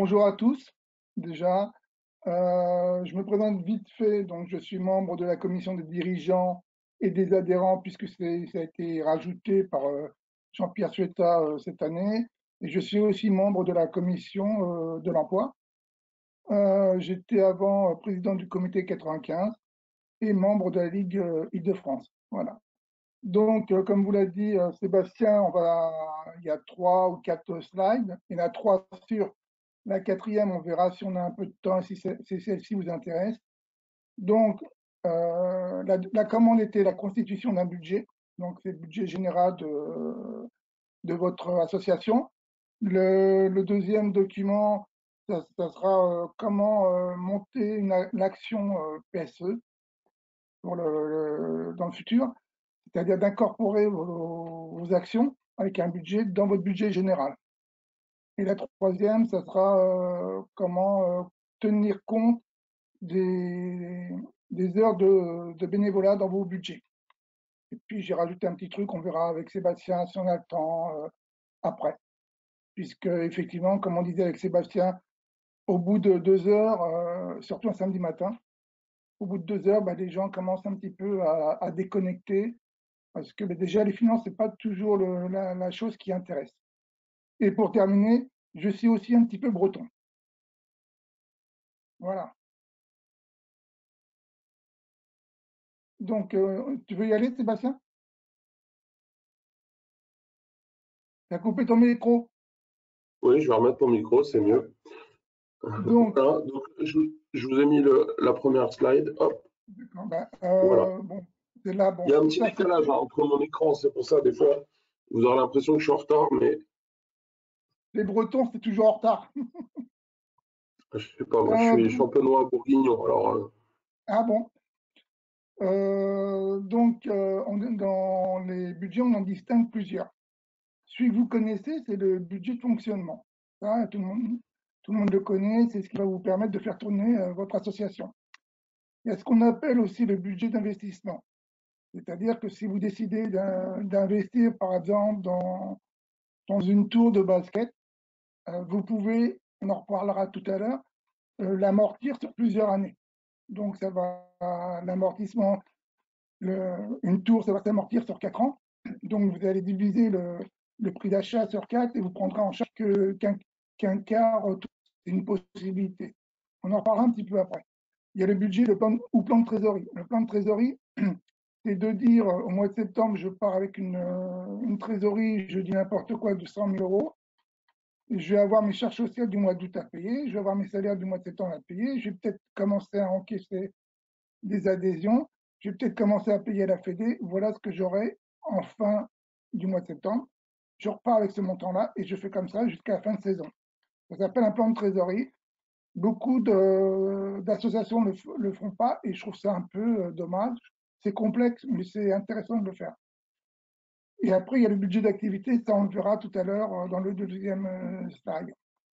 bonjour à tous. Déjà, je me présente vite fait. Donc, je suis membre de la commission des dirigeants et des adhérents, puisque ça a été rajouté par Jean-Pierre Suetta cette année. Et je suis aussi membre de la commission de l'emploi. J'étais avant président du comité 95 et membre de la Ligue Île-de-France. Voilà. Donc, comme vous l'a dit Sébastien, il y a 3 ou 4 slides. Il y en a 3 sur la quatrième. On verra si on a un peu de temps, si celle-ci vous intéresse. Donc, la commande était la constitution d'un budget. Donc, c'est le budget général de votre association. Le deuxième document, ça sera comment monter une action PSE dans le futur, c'est-à-dire d'incorporer vos actions avec un budget dans votre budget général. Et la troisième, ça sera comment tenir compte des heures de bénévolat dans vos budgets. Et puis j'ai rajouté un petit truc, on verra avec Sébastien si on a le temps après. Puisque effectivement, comme on disait avec Sébastien, au bout de 2 heures, surtout un samedi matin, au bout de 2 heures, les gens commencent un petit peu à déconnecter, parce que déjà les finances, c'est pas toujours la chose qui intéresse. Et pour terminer, je suis aussi un petit peu breton. Voilà. Donc, tu veux y aller, Sébastien? Tu as coupé ton micro. Oui, je vais remettre mon micro, c'est mieux. Donc, Voilà, donc je vous ai mis la première slide. Hop, voilà. bon, c'est là, Il bon, y a un tout petit ça, c'est décalage entre mon écran, c'est pour ça, des fois, vous aurez l'impression que je suis en retard, mais les Bretons, c'est toujours en retard. je sais pas, moi, je suis Donc, champenois bourguignon, alors ah bon. Donc, dans les budgets, on en distingue plusieurs. Celui que vous connaissez, c'est le budget de fonctionnement. Ça, tout le monde le connaît, c'est ce qui va vous permettre de faire tourner votre association. Il y a ce qu'on appelle aussi le budget d'investissement. C'est-à-dire que si vous décidez d'investir, par exemple, dans une tour de basket, vous pouvez, on en reparlera tout à l'heure, l'amortir sur plusieurs années. Donc, ça va, l'amortissement, une tour, ça va s'amortir sur 4 ans. Donc, vous allez diviser le prix d'achat sur 4 et vous prendrez en charge qu'un quart, c'est une possibilité. On en reparlera un petit peu après. Il y a le budget plan de trésorerie. Le plan de trésorerie, c'est de dire au mois de septembre, je pars avec une trésorerie, je dis n'importe quoi, de 100 000 euros. Je vais avoir mes charges sociales du mois d'août à payer, je vais avoir mes salaires du mois de septembre à payer, je vais peut-être commencer à encaisser des adhésions, je vais peut-être commencer à payer à la Fédé. Voilà ce que j'aurai en fin du mois de septembre. Je repars avec ce montant-là et je fais comme ça jusqu'à la fin de saison. Ça s'appelle un plan de trésorerie. Beaucoup d'associations ne le font pas et je trouve ça un peu dommage. C'est complexe, mais c'est intéressant de le faire. Et après, il y a le budget d'activité, ça on le verra tout à l'heure dans le deuxième slide.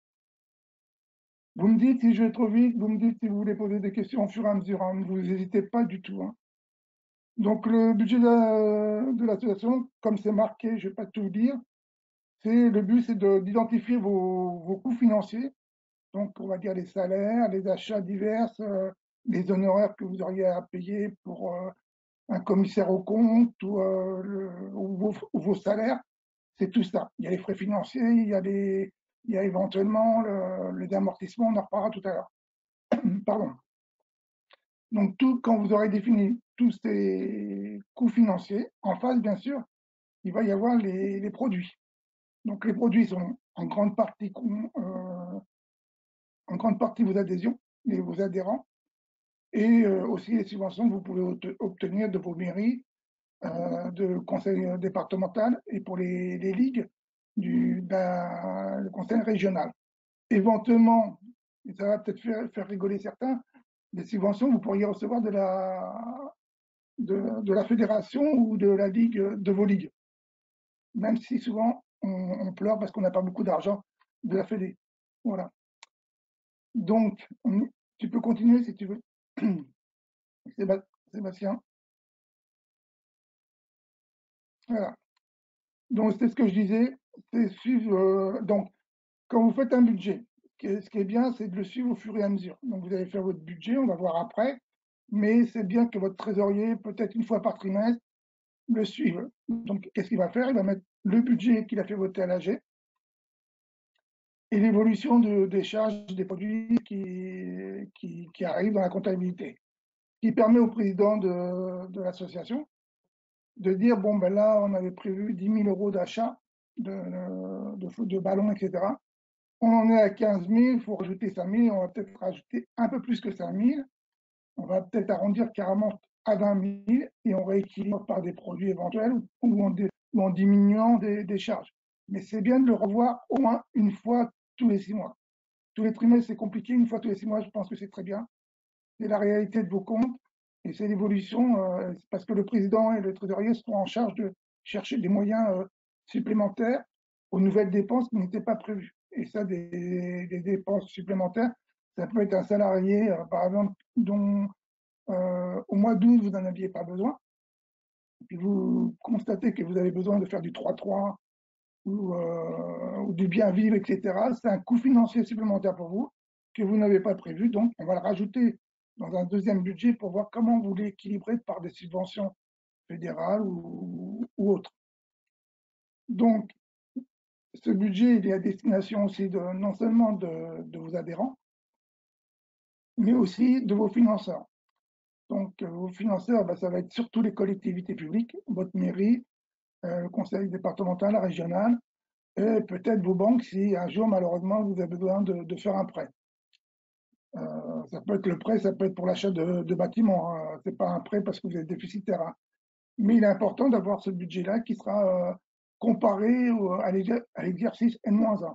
Vous me dites si je vais trop vite, vous me dites si vous voulez poser des questions au fur et à mesure, hein, vous n'hésitez pas du tout. Hein. Donc le budget de l'association, comme c'est marqué, je ne vais pas tout dire, le but c'est d'identifier vos coûts financiers, donc on va dire les salaires, les achats divers, les honoraires que vous auriez à payer pour un commissaire aux comptes ou vos salaires, c'est tout ça. Il y a les frais financiers, il y a éventuellement les amortissements, on en reparlera tout à l'heure. Pardon. Donc, quand vous aurez défini tous ces coûts financiers, en face, bien sûr, il va y avoir les produits. Donc, les produits sont en grande partie vos adhésions, vos adhérents, et aussi les subventions que vous pouvez obtenir de vos mairies, de conseil départemental et pour les ligues le conseil régional. Éventuellement, et ça va peut-être faire rigoler certains, des subventions vous pourriez recevoir de la fédération ou de la ligue, de vos ligues. Même si souvent on pleure parce qu'on n'a pas beaucoup d'argent de la fédé. Voilà. Donc, tu peux continuer si tu veux. Sébastien. Voilà. Donc, c'est ce que je disais. Donc, quand vous faites un budget, ce ce qui est bien, c'est de le suivre au fur et à mesure. Donc, vous allez faire votre budget, on va voir après, mais c'est bien que votre trésorier, peut-être une fois par trimestre, le suive. Donc, qu'est-ce qu'il va faire? Il va mettre le budget qu'il a fait voter à l'AG et l'évolution des charges des produits qui arrivent dans la comptabilité, qui permet au président de l'association de dire, bon, ben là, on avait prévu 10 000 euros d'achat de ballons, etc. On en est à 15 000, il faut rajouter 5 000, on va peut-être rajouter un peu plus que 5 000, on va peut-être arrondir carrément à 20 000 et on rééquilibre par des produits éventuels ou en diminuant des charges. Mais c'est bien de le revoir au moins une fois tous les 6 mois. Tous les trimestres, c'est compliqué, une fois tous les 6 mois, je pense que c'est très bien. C'est la réalité de vos comptes et c'est l'évolution, parce que le président et le trésorier seront en charge de chercher des moyens supplémentaires aux nouvelles dépenses qui n'étaient pas prévues. Et ça, des dépenses supplémentaires, ça peut être un salarié, par exemple, dont au mois d'août, vous n'en aviez pas besoin, et puis vous constatez que vous avez besoin de faire du 3-3 ou du bien vivre, etc. C'est un coût financier supplémentaire pour vous que vous n'avez pas prévu, donc on va le rajouter dans un deuxième budget pour voir comment vous l'équilibrez par des subventions fédérales ou autres. Donc, ce budget, il est à destination aussi non seulement de vos adhérents, mais aussi de vos financeurs. Donc, vos financeurs, ça va être surtout les collectivités publiques, votre mairie, le conseil départemental, régional, et peut-être vos banques si un jour, malheureusement, vous avez besoin de faire un prêt. Ça peut être le prêt, ça peut être pour l'achat de bâtiments. Hein. Ce n'est pas un prêt parce que vous êtes déficitaire. Hein. Mais il est important d'avoir ce budget-là qui sera comparé à l'exercice N-1.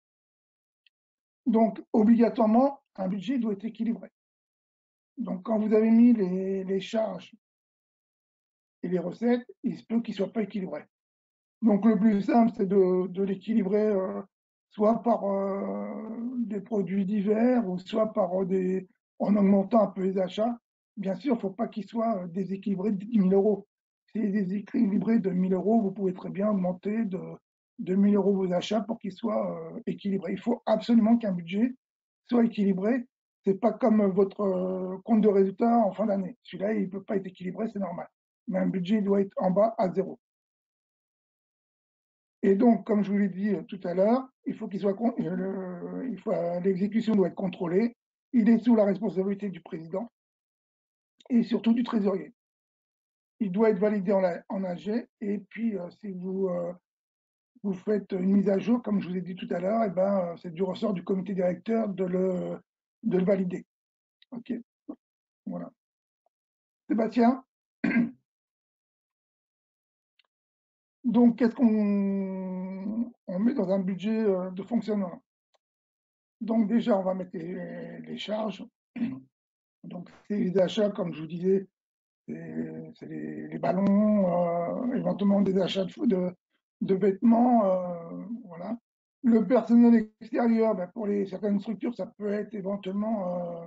Donc, obligatoirement, un budget doit être équilibré. Donc, quand vous avez mis les charges et les recettes, il se peut qu'ils ne soient pas équilibrés. Donc, le plus simple, c'est de l'équilibrer soit par des produits divers ou soit par en augmentant un peu les achats. Bien sûr, il ne faut pas qu'ils soient déséquilibrés de 10 000 euros. S'il est déséquilibré de 1 000 euros, vous pouvez très bien augmenter de 2 000 euros vos achats pour qu'ils soient équilibrés. Il faut absolument qu'un budget soit équilibré. Ce n'est pas comme votre compte de résultat en fin d'année. Celui-là, il ne peut pas être équilibré, c'est normal. Mais un budget doit être en bas à zéro. Et donc, comme je vous l'ai dit tout à l'heure, il faut l'exécution doit être contrôlée. Il est sous la responsabilité du président et surtout du trésorier. Il doit être validé en AG. Et puis, si vous faites une mise à jour, comme je vous ai dit tout à l'heure, c'est du ressort du comité directeur de le valider. OK. Voilà. Sébastien? Donc, qu'est-ce qu'on met dans un budget de fonctionnement? Donc déjà, on va mettre les charges. Donc c'est les achats, comme je vous disais, c'est les ballons, éventuellement des achats de vêtements, voilà. Le personnel extérieur, pour certaines structures, ça peut être éventuellement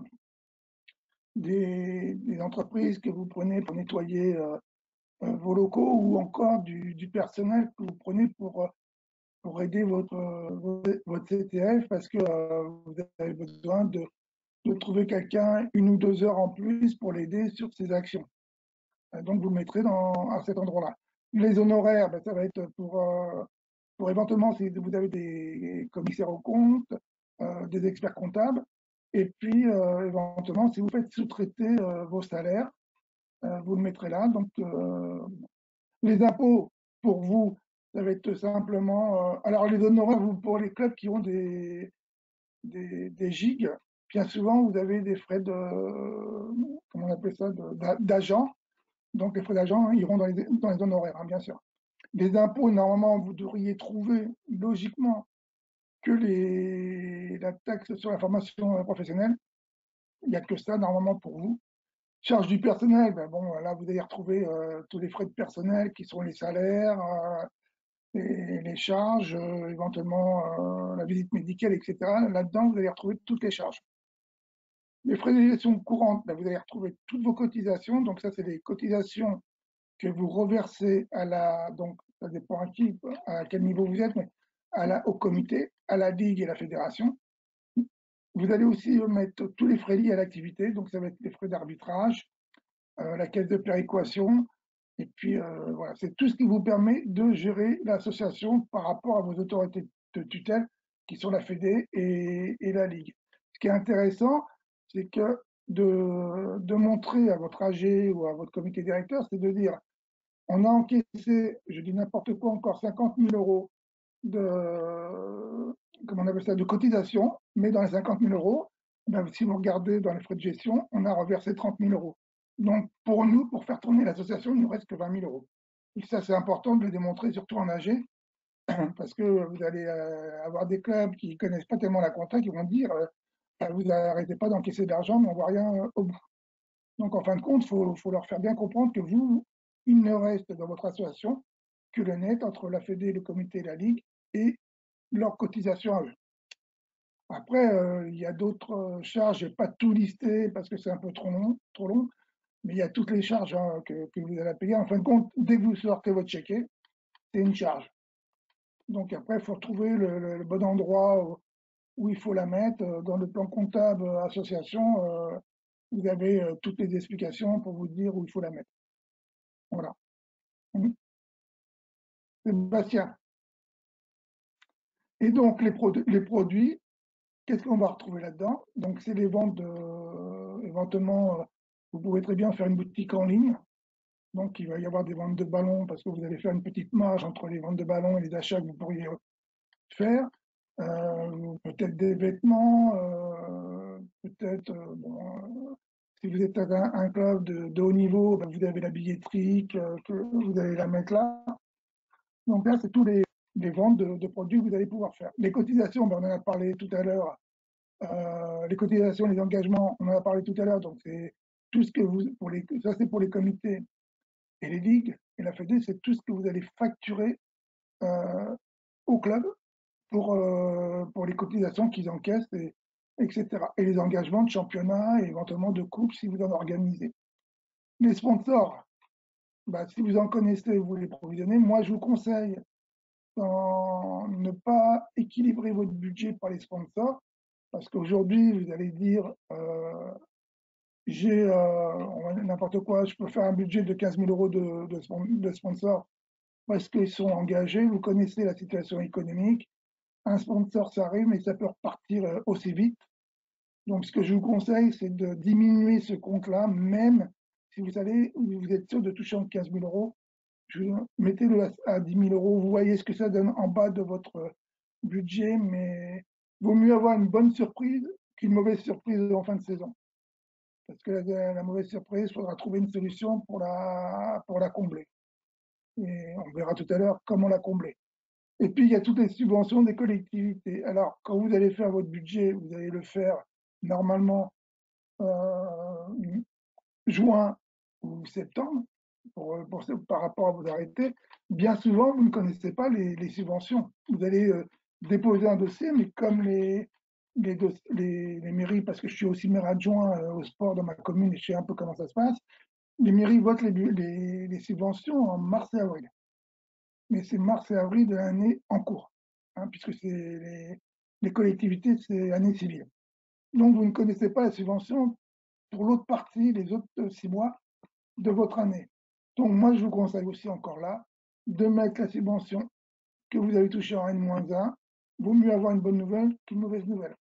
des entreprises que vous prenez pour nettoyer vos locaux ou encore du personnel que vous prenez pour aider votre CTF parce que vous avez besoin de trouver quelqu'un 1 ou 2 heures en plus pour l'aider sur ses actions. Donc, vous le mettrez à cet endroit-là. Les honoraires, ça va être pour éventuellement, si vous avez des commissaires aux comptes, des experts comptables, et puis éventuellement, si vous faites sous-traiter vos salaires, vous le mettrez là. Donc, les impôts, pour vous, ça va être simplement... alors, les honoraires, pour les clubs qui ont des gigs, bien souvent, vous avez des frais comment on appelle ça, d'agent. Donc, les frais d'agent iront dans les honoraires, hein, bien sûr. Les impôts, normalement, vous devriez trouver logiquement que la taxe sur la formation professionnelle. Il n'y a que ça, normalement, pour vous. Charge du personnel, là, vous allez retrouver tous les frais de personnel qui sont les salaires, les charges, éventuellement la visite médicale, etc. Là-dedans, vous allez retrouver toutes les charges. Les frais de gestion courantes, vous allez retrouver toutes vos cotisations. Donc ça, c'est les cotisations que vous reversez donc ça dépend à quel niveau vous êtes, mais au comité, à la ligue et à la fédération. Vous allez aussi mettre tous les frais liés à l'activité, donc ça va être les frais d'arbitrage, la caisse de péréquation, et puis voilà, c'est tout ce qui vous permet de gérer l'association par rapport à vos autorités de tutelle, qui sont la Fédé et la Ligue. Ce qui est intéressant, c'est que de montrer à votre AG ou à votre comité directeur, c'est de dire, on a encaissé, je dis n'importe quoi encore, 50 000 euros de, comment on appelle ça, de cotisation, mais dans les 50 000 euros, ben, si vous regardez dans les frais de gestion, on a reversé 30 000 euros. Donc, pour nous, pour faire tourner l'association, il ne nous reste que 20 000 euros. Et ça, c'est important de le démontrer, surtout en AG, parce que vous allez avoir des clubs qui ne connaissent pas tellement la compta, qui vont dire, vous n'arrêtez pas d'encaisser de l'argent, mais on ne voit rien au bout. Donc, en fin de compte, il faut leur faire bien comprendre que vous, il ne reste dans votre association que le net entre la Fédé, le comité et la Ligue, et leur cotisation à eux. Après, il y a d'autres charges, je n'ai pas tout listé parce que c'est un peu trop long, mais il y a toutes les charges que vous allez payer. En fin de compte, dès que vous sortez votre chéquier, c'est une charge. Donc après, il faut trouver le bon endroit où il faut la mettre. Dans le plan comptable association, vous avez toutes les explications pour vous dire où il faut la mettre. Voilà. Sébastien. Et donc, les produits, qu'est-ce qu'on va retrouver là-dedans? Donc, c'est les ventes éventuellement, vous pouvez très bien faire une boutique en ligne. Donc, il va y avoir des ventes de ballons parce que vous allez faire une petite marge entre les ventes de ballons et les achats que vous pourriez faire. Peut-être des vêtements, peut-être, si vous êtes un club de haut niveau, ben, vous avez la billetterie que vous allez la mettre là. Donc là, c'est tous les ventes de produits que vous allez pouvoir faire. Les cotisations, ben, on en a parlé tout à l'heure. Les cotisations, les engagements, on en a parlé tout à l'heure. Donc c'est tout ce que vous, ça c'est pour les comités et les ligues et la Fédé, c'est tout ce que vous allez facturer au club pour les cotisations qu'ils encaissent, etc. Et les engagements de championnat et éventuellement de coupe si vous en organisez. Les sponsors, bah, si vous en connaissez, vous les provisionnez. Moi, je vous conseille ne pas équilibrer votre budget par les sponsors, parce qu'aujourd'hui, vous allez dire, j'ai n'importe quoi, je peux faire un budget de 15 000 euros de sponsors parce qu'ils sont engagés, vous connaissez la situation économique, un sponsor, ça arrive, mais ça peut repartir aussi vite. Donc, ce que je vous conseille, c'est de diminuer ce compte-là, même si vous savez, vous êtes sûr de toucher en 15 000 euros, mettez-le à 10 000 euros, vous voyez ce que ça donne en bas de votre budget, mais vaut mieux avoir une bonne surprise qu'une mauvaise surprise en fin de saison. Parce que la mauvaise surprise, il faudra trouver une solution pour la combler. Et on verra tout à l'heure comment la combler. Et puis, il y a toutes les subventions des collectivités. Alors, quand vous allez faire votre budget, vous allez le faire normalement juin ou septembre par rapport à vos arrêtés. Bien souvent, vous ne connaissez pas les subventions. Vous allez déposer un dossier, mais comme les mairies, parce que je suis aussi maire adjoint au sport dans ma commune et je sais un peu comment ça se passe, les mairies votent les subventions en mars et avril. Mais c'est mars et avril de l'année en cours, hein, puisque les collectivités, c'est année civile. Donc, vous ne connaissez pas la subvention pour l'autre partie, les autres 6 mois de votre année. Donc, moi, je vous conseille aussi encore là de mettre la subvention que vous avez touchée en N-1. Vaut mieux avoir une bonne nouvelle qu'une mauvaise nouvelle.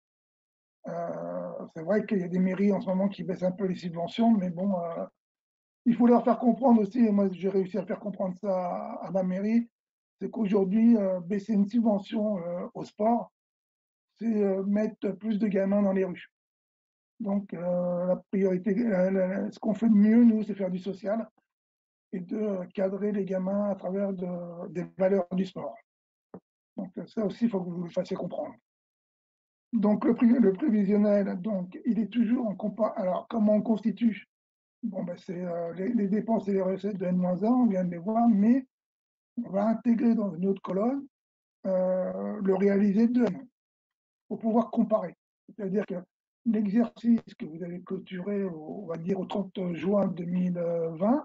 C'est vrai qu'il y a des mairies en ce moment qui baissent un peu les subventions, mais bon, il faut leur faire comprendre aussi, et moi j'ai réussi à faire comprendre ça à ma mairie, c'est qu'aujourd'hui, baisser une subvention au sport, c'est mettre plus de gamins dans les rues. Donc la priorité, ce qu'on fait de mieux, nous, c'est faire du social et de cadrer les gamins à travers des valeurs du sport. Donc ça aussi, il faut que vous le fassiez comprendre. Donc le prévisionnel, donc, il est toujours en compas. Alors comment on constitue? Bon, ben, c'est les dépenses et les recettes de N-1, on vient de les voir, mais on va intégrer dans une autre colonne le réalisé de N pour pouvoir comparer. C'est-à-dire que l'exercice que vous avez clôturé, on va dire au 30 juin 2020,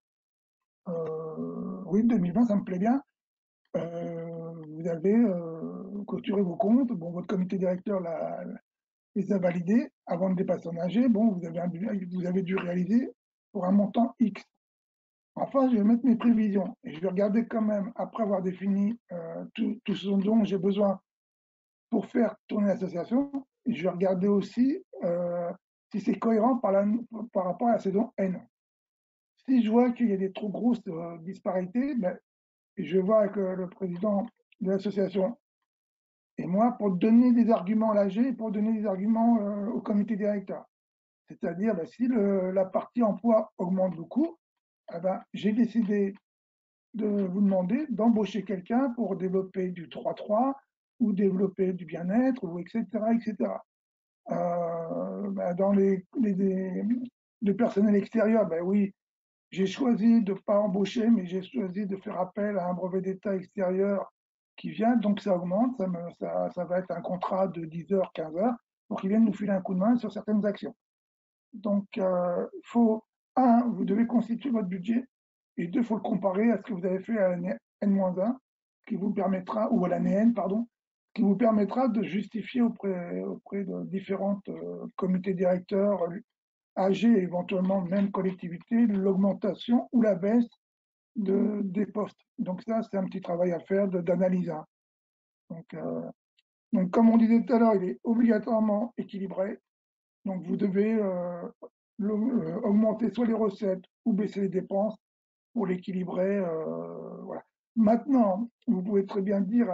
oui, 2020, ça me plaît bien, vous avez clôturé vos comptes, bon, votre comité directeur les a validés avant de dépasser en AG. Bon, vous avez dû réaliser pour un montant X. Enfin, je vais mettre mes prévisions et je vais regarder quand même, après avoir défini tout ce dont j'ai besoin pour faire tourner l'association, je vais regarder aussi si c'est cohérent par rapport à la saison N. Si je vois qu'il y a des trop grosses disparités, ben, je vais voir avec le président de l'association et moi pour donner des arguments à l'AG et pour donner des arguments au comité directeur. C'est-à-dire, ben, si la partie emploi augmente beaucoup, eh ben, j'ai décidé de vous demander d'embaucher quelqu'un pour développer du 3-3 ou développer du bien-être, ou etc. etc. Ben, dans le personnel extérieur, ben oui, j'ai choisi de ne pas embaucher, mais j'ai choisi de faire appel à un brevet d'État extérieur qui vient, donc ça augmente, ça va être un contrat de 10 heures, 15 heures, pour qu'il vienne nous filer un coup de main sur certaines actions. Donc, vous devez constituer votre budget, et deux, il faut le comparer à ce que vous avez fait à l'année N-1, qui vous permettra, ou à l'année N, pardon, qui vous permettra de justifier auprès de différents comités directeurs, AG et éventuellement même collectivités, l'augmentation ou la baisse des postes. Donc ça, c'est un petit travail à faire d'analyse. Hein. Donc, comme on disait tout à l'heure, il est obligatoirement équilibré. Donc vous devez augmenter soit les recettes ou baisser les dépenses pour l'équilibrer. Voilà. Maintenant, vous pouvez très bien dire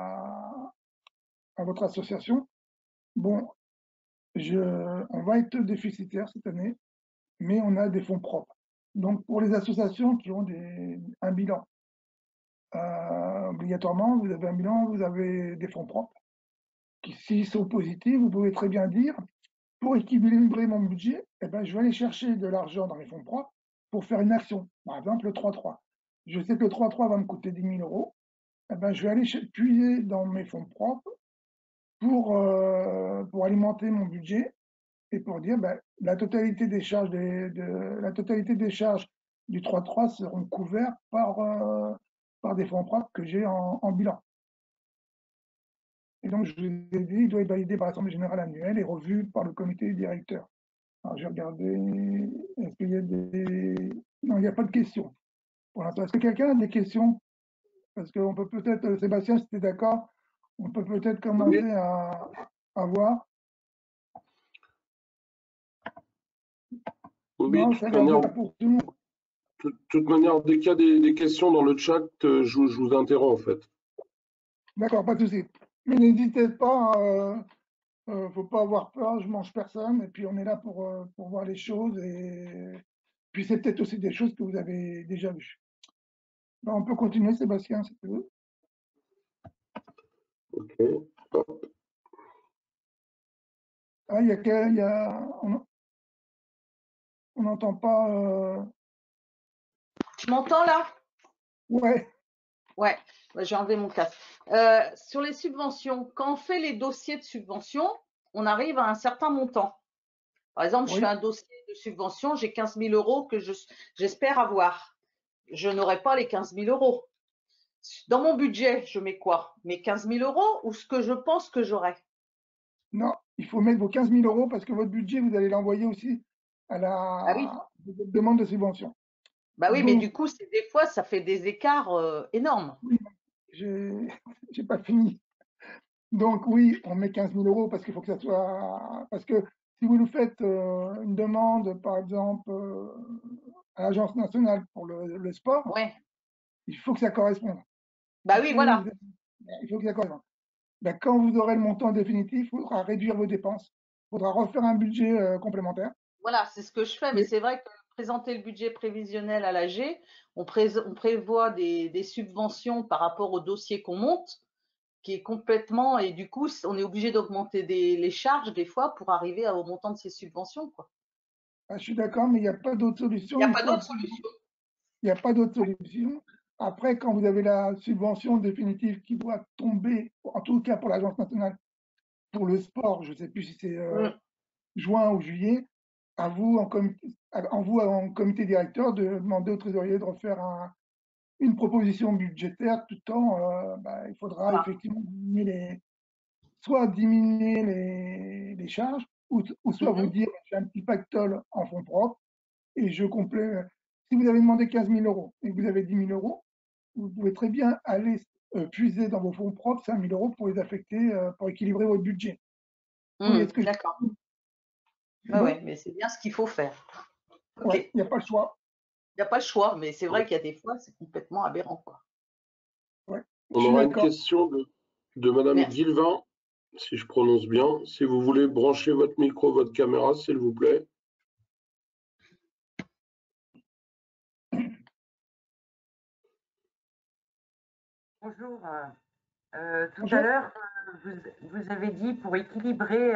à votre association, bon, on va être déficitaire cette année, mais on a des fonds propres. Donc, pour les associations qui ont un bilan, obligatoirement, vous avez un bilan, vous avez des fonds propres, qui, s'ils sont positifs, vous pouvez très bien dire, pour équilibrer mon budget, eh ben, je vais aller chercher de l'argent dans les fonds propres pour faire une action. Par exemple, le 3-3. Je sais que le 3-3 va me coûter 10 000 euros. Eh ben, je vais aller puiser dans mes fonds propres pour alimenter mon budget et pour dire ben, la totalité des charges du 3-3 seront couvertes par des fonds propres que j'ai en bilan. Et donc, je vous ai dit, il doit être validé par l'Assemblée générale annuelle et revu par le comité directeur. Alors, j'ai regardé, est-ce qu'il y a des... Non, il n'y a pas de questions pour l'instant. Est-ce que quelqu'un a des questions? Parce qu'on peut peut-être, Sébastien, si tu es d'accord, on peut peut-être commencer Oui, à voir. oui, Non, de ça a toute l'air manière, bien pour tout le monde. dès qu'il y a des questions dans le chat, je vous interromps en fait. D'accord, pas de souci. Mais n'hésitez pas, faut pas avoir peur, je mange personne, et puis on est là pour voir les choses, et puis c'est peut-être aussi des choses que vous avez déjà vues. Ben, on peut continuer, Sébastien, si tu veux. Ok. Ah, on n'entend pas. Tu m'entends là? Ouais, Ouais, j'ai enlevé mon casque. Sur les subventions, quand on fait les dossiers de subvention, on arrive à un certain montant. Par exemple, je oui. fais un dossier de subvention, j'ai 15 000 euros que j'espère avoir. Je n'aurai pas les 15 000 euros. Dans mon budget, je mets quoi? Mes 15 000 euros ou ce que je pense que j'aurai? Non, il faut mettre vos 15 000 euros parce que votre budget, vous allez l'envoyer aussi à Ah oui, la demande de subvention. bah oui, mais Donc, du coup, des fois, ça fait des écarts énormes. oui, j'ai j'ai pas fini. Donc, oui, on met 15 000 euros parce qu'il faut que ça soit. Parce que si vous nous faites une demande, par exemple, à l'Agence nationale pour le sport, Ouais, il faut que ça corresponde. bah Il oui, faut, voilà. il faut que ça corresponde. Ben, quand vous aurez le montant définitif, il faudra réduire vos dépenses. Il faudra refaire un budget complémentaire. Voilà, c'est ce que je fais, mais Et c'est vrai que présenter le budget prévisionnel à l'AG, on prévoit des subventions par rapport au dossier qu'on monte, qui est complètement, et du coup, on est obligé d'augmenter les charges des fois pour arriver au montant de ces subventions, quoi. je suis d'accord, mais il n'y a pas d'autre Il n'y solution. a Une pas fois d'autre que solution. il n'y a pas d'autre solution. Après, quand vous avez la subvention définitive qui doit tomber, en tout cas pour l'Agence nationale pour le sport, je ne sais plus si c'est juin ou juillet, en comité directeur de demander au trésorier de refaire une proposition budgétaire tout le temps. Il faudra Voilà. effectivement diminuer soit diminuer les charges, ou soit vous Mhm. dire j'ai un petit pactole en fonds propres et je complète. Si vous avez demandé 15 000 euros et que vous avez 10 000 euros, vous pouvez très bien aller puiser dans vos fonds propres 5 000 euros pour les affecter, pour équilibrer votre budget. Vous voyez ce que je D'accord. veux dire? C'est Ouais, bon? ouais, mais c'est bien ce qu'il faut faire. Ok. Ouais, Il il n'y a pas le choix. n'y a pas le choix, mais c'est Ouais. vrai qu'il y a des fois, c'est complètement aberrant, quoi. Ouais, je On suis aura une d'accord. question de Madame Merci. Guilvin, si je prononce bien. Si vous voulez brancher votre micro, votre caméra, s'il vous plaît. Bonjour. Tout à Bonjour. l'heure, vous avez dit pour équilibrer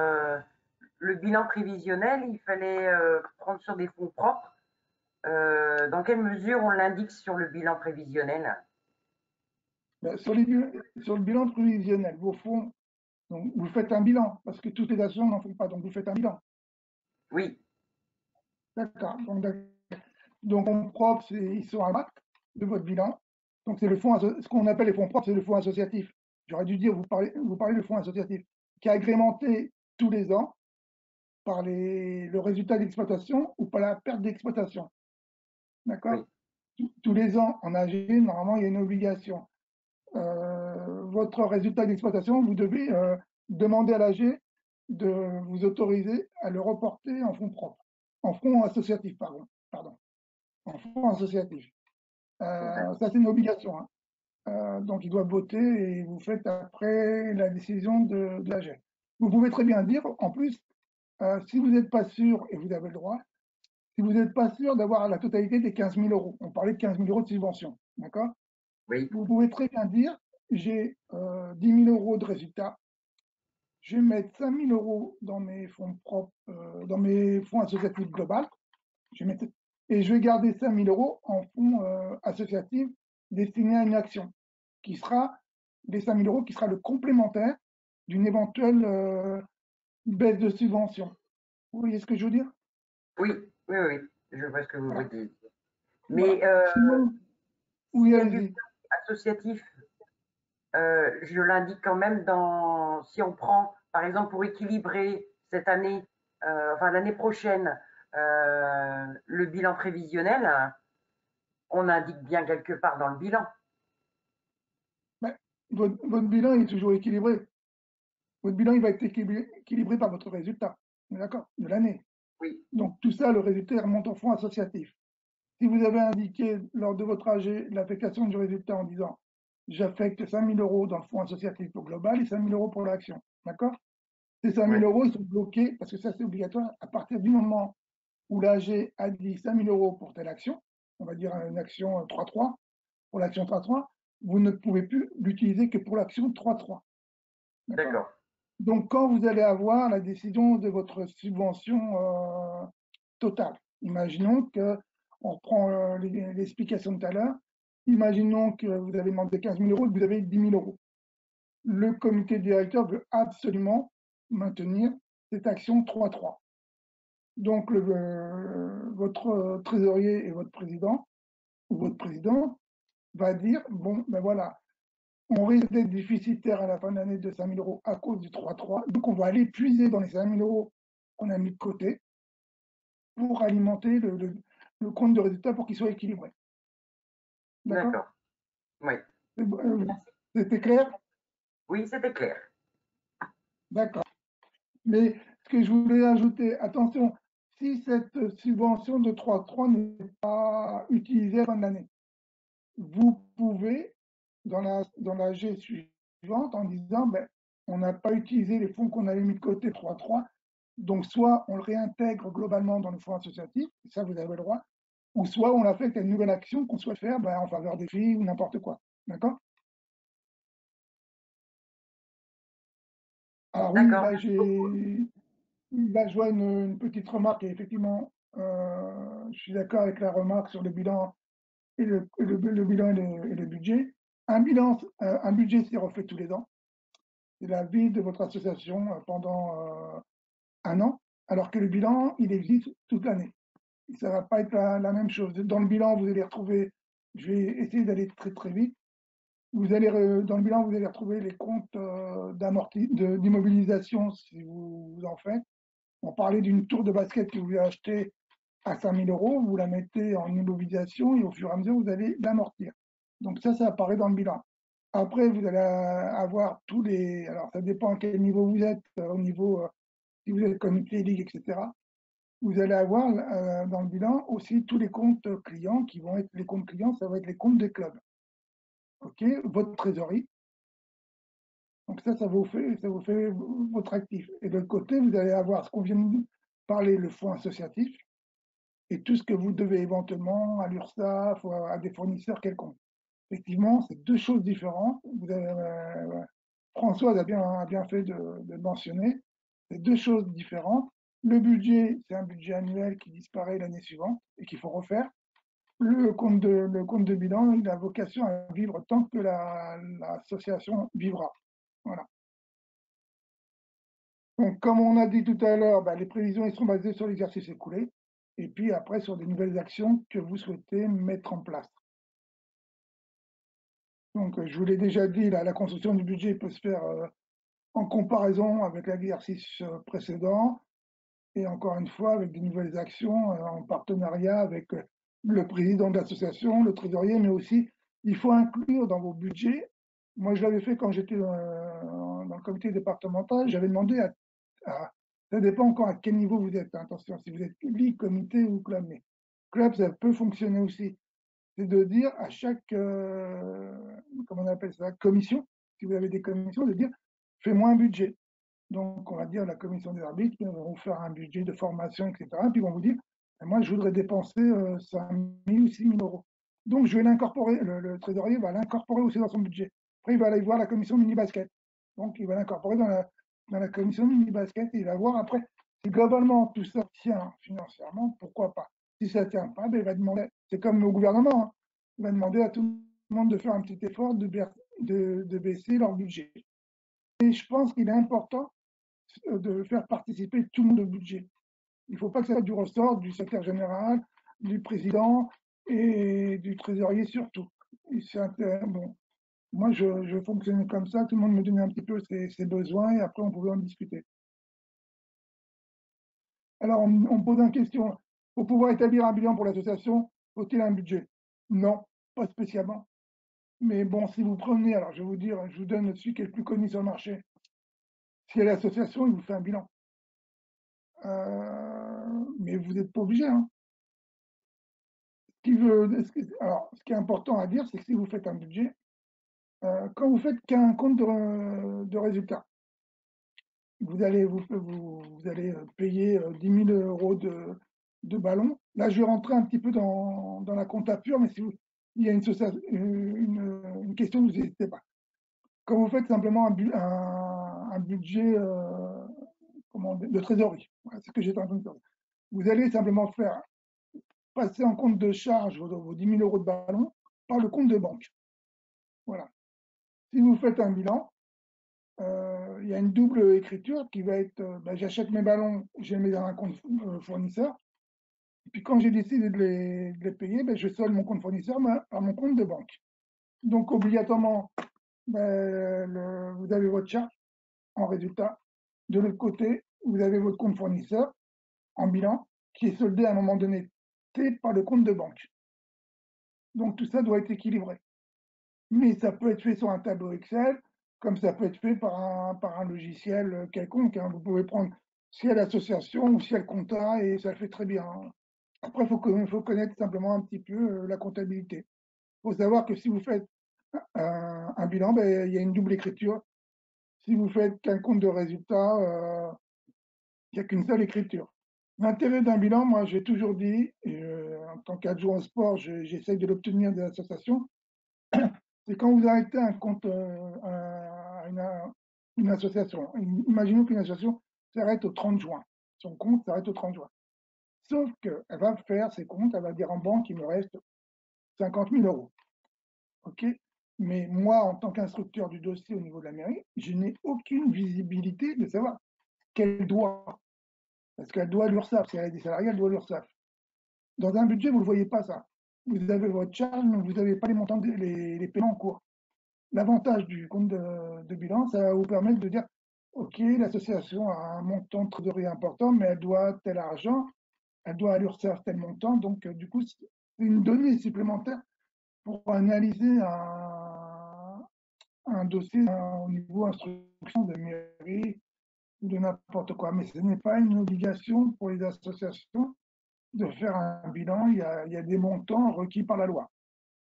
le bilan prévisionnel, il fallait prendre sur des fonds propres. Dans quelle mesure on l'indique sur le bilan prévisionnel? Ben, sur le bilan prévisionnel, vos fonds, donc vous faites un bilan, parce que toutes les actions n'en font pas, donc vous faites un bilan. Oui, D'accord. Donc fonds propres, ils sont à l'acte de votre bilan. Donc c'est le fonds, ce qu'on appelle les fonds propres, c'est le fonds associatif. J'aurais dû dire, vous parlez de fonds associatif, qui est agrémenté tous les ans par le résultat d'exploitation ou par la perte d'exploitation. oui, D'accord? Tous les ans, en AG, normalement, il y a une obligation. Votre résultat d'exploitation, vous devez demander à l'AG de vous autoriser à le reporter en fonds propres, en fonds associatifs, pardon, en fonds associatifs. Ça, c'est une obligation, hein. Donc, ils doivent voter et vous faites après la décision de l'AG. Vous pouvez très bien dire, en plus, si vous n'êtes pas sûr, et vous avez le droit, si vous n'êtes pas sûr d'avoir la totalité des 15 000 euros, on parlait de 15 000 euros de subvention, d'accord? oui, Vous pouvez très bien dire, j'ai 10 000 euros de résultat, je vais mettre 5 000 euros dans mes fonds propres, dans mes fonds associatifs global, et je vais garder 5 000 euros en fonds associatifs destinés à une action, qui sera, les 5 000 euros, qui sera le complémentaire d'une éventuelle baisse de subvention. Vous voyez ce que je veux dire? oui, oui, oui, je vois ce que vous Voilà. dites. Voilà. Mais Sinon, oui, si le but allez-y. associatif, je l'indique quand même si on prend, par exemple, pour équilibrer cette année, enfin l'année prochaine, le bilan prévisionnel, on indique bien quelque part dans le bilan. Ben, votre bilan est toujours équilibré. Votre bilan il va être équilibré par votre résultat, d'accord, de l'année. Oui, Donc tout ça, le résultat remonte au fonds associatif. Si vous avez indiqué lors de votre AG l'affectation du résultat en disant j'affecte 5 000 euros dans le fonds associatif au global et 5 000 euros pour l'action, d'accord? Ces 5 000 oui, euros, ils sont bloqués parce que ça c'est obligatoire à partir du moment où l'AG a dit 5 000 euros pour telle action, on va dire une action 3-3, pour l'action 3-3, vous ne pouvez plus l'utiliser que pour l'action 3-3, d'accord? d'accord. Donc, quand vous allez avoir la décision de votre subvention totale, imaginons que, on reprend l'explication de tout à l'heure, imaginons que vous avez demandé 15 000 euros et que vous avez 10 000 euros. Le comité directeur veut absolument maintenir cette action 3-3. Donc, votre trésorier et votre président, ou votre président, va dire, bon, ben voilà, on risque d'être déficitaire à la fin de l'année de 5 000 euros à cause du 3-3. Donc, on va aller puiser dans les 5 000 euros qu'on a mis de côté pour alimenter le compte de résultat pour qu'il soit équilibré. D'accord? D'accord. Oui. C'était clair? Oui, c'était clair. D'accord. Mais ce que je voulais ajouter, attention, si cette subvention de 3-3 n'est pas utilisée à la fin de l'année, vous pouvez, dans la G suivante, en disant, ben, on n'a pas utilisé les fonds qu'on avait mis de côté 3-3, donc soit on le réintègre globalement dans le fonds associatif, ça vous avez le droit, ou soit on affecte à une nouvelle action qu'on souhaite faire ben, en faveur des filles ou n'importe quoi. D'accord? Alors oui, D'accord. là, je vois une petite remarque, et effectivement, je suis d'accord avec la remarque sur le bilan et le bilan et le budget. Un budget, c'est refait tous les ans. C'est la vie de votre association pendant un an, alors que le bilan, il existe toute l'année. Ça ne va pas être la même chose. Dans le bilan, vous allez retrouver, je vais essayer d'aller très très vite, Vous allez, dans le bilan, vous allez retrouver les comptes d'immobilisation si vous en faites. On parlait d'une tour de basket que vous avez achetée à 5 000 €, vous la mettez en immobilisation et au fur et à mesure, vous allez l'amortir. Donc ça apparaît dans le bilan. Après, vous allez avoir tous les... Alors, ça dépend à quel niveau vous êtes, au niveau, si vous êtes comité, ligue, etc. Vous allez avoir dans le bilan aussi tous les comptes clients qui vont être les comptes clients, ça va être les comptes des clubs. OK, votre trésorerie. Donc ça vous fait votre actif. Et de l'autre côté, vous allez avoir ce qu'on vient de parler, le fonds associatif, et tout ce que vous devez éventuellement à l'URSSAF ou à des fournisseurs quelconques. Effectivement, c'est deux choses différentes. Françoise a bien fait de le mentionner. C'est deux choses différentes. Le budget, c'est un budget annuel qui disparaît l'année suivante et qu'il faut refaire. Le compte de bilan, il a vocation à vivre tant que l'association vivra. Voilà. Donc, comme on a dit tout à l'heure, les prévisions sont basées sur l'exercice écoulé et puis après sur des nouvelles actions que vous souhaitez mettre en place. Donc, je vous l'ai déjà dit, la construction du budget peut se faire en comparaison avec l'exercice précédent et encore une fois avec des nouvelles actions en partenariat avec le président de l'association, le trésorier, mais aussi il faut inclure dans vos budgets. Moi, je l'avais fait quand j'étais dans le comité départemental, j'avais demandé ça dépend encore à quel niveau vous êtes, attention, si vous êtes ligue, comité ou club, mais club, ça peut fonctionner aussi. C'est de dire à chaque, comment on appelle ça, commission, si vous avez des commissions, de dire fais-moi un budget. Donc, on va dire la commission des arbitres vont vous faire un budget de formation, etc. Puis ils vont vous dire moi, je voudrais dépenser 5 000 ou 6 000 €. Donc, je vais l'incorporer, le trésorier va l'incorporer aussi dans son budget. Après, il va aller voir la commission mini-basket. Donc, il va l'incorporer dans la commission mini-basket et il va voir après si globalement tout ça tient financièrement, pourquoi pas. Si ça ne tient pas, il va demander, c'est comme au gouvernement, hein, il va demander à tout le monde de faire un petit effort de baisser leur budget. Et je pense qu'il est important de faire participer tout le monde au budget. Il ne faut pas que ça soit du ressort du secrétaire général, du président et du trésorier surtout. Bon, moi, je fonctionnais comme ça, tout le monde me donnait un petit peu ses besoins et après on pouvait en discuter. Alors, on me pose une question. Pour pouvoir établir un bilan pour l'association, faut-il un budget? Non, pas spécialement. Mais bon, si vous prenez, alors je vais vous dire, je vous donne celui qui est le plus connu sur le marché. Si l'association, il vous fait un bilan. Mais vous n'êtes pas obligé. Hein. Ce qui est important à dire, c'est que si vous faites un budget, quand vous faites qu'un compte de résultat, vous allez payer 10 000 € de ballon. Là, je vais rentrer un petit peu dans la compta pure, mais si il y a une question, vous n'hésitez pas. Quand vous faites simplement un budget de trésorerie, voilà, c'est ce que j'étais en train de dire. Vous allez simplement faire passer en compte de charge vos 10 000 € de ballon par le compte de banque. Voilà. Si vous faites un bilan, il y a une double écriture qui va être j'achète mes ballons, je les mets dans un compte fournisseur. Et puis quand j'ai décidé de les payer, je solde mon compte fournisseur par mon compte de banque. Donc obligatoirement, vous avez votre charge en résultat. De l'autre côté, vous avez votre compte fournisseur en bilan qui est soldé à un moment donné par le compte de banque. Donc tout ça doit être équilibré. Mais ça peut être fait sur un tableau Excel, comme ça peut être fait par un logiciel quelconque. Hein. Vous pouvez prendre ciel association ou ciel compta et ça le fait très bien. Hein. Après, il faut connaître simplement un petit peu la comptabilité. Il faut savoir que si vous faites un bilan, il y a une double écriture. Si vous faites qu'un compte de résultat, il n'y a qu'une seule écriture. L'intérêt d'un bilan, moi j'ai toujours dit, en tant qu'adjoint au sport, j'essaye de l'obtenir des associations, c'est quand vous arrêtez un compte à une association. Imaginons qu'une association s'arrête au 30 juin. Son compte s'arrête au 30 juin. Sauf qu'elle va faire ses comptes, elle va dire en banque, il me reste 50 000 €. OK? Mais moi, en tant qu'instructeur du dossier au niveau de la mairie, je n'ai aucune visibilité de savoir qu'elle doit. Parce qu'elle doit à l'URSSAF. Si elle a des salariés, elle doit à l'URSSAF. Dans un budget, vous ne le voyez pas, ça. Vous avez votre charge, mais vous n'avez pas les montants, les paiements en cours. L'avantage du compte de bilan, ça va vous permettre de dire, OK, l'association a un montant de trésorerie important, mais elle doit tel argent, elle doit à l'URSSAF tel montant. Donc, du coup, c'est une donnée supplémentaire pour analyser un dossier au niveau instruction de mairie ou de n'importe quoi. Mais ce n'est pas une obligation pour les associations de faire un bilan. Il y a des montants requis par la loi.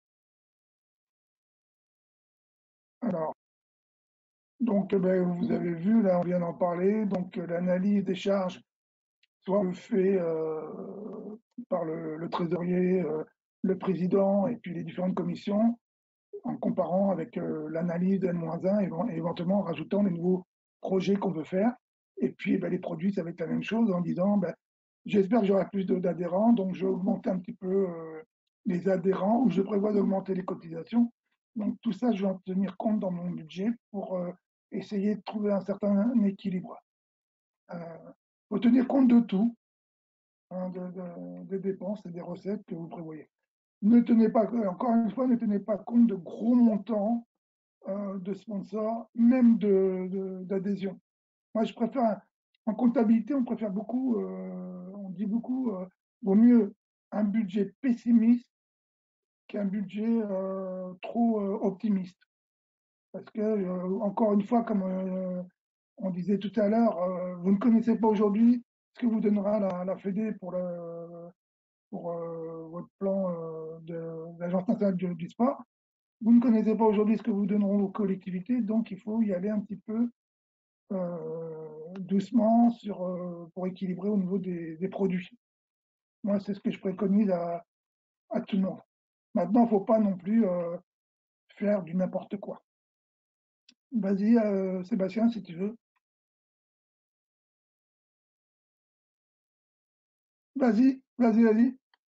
Alors, donc, vous avez vu, là, on vient d'en parler. Donc, l'analyse des charges, soit le fait par le trésorier, le président et puis les différentes commissions, en comparant avec l'analyse de N-1 et éventuellement en rajoutant les nouveaux projets qu'on veut faire. Et puis, les produits, ça va être la même chose en disant, j'espère que j'aurai plus d'adhérents, donc je vais augmenter un petit peu les adhérents ou je prévois d'augmenter les cotisations. Donc, tout ça, je vais en tenir compte dans mon budget pour essayer de trouver un certain équilibre. Il faut tenir compte de tout, hein, des dépenses et des recettes que vous prévoyez. Ne tenez pas, encore une fois, ne tenez pas compte de gros montants de sponsors, même d'adhésion. Moi, je préfère, en comptabilité, on préfère beaucoup, on dit beaucoup, vaut mieux un budget pessimiste qu'un budget trop optimiste. Parce que, encore une fois, comme on disait tout à l'heure, vous ne connaissez pas aujourd'hui ce que vous donnera la Fédé pour votre plan de l'Agence nationale du sport. Vous ne connaissez pas aujourd'hui ce que vous donneront aux collectivités, donc il faut y aller un petit peu doucement pour équilibrer au niveau des produits. Moi, c'est ce que je préconise à tout le monde. Maintenant, il ne faut pas non plus faire du n'importe quoi. Vas-y, Sébastien, si tu veux. Vas-y.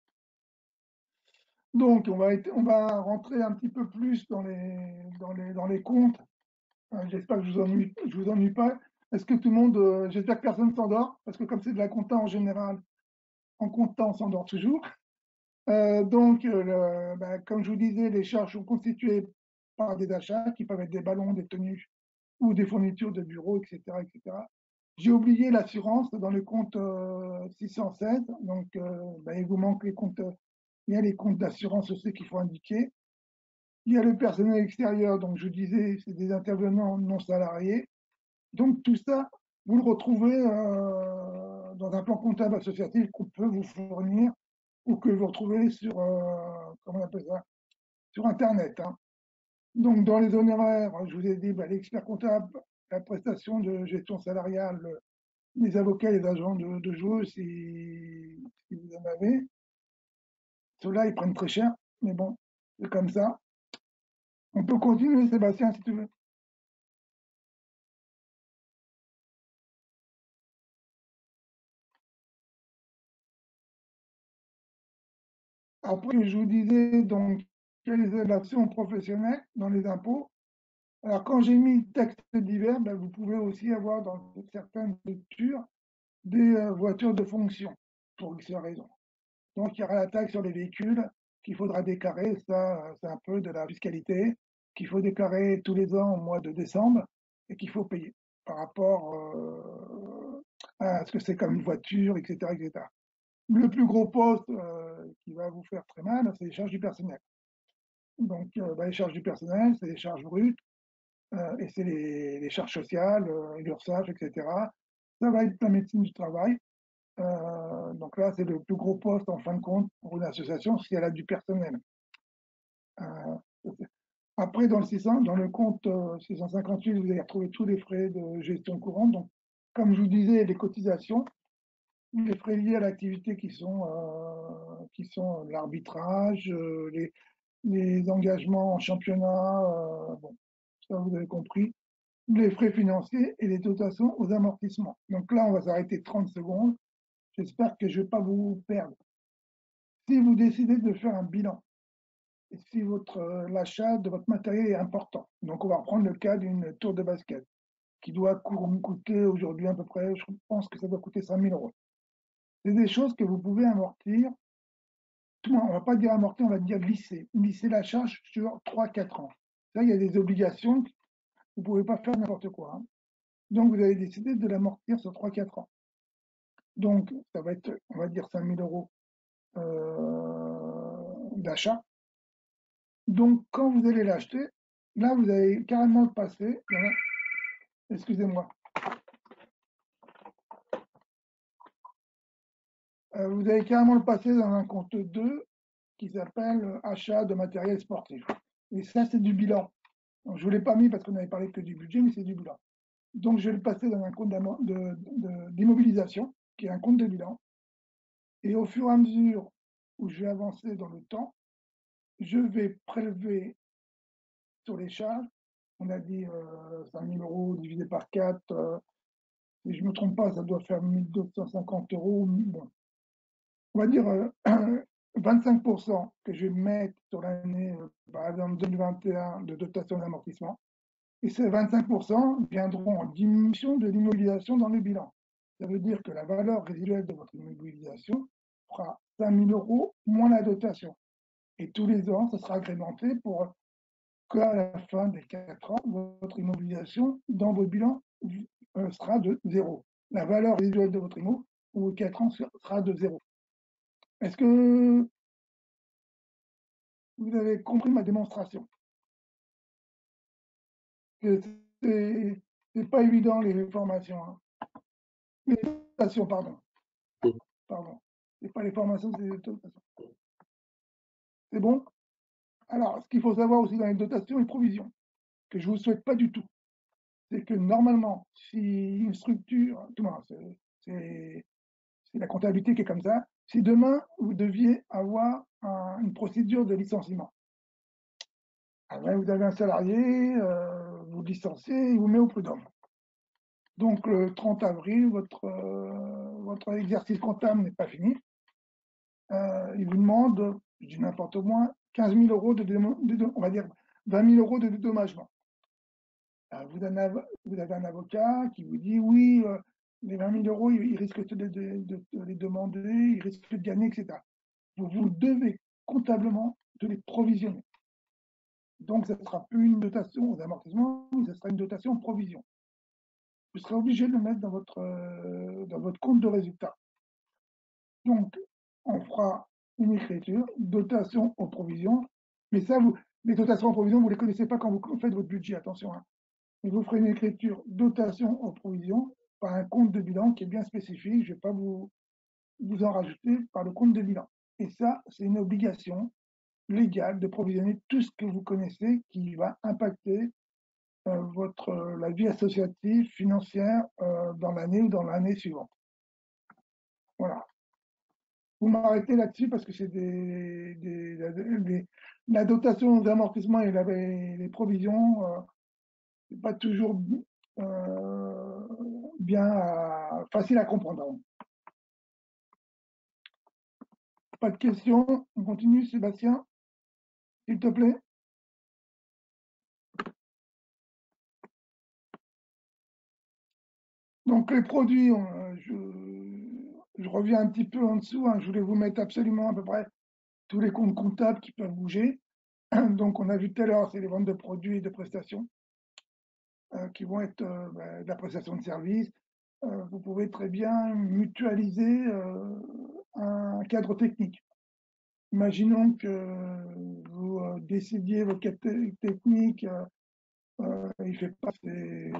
Donc, on va rentrer un petit peu plus dans les comptes. J'espère que je vous ennuie pas. Est-ce que tout le monde, j'espère que personne s'endort, parce que comme c'est de la compta en général, en compta, on s'endort toujours. Donc, comme je vous disais, les charges sont constituées par des achats qui peuvent être des ballons, des tenues ou des fournitures de bureau, etc., etc. J'ai oublié l'assurance dans le compte 616. Donc, il vous manque les comptes. Il y a les comptes d'assurance aussi qu'il faut indiquer. Il y a le personnel extérieur, donc je disais, c'est des intervenants non salariés. Donc tout ça, vous le retrouvez dans un plan comptable associatif qu'on peut vous fournir ou que vous retrouvez sur, comment on appelle ça, sur Internet. Hein. Donc dans les honoraires, je vous ai dit, l'expert comptable, la prestation de gestion salariale, les avocats, les agents de joueurs, si vous en avez. Ceux-là, ils prennent très cher, mais bon, c'est comme ça. On peut continuer, Sébastien, si tu veux. Après, je vous disais donc quelles sont l'actions professionnelle dans les impôts. Alors, quand j'ai mis taxes divers, vous pouvez aussi avoir dans certaines structures des voitures de fonction, pour X raisons. Donc, il y aura la taxe sur les véhicules qu'il faudra déclarer. Ça, c'est un peu de la fiscalité qu'il faut déclarer tous les ans au mois de décembre et qu'il faut payer par rapport à ce que c'est comme une voiture, etc., etc. Le plus gros poste qui va vous faire très mal, c'est les charges du personnel. Donc, les charges du personnel, c'est les charges brutes et c'est les charges sociales, l'URSSAF, etc. Ça va être la médecine du travail. Donc là, c'est le plus gros poste en fin de compte pour une association si elle a du personnel. Après, dans le compte 658, vous allez retrouver tous les frais de gestion courante. Donc, comme je vous disais, les cotisations, les frais liés à l'activité qui sont l'arbitrage, les engagements en championnat, bon, ça vous avez compris, les frais financiers et les dotations aux amortissements. Donc là, on va s'arrêter 30 secondes. J'espère que je ne vais pas vous perdre. Si vous décidez de faire un bilan, et si l'achat de votre matériel est important, donc on va reprendre le cas d'une tour de basket qui doit coûter aujourd'hui à peu près, je pense que ça doit coûter 5 000 euros. C'est des choses que vous pouvez amortir. On ne va pas dire amortir, on va dire lisser. Lisser la charge sur 3-4 ans. Ça, il y a des obligations, vous ne pouvez pas faire n'importe quoi, hein. Donc, vous avez décidé de l'amortir sur 3-4 ans. Donc, ça va être, on va dire, 5 000 euros d'achat. Donc, quand vous allez l'acheter, là, vous allez carrément le passer. Excusez-moi. Vous allez carrément le passer dans un compte 2 qui s'appelle achat de matériel sportif. Et ça, c'est du bilan. Donc, je ne vous l'ai pas mis parce qu'on n'avait parlé que du budget, mais c'est du bilan. Donc, je vais le passer dans un compte d'immobilisation, qui est un compte de bilan. Et au fur et à mesure où je vais avancer dans le temps, je vais prélever sur les charges. On a dit 5 000 euros divisé par 4. Si je ne me trompe pas, ça doit faire 1 250 euros. Bon. On va dire 25% que je vais mettre sur l'année, par exemple 2021, de dotation d'amortissement. Et ces 25% viendront en diminution de l'immobilisation dans le bilan. Ça veut dire que la valeur résiduelle de votre immobilisation fera 5 000 euros moins la dotation. Et tous les ans, ça sera agrémenté pour qu'à la fin des 4 ans, votre immobilisation dans votre bilan sera de 0. La valeur résiduelle de votre immo aux 4 ans sera de 0. Est-ce que vous avez compris ma démonstration? C'est pas évident les formations, hein. Les dotations, pardon. Pardon. C'est pas les formations, c'est les dotations. C'est bon? Alors, ce qu'il faut savoir aussi dans les dotations et provisions, que je ne vous souhaite pas du tout, c'est que normalement, si une structure, tout le monde, c'est la comptabilité qui est comme ça, si demain vous deviez avoir une procédure de licenciement, après vous avez un salarié, vous licenciez, il vous met au prud'homme. Donc le 30 avril, votre exercice comptable n'est pas fini. Il vous demande, je dis n'importe moins, 15 000 euros on va dire 20 000 euros de dédommagement. Vous avez un avocat qui vous dit oui, les 20 000 euros, il risque de les demander, il risque de gagner, etc. Vous devez comptablement de les provisionner. Donc, ça ne sera plus une dotation aux amortissements, mais ce sera une dotation en provision. Vous serez obligé de le mettre dans votre compte de résultat. Donc, on fera une écriture, dotation en provision, mais ça, les dotations en provision, vous ne les connaissez pas quand vous faites votre budget, attention, hein. Et vous ferez une écriture dotation en provision par un compte de bilan qui est bien spécifique. Je ne vais pas vous en rajouter par le compte de bilan. Et ça, c'est une obligation légale de provisionner tout ce que vous connaissez qui va impacter la vie associative, financière dans l'année ou dans l'année suivante. Voilà. Vous m'arrêtez là-dessus parce que c'est la dotation d'amortissement et les provisions, c'est pas toujours facile à comprendre. Pas de questions? On continue, Sébastien, s'il te plaît. Donc les produits, je reviens un petit peu en dessous, hein. Je voulais vous mettre absolument à peu près tous les comptes comptables qui peuvent bouger. Donc on a vu tout à l'heure, c'est les ventes de produits et de prestations qui vont être de la prestation de services. Vous pouvez très bien mutualiser un cadre technique. Imaginons que vous décidiez votre cadre technique, il ne fait pas ses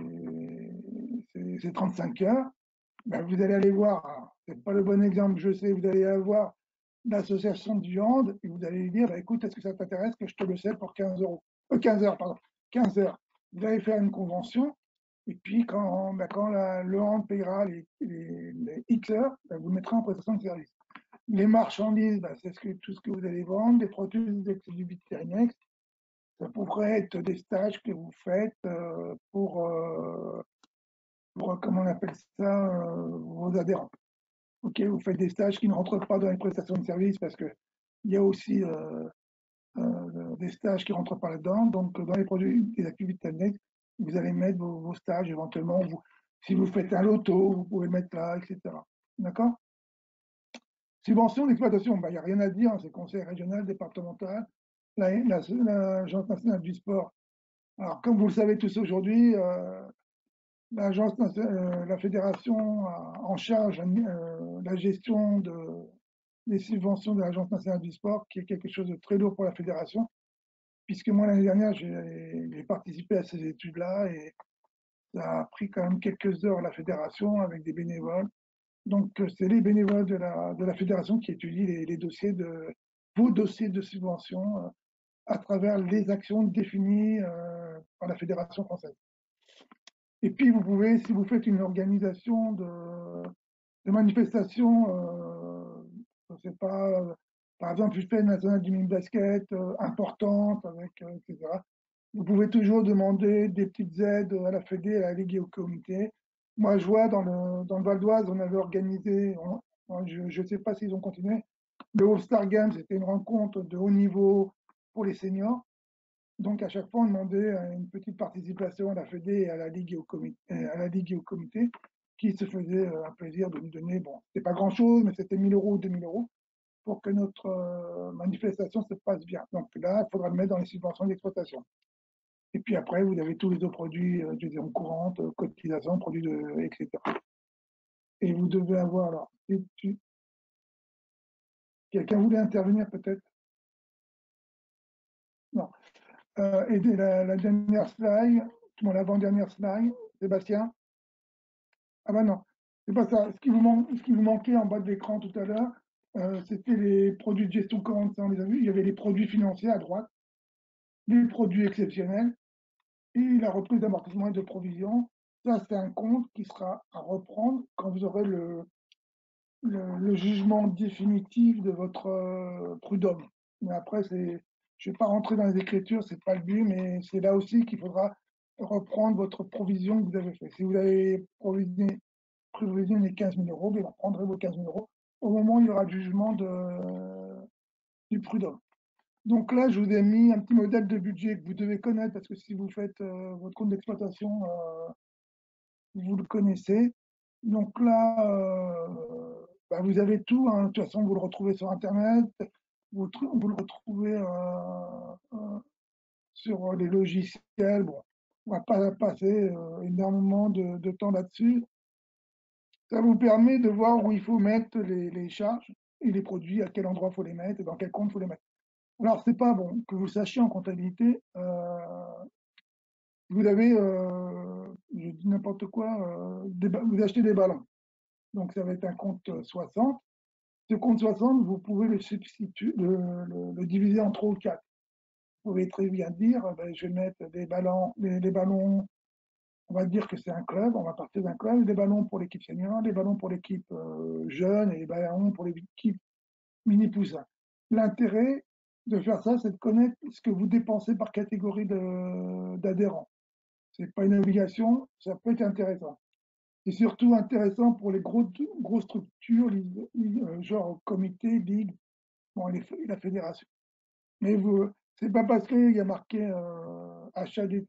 35 heures. Ben, vous allez aller voir, c'est pas le bon exemple, je sais, vous allez avoir l'association du hand et vous allez lui dire, bah, écoute, est-ce que ça t'intéresse que je te le cède pour 15 euros 15 heures, pardon, 15 heures. Vous allez faire une convention et puis quand le hand payera les X heures, ben, vous le mettrez en prestation de service. Les marchandises, ben, c'est tout ce que vous allez vendre, les produits du Bitfinex, ça pourrait être des stages que vous faites pour comment on appelle ça, vos adhérents. Ok, vous faites des stages qui ne rentrent pas dans les prestations de services parce qu'il y a aussi des stages qui ne rentrent pas là-dedans. Donc, dans les produits des activités annexes, vous allez mettre vos stages éventuellement. Si vous faites un loto, vous pouvez le mettre là, etc. D'accord? Subvention d'exploitation, il n'y a rien à dire, hein, c'est conseil régional, départemental, l'Agence nationale du sport, Alors, comme vous le savez tous aujourd'hui, la fédération a en charge la gestion des subventions de l'Agence nationale du sport, qui est quelque chose de très lourd pour la fédération, puisque moi, l'année dernière, j'ai participé à ces études-là et ça a pris quand même quelques heures à la fédération avec des bénévoles. Donc, c'est les bénévoles de la fédération qui étudient les dossiers vos dossiers de subvention à travers les actions définies par la fédération française. Et puis, vous pouvez, si vous faites une organisation de manifestations, je ne sais pas, par exemple, une fête nationale du mini-basket importante, etc. Vous pouvez toujours demander des petites aides à la Fédé, à la Ligue et au comité. Moi, je vois dans le Val d'Oise, on avait organisé, je ne sais pas s'ils ont continué, le All-Star Games, c'était une rencontre de haut niveau pour les seniors. Donc, à chaque fois, on demandait une petite participation à la Fédé et à la Ligue et au comité, qui se faisait un plaisir de nous donner, bon, c'était pas grand-chose, mais c'était 1 000 euros ou 2 000 euros pour que notre manifestation se passe bien. Donc là, il faudra le mettre dans les subventions d'exploitation. Et puis après, vous avez tous les autres produits d'adhésion courante, cotisation, produits etc. Et vous devez avoir, alors, quelqu'un voulait intervenir peut-être? Non. Et la dernière slide, l'avant-dernière slide, Sébastien? Ah ben non, c'est pas ça. Ce qui vous manquait en bas de l'écran tout à l'heure, c'était les produits de gestion courante, ça on les a vus. Il y avait les produits financiers à droite, les produits exceptionnels et la reprise d'amortissement et de provision. Ça, c'est un compte qui sera à reprendre quand vous aurez le jugement définitif de votre prud'homme. Mais après, je ne vais pas rentrer dans les écritures, c'est pas le but, mais c'est là aussi qu'il faudra reprendre votre provision que vous avez fait. Si vous avez provisionné les 15 000 euros, vous prendrez vos 15 000 euros au moment où il y aura le jugement du prud'homme. Donc là, je vous ai mis un petit modèle de budget que vous devez connaître parce que si vous faites votre compte d'exploitation, vous le connaissez. Donc là, vous avez tout. Hein. De toute façon, vous le retrouvez sur Internet. Vous le retrouvez sur les logiciels. Bon, on ne va pas passer énormément de temps là-dessus. Ça vous permet de voir où il faut mettre les charges et les produits, à quel endroit il faut les mettre et dans quel compte il faut les mettre. Alors, c'est pas bon que vous sachiez en comptabilité. Vous avez, je dis n'importe quoi, vous achetez des ballons. Donc, ça va être un compte 60. Ce compte 60, vous pouvez le substituer, le diviser en 3 ou 4. Vous pouvez très bien dire, je vais mettre des ballons, les ballons, on va dire que c'est un club, on va partir d'un club, des ballons pour l'équipe senior, des ballons pour l'équipe jeune et des ballons pour l'équipe mini poussin. L'intérêt de faire ça, c'est de connaître ce que vous dépensez par catégorie d'adhérents. Ce n'est pas une obligation, ça peut être intéressant. C'est surtout intéressant pour les grosses structures, genre comité, ligue, bon, la fédération. Mais c'est pas parce qu'il y a marqué achat de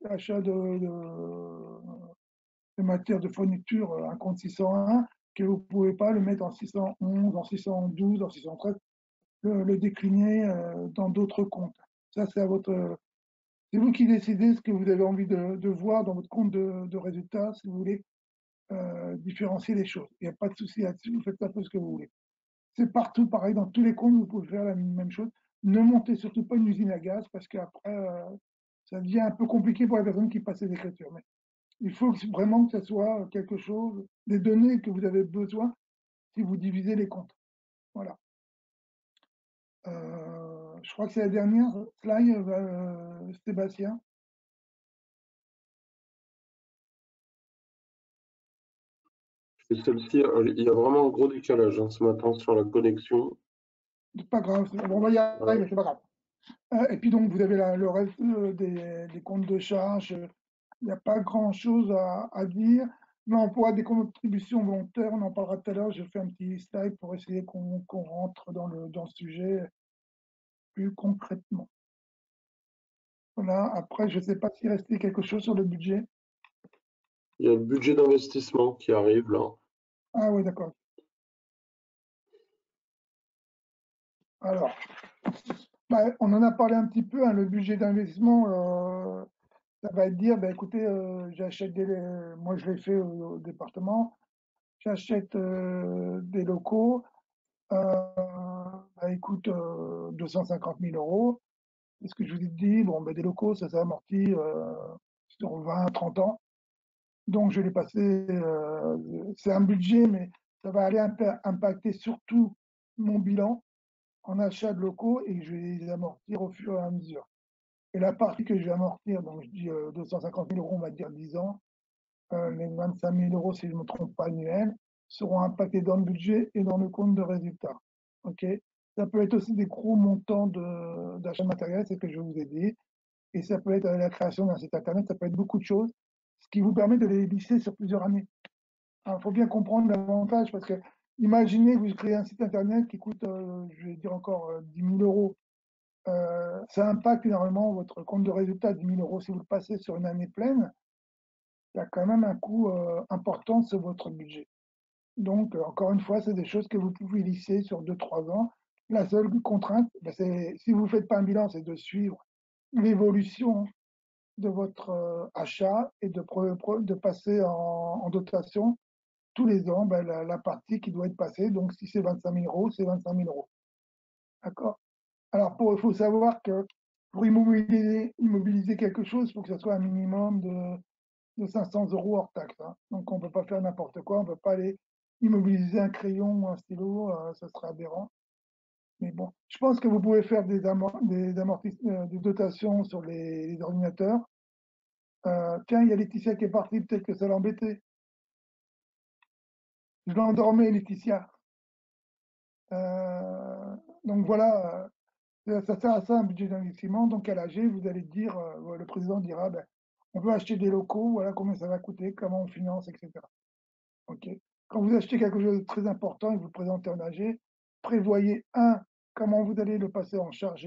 matière de fourniture, un compte 601, que vous ne pouvez pas le mettre en 611, en 612, en 613, le décliner dans d'autres comptes. Ça, c'est vous qui décidez ce que vous avez envie de voir dans votre compte de résultats, si vous voulez différencier les choses. Il n'y a pas de souci là-dessus, vous faites un peu ce que vous voulez. C'est partout pareil, dans tous les comptes, vous pouvez faire la même chose. Ne montez surtout pas une usine à gaz parce qu'après, ça devient un peu compliqué pour les personnes qui passent les écritures. Mais il faut vraiment que ce soit quelque chose, des données que vous avez besoin si vous divisez les comptes. Voilà. Je crois que c'est la dernière slide, Sébastien. Et celle-ci, il y a vraiment un gros décalage ce matin sur la connexion. C'est pas grave, on va y arriver, c'est pas grave. Et puis donc, vous avez le reste des comptes de charge. Il n'y a pas grand-chose à dire. L'emploi des contributions volontaires, on en parlera tout à l'heure. Je fais un petit slide pour essayer qu'on rentre dans le sujet plus concrètement. Voilà. Après, je ne sais pas s'il restait quelque chose sur le budget. Il y a le budget d'investissement qui arrive là. Ah oui, d'accord. Alors, on en a parlé un petit peu, hein, le budget d'investissement. Ça va être dire, ben, écoutez, j'achète moi je l'ai fait au département, j'achète des locaux, bah, écoute, 250 000 euros. Et ce que je vous ai dit, bon, ben, des locaux, ça s'amortit sur 20, 30 ans. Donc, je l'ai passé, c'est un budget, mais ça va aller impacter surtout mon bilan en achat de locaux et je vais les amortir au fur et à mesure. Et la partie que je vais amortir, donc je dis 250 000 euros, on va dire 10 ans, les 25 000 euros, si je ne me trompe pas, annuels, seront impactés dans le budget et dans le compte de résultat. OK? Ça peut être aussi des gros montants d'achat de matériel, c'est ce que je vous ai dit. Et ça peut être la création d'un site internet, ça peut être beaucoup de choses, ce qui vous permet de les lisser sur plusieurs années. Il faut bien comprendre l'avantage parce que imaginez que vous créez un site internet qui coûte, je vais dire encore 10 000 euros. Ça impacte énormément votre compte de résultat, 10 000 euros. Si vous le passez sur une année pleine, il y a quand même un coût important sur votre budget. Donc, encore une fois, c'est des choses que vous pouvez lisser sur 2-3 ans. La seule contrainte, ben, c'est si vous ne faites pas un bilan, c'est de suivre l'évolution de votre achat et de passer en dotation tous les ans ben, la partie qui doit être passée. Donc, si c'est 25 000 euros, c'est 25 000 euros. D'accord? Alors, il faut savoir que pour immobiliser quelque chose, il faut que ce soit un minimum de 500 euros hors taxe. Hein. Donc, on ne peut pas faire n'importe quoi. On ne peut pas aller immobiliser un crayon ou un stylo. Ça serait aberrant. Mais bon, je pense que vous pouvez faire des dotations sur les ordinateurs. Tiens, il y a Laetitia qui est partie. Peut-être que ça l'embêtait. Je l'endormais, Laetitia. Donc voilà, ça sert à ça un budget d'investissement. Donc à l'AG, vous allez dire, le président dira, ben, on veut acheter des locaux, voilà combien ça va coûter, comment on finance, etc. Ok. Quand vous achetez quelque chose de très important et que vous le présentez en AG, prévoyez comment vous allez le passer en charge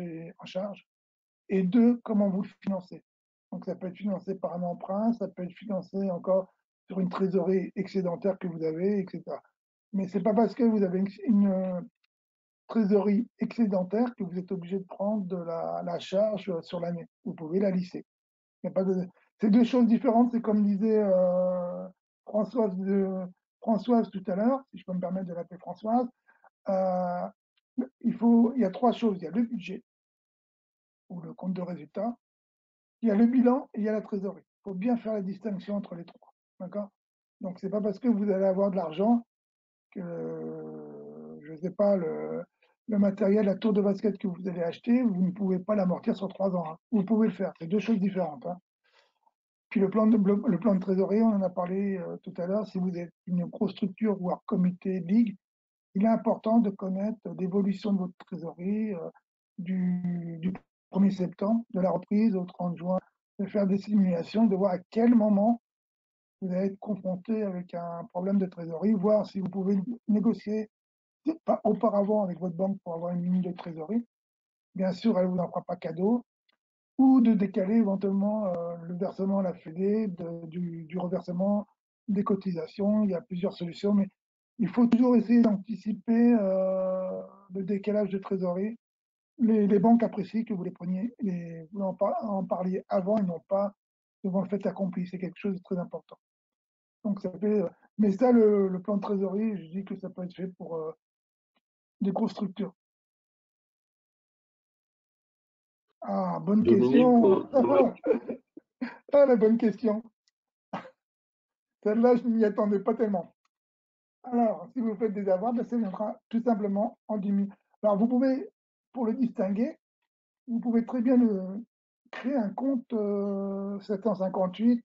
et deux, comment vous le financez. Donc ça peut être financé par un emprunt, ça peut être financé encore sur une trésorerie excédentaire que vous avez, etc. Mais c'est pas parce que vous avez une trésorerie excédentaire que vous êtes obligé de prendre de la charge sur l'année. Vous pouvez la lisser. Il y a pas de... C'est deux choses différentes. C'est comme disait Françoise, Françoise tout à l'heure, si je peux me permettre de l'appeler Françoise. Euh, il y a trois choses. Il y a le budget ou le compte de résultat. Il y a le bilan et il y a la trésorerie. Il faut bien faire la distinction entre les trois. D'accord? Donc, c'est pas parce que vous allez avoir de l'argent que, je ne sais pas, le matériel, la tour de basket que vous allez acheter, vous ne pouvez pas l'amortir sur 3 ans. Hein. Vous pouvez le faire. C'est deux choses différentes. Hein. Puis le plan de trésorerie, on en a parlé tout à l'heure. Si vous êtes une grosse structure ou un comité de ligue, il est important de connaître l'évolution de votre trésorerie du 1er septembre, de la reprise au 30 juin, de faire des simulations, de voir à quel moment vous allez être confronté avec un problème de trésorerie, voir si vous pouvez négocier pas auparavant avec votre banque pour avoir une ligne de trésorerie. Bien sûr, elle ne vous en fera pas cadeau. Ou de décaler éventuellement le versement à la Fédé, du reversement des cotisations. Il y a plusieurs solutions, mais il faut toujours essayer d'anticiper le décalage de trésorerie. Les banques apprécient que vous les preniez, vous en parliez avant et non pas devant le fait accompli. C'est quelque chose de très important. Donc ça fait, mais ça, le plan de trésorerie, je dis que ça peut être fait pour des grosses structures. Ah, bonne Dominique, question. Ah, la bonne question. Celle-là, je ne m'y attendais pas tellement. Alors, si vous faites des avoirs, ben, ça viendra tout simplement en 10 000. Alors, vous pouvez, pour le distinguer, vous pouvez très bien créer un compte 758,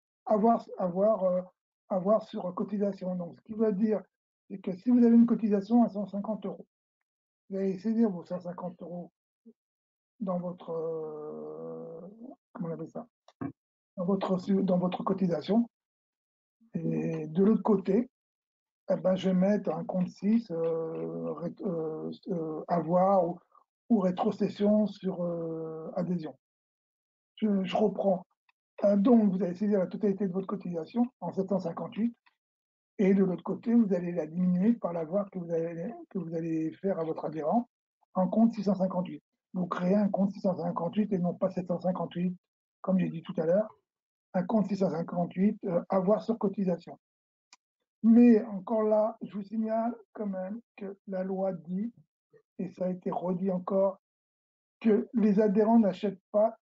avoir sur cotisation. Donc, ce qui veut dire, c'est que si vous avez une cotisation à 150 euros, vous allez saisir vos 150 euros dans votre, comment on appelle ça, dans votre cotisation. Et de l'autre côté, eh ben, je vais mettre un compte 6, avoir ou rétrocession sur adhésion. Je reprends. Donc, vous allez saisir la totalité de votre cotisation en 758 et de l'autre côté, vous allez la diminuer par l'avoir que vous allez faire à votre adhérent en compte 658. Vous créez un compte 658 et non pas 758, comme j'ai dit tout à l'heure. un compte 658, avoir sur cotisation. Mais encore là, je vous signale quand même que la loi dit, et ça a été redit encore, que les adhérents n'achètent pas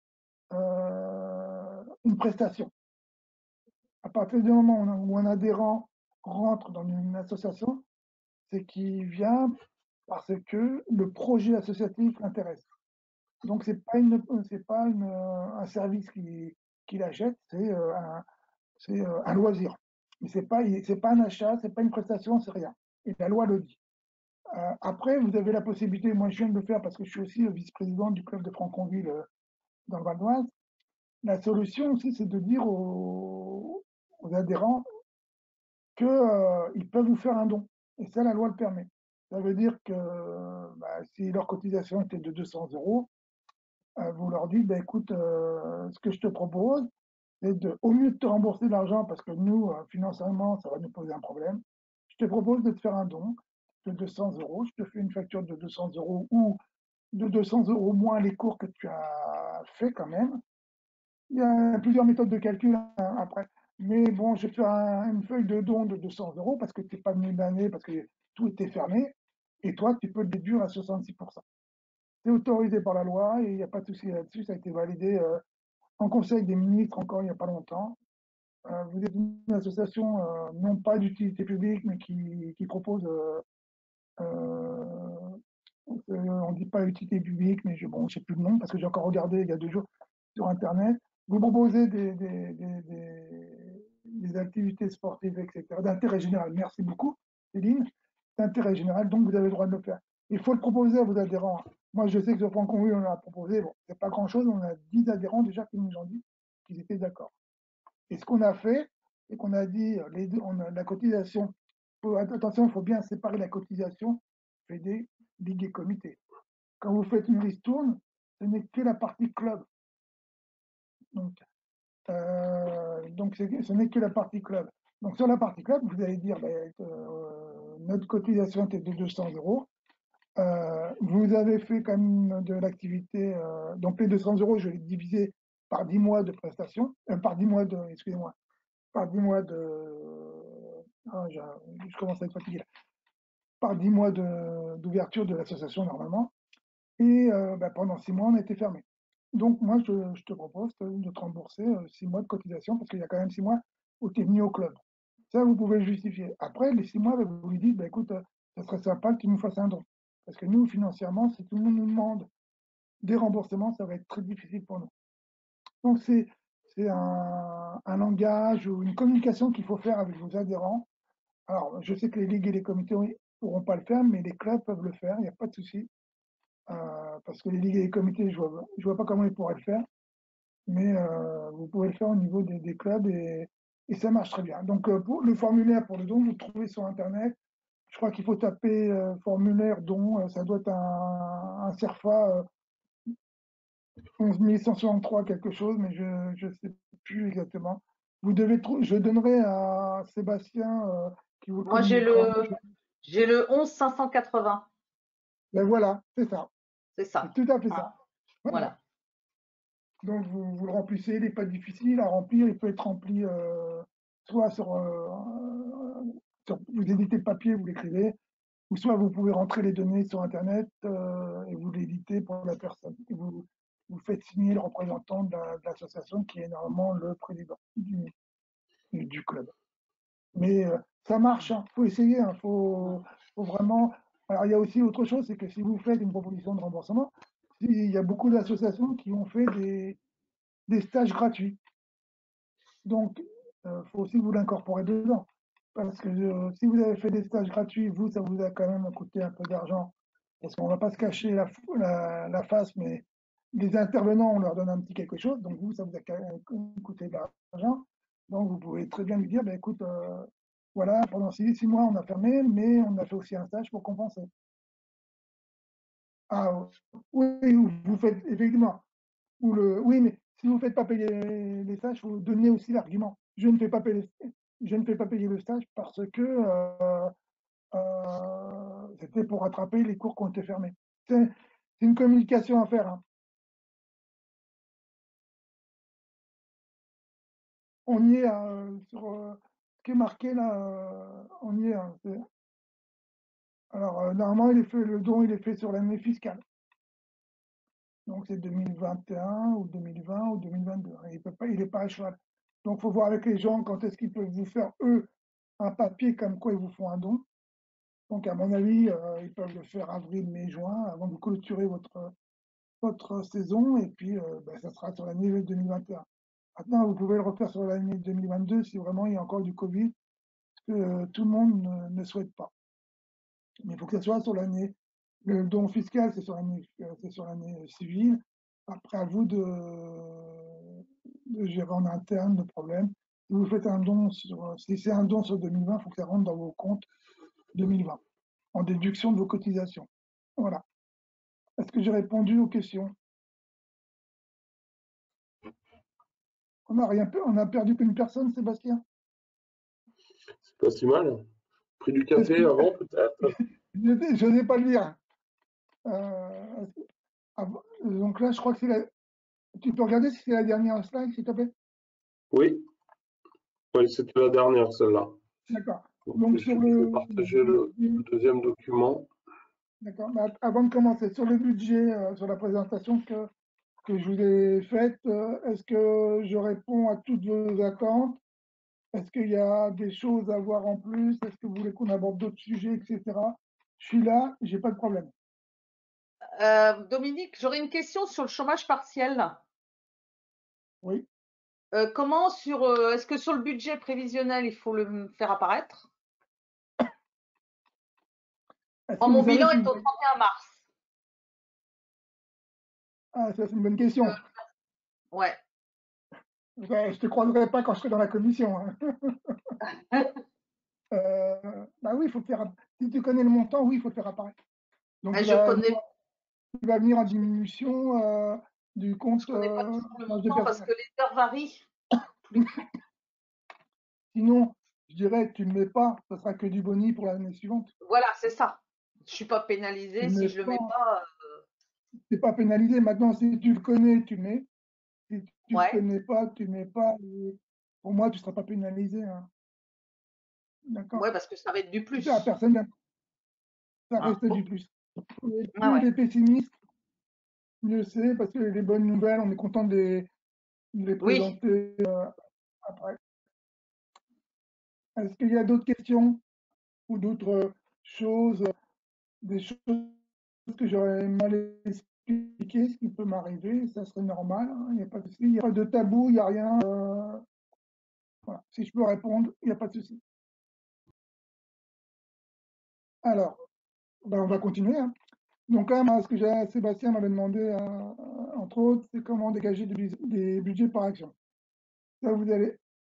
une prestation. À partir du moment où un adhérent rentre dans une association, c'est qu'il vient parce que le projet associatif l'intéresse. Donc, c'est pas un service qu'il achète, c'est un loisir. Mais c'est pas un achat, c'est pas une prestation, c'est rien. Et la loi le dit. Après, vous avez la possibilité, moi je viens de le faire parce que je suis aussi vice-président du club de Franconville dans le Val d'Oise. La solution aussi, c'est de dire aux adhérents qu'ils peuvent vous faire un don. Et ça, la loi le permet. Ça veut dire que si leur cotisation était de 200 euros, vous leur dites, écoute, ce que je te propose, c'est au mieux de te rembourser l'argent, parce que nous, financièrement, ça va nous poser un problème, je te propose de te faire un don de 200 euros, je te fais une facture de 200 euros ou de 200 euros moins les cours que tu as fait quand même. Il y a plusieurs méthodes de calcul après. Mais bon, je vais faire une feuille de don de 200 euros parce que tu n'es pas venu d'année, parce que tout était fermé. Et toi, tu peux le déduire à 66%. C'est autorisé par la loi et il n'y a pas de souci là-dessus. Ça a été validé en Conseil des ministres encore il n'y a pas longtemps. Vous êtes une association non pas d'utilité publique, mais qui propose, on ne dit pas utilité publique, mais bon, je ne sais plus le nom parce que j'ai encore regardé il y a 2 jours sur Internet. Vous proposez des activités sportives, etc., d'intérêt général. Merci beaucoup, Céline. D'intérêt général, donc vous avez le droit de le faire. Il faut le proposer à vos adhérents. Moi, je sais que sur Franconville, on l'a proposé. Bon, c'est pas grand-chose. On a 10 adhérents déjà qui nous ont dit qu'ils étaient d'accord. Et ce qu'on a fait, c'est qu'on a dit, la cotisation, attention, il faut bien séparer la cotisation des ligues et comités. Quand vous faites une ristourne, ce n'est que la partie club. Donc, ce n'est que la partie club. Donc, sur la partie club, vous allez dire, notre cotisation était de 200 euros. Vous avez fait quand même de l'activité, donc les 200 euros, je vais les diviser par 10 mois de prestation, par 10 mois de, excusez-moi, par 10 mois de, je commence à être fatigué là, par 10 mois d'ouverture de l'association normalement, et pendant 6 mois, on a été fermé. Donc moi, je te propose de te rembourser 6 mois de cotisation, parce qu'il y a quand même 6 mois où tu es venu au club. Ça, vous pouvez le justifier. Après, les 6 mois, vous lui dites, écoute, ça serait sympa que tu nous fasses un don. Parce que nous, financièrement, si tout le monde nous demande des remboursements, ça va être très difficile pour nous. Donc, c'est un langage ou une communication qu'il faut faire avec vos adhérents. Alors, je sais que les ligues et les comités ne pourront pas le faire, mais les clubs peuvent le faire, il n'y a pas de souci. Parce que les ligues et les comités, je ne vois pas comment ils pourraient le faire. Mais vous pouvez le faire au niveau des clubs et ça marche très bien. Donc, pour le formulaire pour le don, vous le trouvez sur Internet. Je crois qu'il faut taper formulaire don, ça doit être un CERFA 11 163 quelque chose, mais je ne sais plus exactement. Vous devez je donnerai à Sébastien qui vous le Moi, j'ai le 11 580. Ben voilà, c'est ça. C'est ça. C'est tout à fait ça. Voilà. Donc, vous le remplissez, il n'est pas difficile à remplir, il peut être rempli soit vous éditez le papier, vous l'écrivez, ou soit vous pouvez rentrer les données sur Internet et vous l'éditez pour la personne. Et vous faites signer le représentant de l'association qui est normalement le président du club. Mais ça marche, il faut essayer, il faut vraiment. Alors, il y a aussi autre chose, c'est que si vous faites une proposition de remboursement, il y a beaucoup d'associations qui ont fait des stages gratuits. Donc, il faut aussi vous l'incorporer dedans. Parce que si vous avez fait des stages gratuits, vous, ça vous a quand même coûté un peu d'argent. Parce qu'on ne va pas se cacher la face, mais les intervenants, on leur donne un petit quelque chose. Donc, vous, ça vous a quand même coûté de l'argent. Donc, vous pouvez très bien lui dire, écoute, voilà, pendant 6 mois, on a fermé, mais on a fait aussi un stage pour compenser. Ah, oui, vous faites, effectivement. Oui, mais si vous ne faites pas payer les stages, il faut donner aussi l'argument. Je ne fais pas payer le stage parce que c'était pour rattraper les cours qui ont été fermés. C'est une communication à faire. Hein. on y est sur ce qui est marqué là, on y est. Alors, normalement, le don, il est fait sur l'année fiscale. Donc, c'est 2021 ou 2020 ou 2022. Il n'est pas à cheval. Donc, il faut voir avec les gens quand est-ce qu'ils peuvent vous faire, eux, un papier comme quoi ils vous font un don. Donc, à mon avis, ils peuvent le faire avril, mai, juin, avant de clôturer votre saison. Et puis, ça sera sur l'année 2021. Maintenant, vous pouvez le refaire sur l'année 2022 si vraiment il y a encore du Covid, que tout le monde ne souhaite pas. Mais il faut que ce soit sur l'année. Le don fiscal, c'est sur l'année civile. Après, à vous de gérer en interne le problème. Si vous faites un don si c'est un don sur 2020, il faut que ça rentre dans vos comptes 2020, en déduction de vos cotisations. Voilà. Est-ce que j'ai répondu aux questions? On a perdu qu'une personne, Sébastien. C'est pas si mal. Pris du café avant, peut-être. Je n'osais pas le dire. Donc là, je crois que c'est tu peux regarder si c'est la dernière slide, s'il te plaît? Oui, oui, c'était la dernière, celle-là. D'accord. Donc, Donc, je vais partager le deuxième document. D'accord. Avant de commencer, sur le budget, sur la présentation que je vous ai faite, est-ce que je réponds à toutes vos attentes? Est-ce qu'il y a des choses à voir en plus? Est-ce que vous voulez qu'on aborde d'autres sujets, etc.? Je suis là, j'ai pas de problème. Dominique, j'aurais une question sur le chômage partiel. Oui. Est-ce que sur le budget prévisionnel, il faut le faire apparaître? Mon bilan est au 31 mars. Ah, ça, c'est une bonne question. Ouais. Je te croiserai pas quand je serai dans la commission. Hein. Bah oui, il faut le faire. Si tu connais le montant, oui, il faut le faire apparaître. Donc, Je connais, il va venir en diminution du compte. je connais pas toujours le charge de montant parce personnel. que les heures varient. Sinon, je dirais, tu ne le mets pas, ça sera que du boni pour l'année suivante. Voilà, c'est ça. Je suis pas pénalisée si je le mets pas. Tu n'es pas pénalisé. Maintenant, si tu le connais, tu mets. Si tu ne Ouais. connais pas, tu ne mets pas. Et pour moi, tu ne seras pas pénalisé. Hein. D'accord. Ouais, parce que ça va être du plus. Ça, personne, ça reste Bon. du plus. Et plus Ah on ouais. est pessimiste, mieux c'est, parce que les bonnes nouvelles, on est content de les Oui. présenter après. Est-ce qu'il y a d'autres questions ou d'autres choses, des choses que j'aurais mal expliquées, ce qui peut m'arriver, ça serait normal, hein, il n'y a pas de souci, il n'y a pas de tabou, il n'y a rien. Voilà. Si je peux répondre, il n'y a pas de souci. Alors, on va continuer. Hein. Donc là, ce que Sébastien m'avait demandé, entre autres, c'est comment dégager des budgets par action. Ça, vous allez.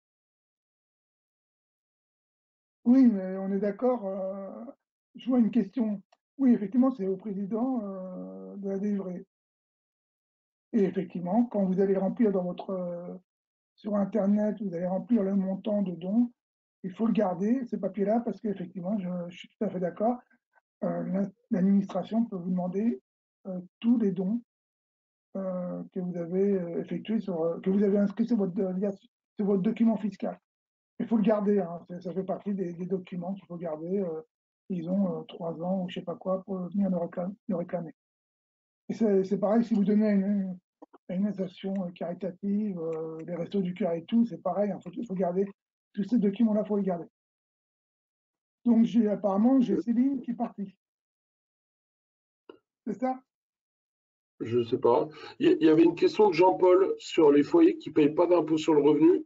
Oui, mais on est d'accord. Je vois une question. Oui, effectivement, c'est au président de la délivrer. Et effectivement, quand vous allez remplir sur Internet, vous allez remplir le montant de dons, il faut le garder, ce papier-là, parce qu'effectivement, je suis tout à fait d'accord. L'administration peut vous demander tous les dons que vous avez effectués que vous avez inscrits sur votre document fiscal. Il faut le garder, hein, ça fait partie des documents qu'il faut garder. Ils ont 3 ans ou je sais pas quoi pour venir le réclamer. Et c'est pareil, si vous donnez à une association caritative, les restos du cœur et tout, c'est pareil, il faut garder tous ces documents-là, il faut les garder. Donc apparemment, j'ai Céline qui est partie. C'est ça? Je ne sais pas. Il y avait une question de Jean-Paul sur les foyers qui ne payent pas d'impôt sur le revenu.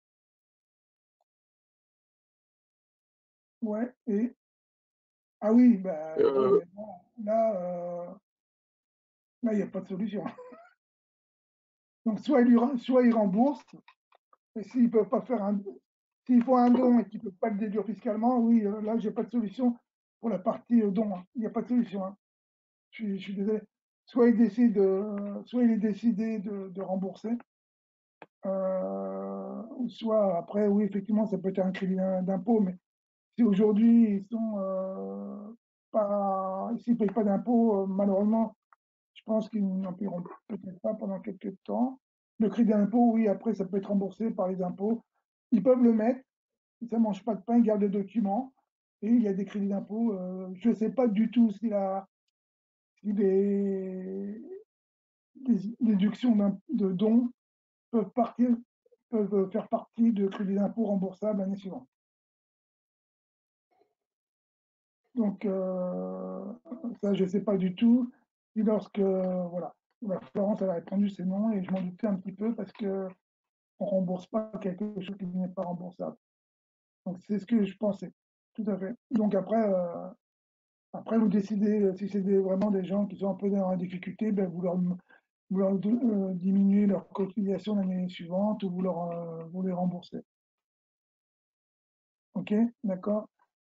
Ouais, et. Ah oui, bah, oui, mais bon, là, il n'y a pas de solution. Donc, soit ils remboursent, et s'ils peuvent pas faire s'ils font un don et qu'ils ne peuvent pas le déduire fiscalement, oui, là, j'ai pas de solution pour la partie don. Hein. Il n'y a pas de solution. Hein. Je suis désolé. Soit il est décidé de rembourser, soit après, oui, effectivement, ça peut être un crédit d'impôt, mais si aujourd'hui ils sont s'ils ne payent pas d'impôt, malheureusement, je pense qu'ils n'en paieront peut-être pas pendant quelques temps. Le crédit d'impôt, oui, après, ça peut être remboursé par les impôts. Ils peuvent le mettre, ça ne mange pas de pain, ils gardent le document. Et il y a des crédits d'impôt. Je ne sais pas du tout si les déductions de dons peuvent faire partie de crédits d'impôt remboursables l'année suivante. Donc, ça, je ne sais pas du tout. Et lorsque, voilà, Florence, elle a répondu c'est non, et je m'en doutais un petit peu parce qu'on ne rembourse pas quelque chose qui n'est pas remboursable. Donc, c'est ce que je pensais, tout à fait. Donc, après vous décidez, si c'est vraiment des gens qui sont un peu dans la difficulté, ben, vous leur diminuez leur cotisation l'année suivante ou vous les remboursez. Ok, d'accord.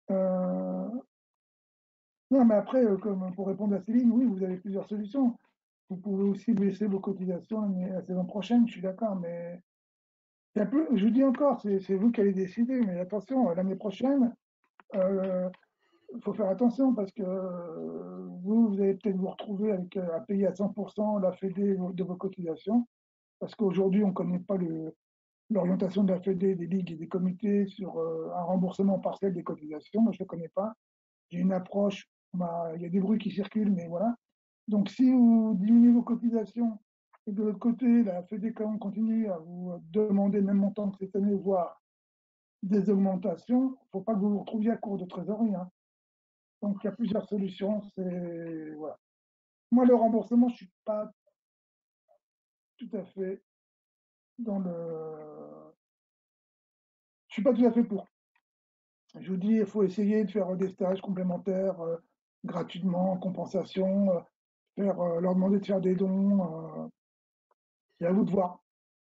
Non, mais après, comme pour répondre à Céline, oui, vous avez plusieurs solutions. Vous pouvez aussi baisser vos cotisations la saison prochaine, je suis d'accord, mais je vous dis encore, c'est vous qui allez décider, mais attention, l'année prochaine, il faut faire attention parce que vous allez peut-être vous retrouver avec, à payer à 100% la Fédé de vos cotisations, parce qu'aujourd'hui, on ne connaît pas l'orientation de la Fédé, des ligues et des comités sur un remboursement partiel des cotisations. Moi, je ne le connais pas. J'ai une approche, il y a des bruits qui circulent, mais voilà. Donc, si vous diminuez vos cotisations et de l'autre côté, la Fédé quand même continue à vous demander le même montant que cette année, voire des augmentations, il ne faut pas que vous vous retrouviez à court de trésorerie. Hein. Donc, il y a plusieurs solutions. Voilà. Moi, le remboursement, je ne suis pas tout à fait dans le. Je suis pas tout à fait pour. Je vous dis, il faut essayer de faire des stages complémentaires gratuitement, en compensation, leur demander de faire des dons. C'est à vous de voir.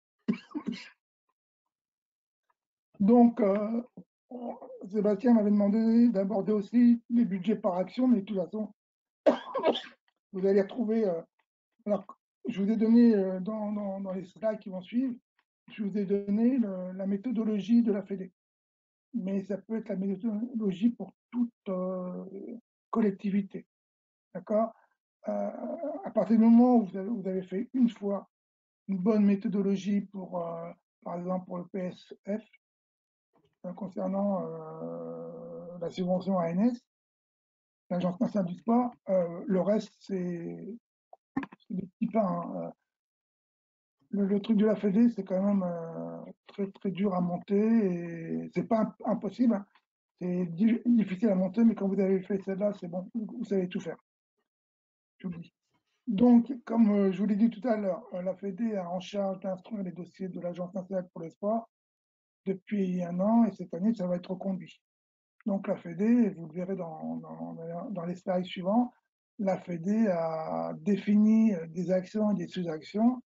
Donc, Sébastien m'avait demandé d'aborder aussi les budgets par action, mais de toute façon, vous allez retrouver. Alors, je vous ai donné dans les slides qui vont suivre, je vous ai donné la méthodologie de la Fédé. Mais ça peut être la méthodologie pour toute collectivité. D'accord. À partir du moment où vous avez fait une fois une bonne méthodologie pour, par exemple, pour le PSF, concernant la subvention ANS, l'Agence nationale du sport, le reste, c'est des petits pains. Hein. Le truc de la Fédé, c'est quand même très, très dur à monter et c'est pas impossible. Hein. C'est difficile à monter, mais quand vous avez fait celle-là, c'est bon, vous savez tout faire. J'oublie. Donc, comme je vous l'ai dit tout à l'heure, la Fédé a en charge d'instruire les dossiers de l'Agence nationale pour le sport depuis un an et cette année, ça va être reconduit. Donc, la Fédé, vous le verrez dans les slides suivants, la Fédé a défini des actions et des sous-actions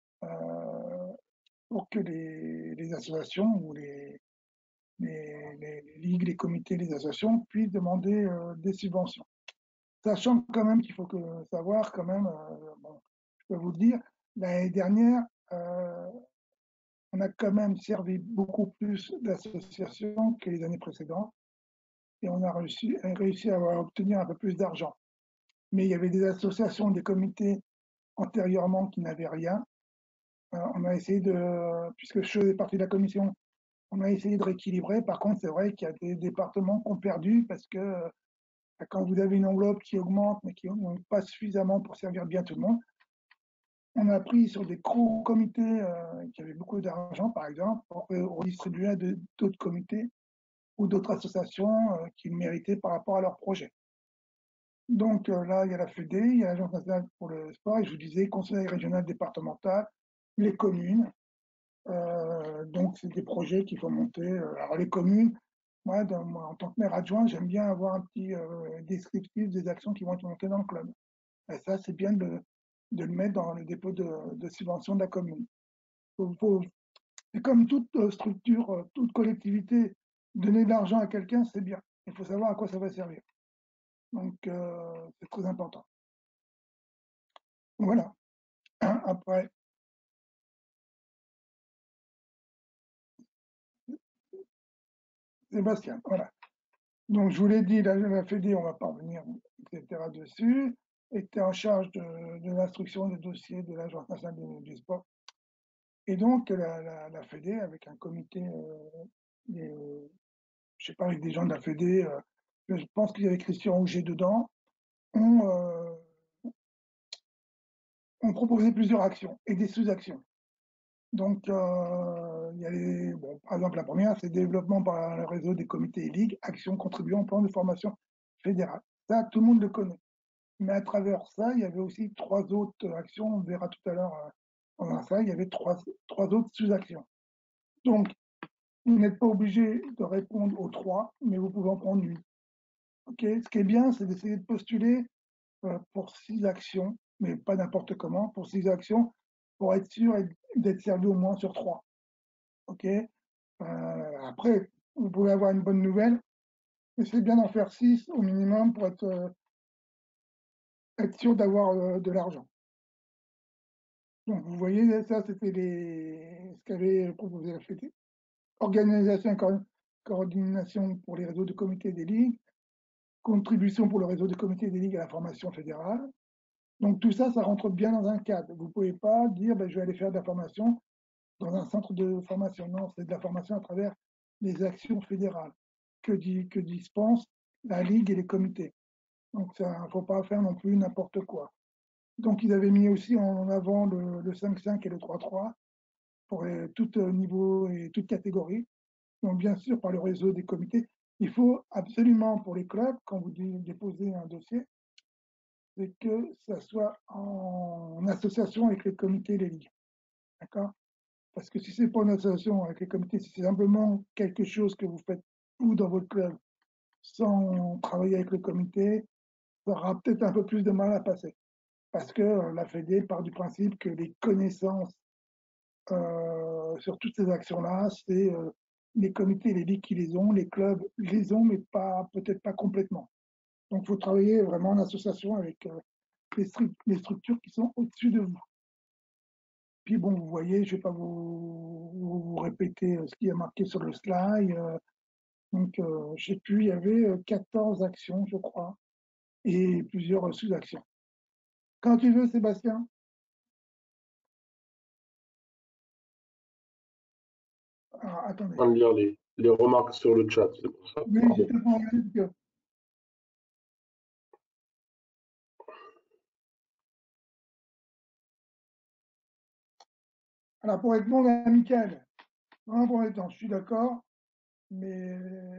pour que les associations ou les ligues, les comités, les associations puissent demander des subventions. Sachant quand même qu'il faut savoir quand même, bon, je peux vous le dire, l'année dernière, on a quand même servi beaucoup plus d'associations que les années précédentes et on a réussi à obtenir un peu plus d'argent. Mais il y avait des associations, des comités antérieurement qui n'avaient rien. On a essayé puisque je faisais partie de la commission, on a essayé de rééquilibrer. Par contre, c'est vrai qu'il y a des départements qui ont perdu parce que quand vous avez une enveloppe qui augmente mais qui n'est pas suffisamment pour servir bien tout le monde, on a pris sur des gros comités qui avaient beaucoup d'argent, par exemple, pour redistribuer à d'autres comités ou d'autres associations qui le méritaient par rapport à leur projet. Donc là, il y a la Fédé, il y a l'Agence nationale pour le sport, et je vous disais, conseil régional départemental, les communes. Donc, c'est des projets qu'il faut monter. Alors, les communes, moi, en tant que maire adjoint, j'aime bien avoir un petit descriptif des actions qui vont être montées dans le club. Et ça, c'est bien de le mettre dans le dépôt de subvention de la commune. C'est comme toute structure, toute collectivité, donner de l'argent à quelqu'un, c'est bien. Il faut savoir à quoi ça va servir. Donc, c'est très important. Voilà. Après, Sébastien, voilà. Donc, je vous l'ai dit, la Fédé, on va pas revenir, etc. dessus, était en charge de l'instruction des dossiers de l'Agence nationale du sport. Et donc, la Fédé, avec un comité, je sais pas, avec des gens de la Fédé, je pense qu'il y avait Christian Auger dedans, ont proposé plusieurs actions et des sous-actions. Donc, il y a bon, par exemple, la première, c'est développement par le réseau des comités et ligues, actions contribuant au plan de formation fédérale. Ça, tout le monde le connaît. Mais à travers ça, il y avait aussi 3 autres actions, on verra tout à l'heure dans ça, il y avait trois autres sous-actions. Donc, vous n'êtes pas obligé de répondre aux 3, mais vous pouvez en prendre une. Okay. Ce qui est bien, c'est d'essayer de postuler pour 6 actions, mais pas n'importe comment, pour 6 actions, pour être sûr d'être servi au moins sur 3. Ok. Après, vous pouvez avoir une bonne nouvelle, mais c'est bien d'en faire 6 au minimum pour être sûr d'avoir de l'argent. Donc, vous voyez, ça, c'était ce qu'avait proposé la FED. Organisation et coordination pour les réseaux de comités des ligues, contribution pour le réseau de comités des ligues à la formation fédérale. Donc, tout ça, ça rentre bien dans un cadre. Vous ne pouvez pas dire, ben, je vais aller faire de la formation dans un centre de formation. Non, c'est de la formation à travers les actions fédérales que dispensent la ligue et les comités. Donc, il ne faut pas faire non plus n'importe quoi. Donc, ils avaient mis aussi en avant le 5-5 et le 3-3 pour tout niveau et toute catégorie. Donc, bien sûr, par le réseau des comités. Il faut absolument, pour les clubs, quand vous déposez un dossier, c'est que ça soit en association avec les comités et les ligues. D'accord? Parce que si ce n'est pas une association avec les comités, si c'est simplement quelque chose que vous faites vous dans votre club sans travailler avec le comité, ça aura peut-être un peu plus de mal à passer. Parce que la Fédé part du principe que les connaissances sur toutes ces actions-là, c'est les comités et les ligues qui les ont, les clubs les ont, mais peut-être pas complètement. Donc, il faut travailler vraiment en association avec les structures qui sont au-dessus de vous. Puis bon, vous voyez, je ne vais pas vous répéter ce qui est marqué sur le slide. Donc, je ne sais plus, il y avait 14 actions, je crois, et plusieurs sous-actions. Quand tu veux, Sébastien. Alors, attendez. En train de lire les remarques sur le chat, c'est pour ça. Oui, j'étais pas en ligne. Alors, pour être bon amical, dans un premier temps, je suis d'accord, mais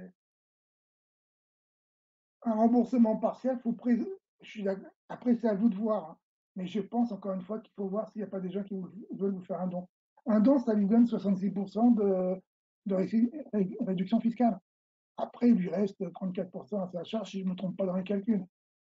un remboursement partiel, je suis d'accord. Après, c'est à vous de voir. Hein. Mais je pense, encore une fois, qu'il faut voir s'il n'y a pas des gens qui veulent vous faire un don. Un don, ça lui donne 66% de réduction fiscale. Après, il lui reste 34% à sa charge, si je ne me trompe pas dans les calculs.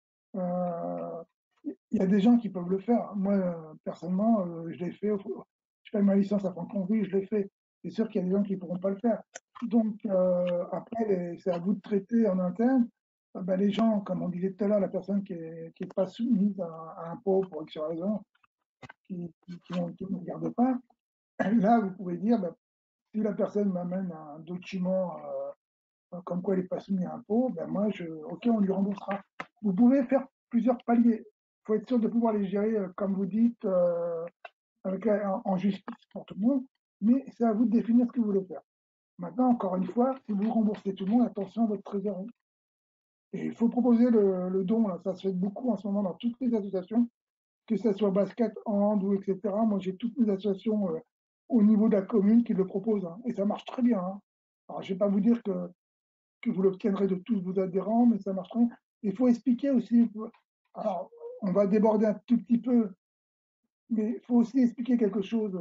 Il y a des gens qui peuvent le faire. Moi, personnellement, je l'ai fait. Je fais ma licence à Franconville, je l'ai fait. C'est sûr qu'il y a des gens qui ne pourront pas le faire. Donc, après, c'est à vous de traiter en interne. Ben, les gens, comme on disait tout à l'heure, la personne qui n'est pas soumise à impôt pour X raison, qui ne regarde pas, là, vous pouvez dire, ben, si la personne m'amène un document comme quoi elle n'est pas soumise à impôt, ben moi, ok, on lui remboursera. Vous pouvez faire plusieurs paliers. Il faut être sûr de pouvoir les gérer, comme vous dites, en justice pour tout le monde, mais c'est à vous de définir ce que vous voulez faire. Maintenant, encore une fois, si vous remboursez tout le monde, attention à votre trésorerie. Et il faut proposer le don, là, ça se fait beaucoup en ce moment dans toutes les associations, que ce soit basket, hand ou etc. Moi, j'ai toutes mes associations au niveau de la commune qui le proposent, hein, et ça marche très bien. Hein. Alors, je ne vais pas vous dire que vous l'obtiendrez de tous vos adhérents, mais ça marche très bien. Il faut expliquer aussi. Alors, on va déborder un tout petit peu, mais il faut aussi expliquer quelque chose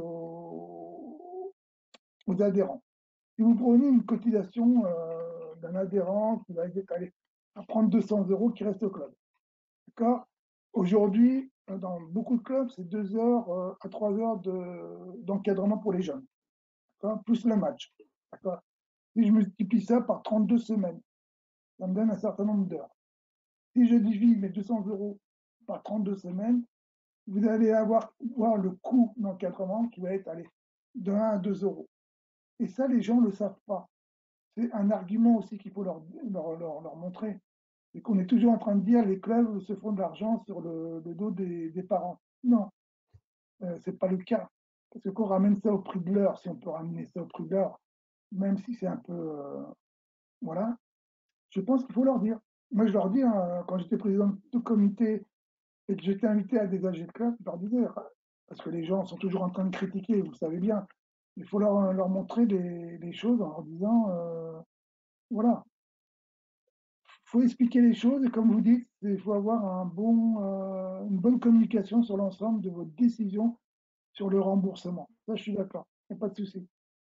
aux adhérents. Si vous prenez une cotisation d'un adhérent qui va être allé à prendre 200 euros qui reste au club, d'accord. Aujourd'hui, dans beaucoup de clubs, c'est 2 heures à 3 heures d'encadrement pour les jeunes, plus le match. D'accord. Si je multiplie ça par 32 semaines, ça me donne un certain nombre d'heures. Si je divise mes 200 euros par 32 semaines, vous allez voir le coût d'encadrement qui va être de 1 à 2 euros. Et ça, les gens ne le savent pas. C'est un argument aussi qu'il faut leur montrer. C'est qu'on est toujours en train de dire les clubs se font de l'argent sur le dos des parents. Non, ce n'est pas le cas. Parce que qu'on ramène ça au prix de l'heure, si on peut ramener ça au prix de l'heure, même si c'est un peu, voilà, je pense qu'il faut leur dire. Moi, je leur dis, hein, quand j'étais président de comité et que j'étais invité à des AG de club, je leur disais, parce que les gens sont toujours en train de critiquer, vous le savez bien, il faut leur montrer des choses en leur disant, voilà, il faut expliquer les choses et comme vous dites, il faut avoir une bonne communication sur l'ensemble de votre décision sur le remboursement. Ça, je suis d'accord, il n'y a pas de souci.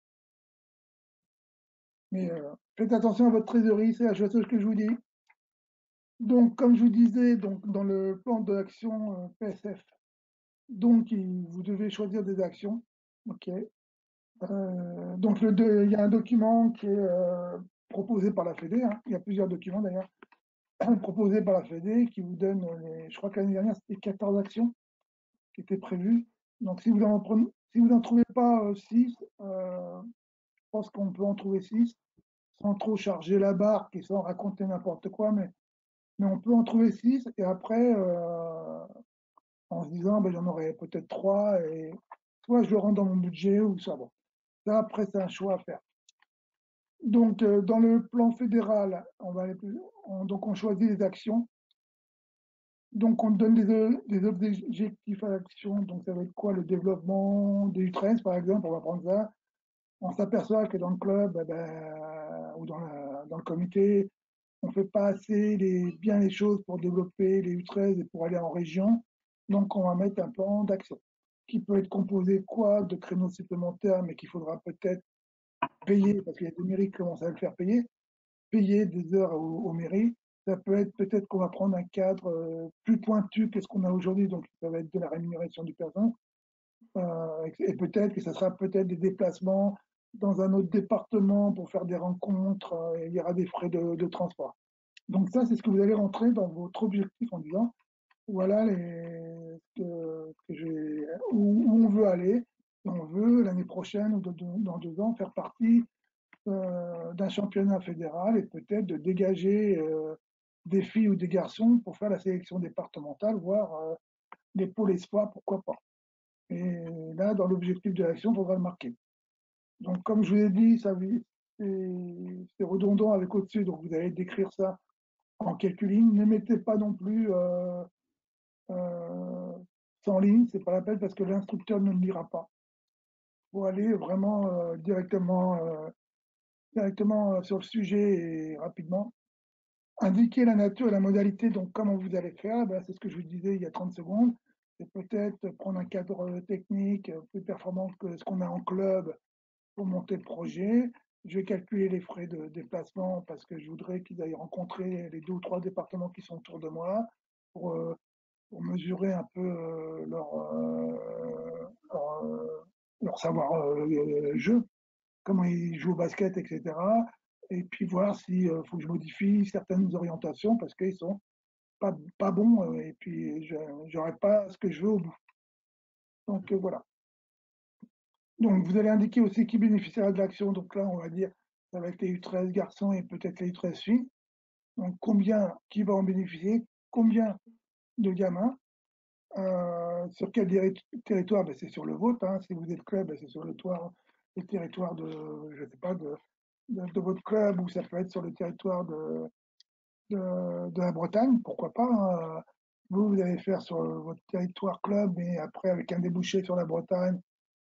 Mais faites attention à votre trésorerie, c'est la chose que je vous dis. Donc, comme je vous disais, donc, dans le plan d'action PSF, donc vous devez choisir des actions. OK. Donc, il y a un document qui est proposé par la Fédé, hein. Il y a plusieurs documents d'ailleurs, proposés par la Fédé qui vous donne, je crois que l'année dernière, c'était 14 actions qui étaient prévues. Donc, si vous n'en trouvez pas 6, je pense qu'on peut en trouver 6 sans trop charger la barque et sans raconter n'importe quoi, mais on peut en trouver 6 et après, en se disant, ben, j'en aurais peut-être 3 et soit je le rentre dans mon budget ou ça. Bon, ça après, c'est un choix à faire. Donc, dans le plan fédéral, on va aller donc on choisit les actions. Donc, on donne des objectifs à l'action. Donc, ça va être quoi? Le développement des U13, par exemple, on va prendre ça. On s'aperçoit que dans le club ou dans le comité, on ne fait pas assez bien les choses pour développer les U13 et pour aller en région. Donc, on va mettre un plan d'action qui peut être composé quoi de créneaux supplémentaires, mais qu'il faudra peut-être payer, parce qu'il y a des mairies qui commencent à le faire payer des heures aux mairies. Ça peut être peut-être qu'on va prendre un cadre plus pointu que ce qu'on a aujourd'hui, donc ça va être de la rémunération du personnel. Et peut-être que ça sera peut-être des déplacements dans un autre département pour faire des rencontres, il y aura des frais de transport. Donc ça, c'est ce que vous allez rentrer dans votre objectif en disant, voilà où on veut aller. Et on veut l'année prochaine ou dans 2 ans faire partie d'un championnat fédéral et peut-être de dégager des filles ou des garçons pour faire la sélection départementale, voire les pôles espoirs, pourquoi pas. Et là, dans l'objectif de l'action, il faudra le marquer. Donc, comme je vous ai dit, c'est redondant avec au-dessus, donc vous allez décrire ça en quelques lignes. Ne mettez pas non plus 100 lignes, c'est pas la peine parce que l'instructeur ne le lira pas. Il faut aller vraiment directement sur le sujet et rapidement. Indiquer la nature et la modalité, donc comment vous allez faire, ben, c'est ce que je vous disais il y a 30 secondes. C'est peut-être prendre un cadre technique plus performant que ce qu'on a en club pour monter le projet. Je vais calculer les frais de déplacement parce que je voudrais qu'ils aillent rencontrer les 2 ou 3 départements qui sont autour de moi pour, pour mesurer un peu leur savoir-jeu, comment ils jouent au basket, etc. Et puis voir s'il faut que je modifie certaines orientations parce qu'ils sont pas bons et puis je n'aurai pas ce que je veux au bout. Donc voilà. Donc vous allez indiquer aussi qui bénéficiera de l'action. Donc là, on va dire, ça va être les U13 garçons et peut-être les U13 filles. Donc qui va en bénéficier, combien de gamins, sur quel territoire, ben, c'est sur le vôtre, hein. Si vous êtes club, ben, c'est sur le territoire de, je sais pas, de votre club, ou ça peut être sur le territoire de la Bretagne, pourquoi pas, hein. Vous allez faire sur votre territoire club, mais après avec un débouché sur la Bretagne,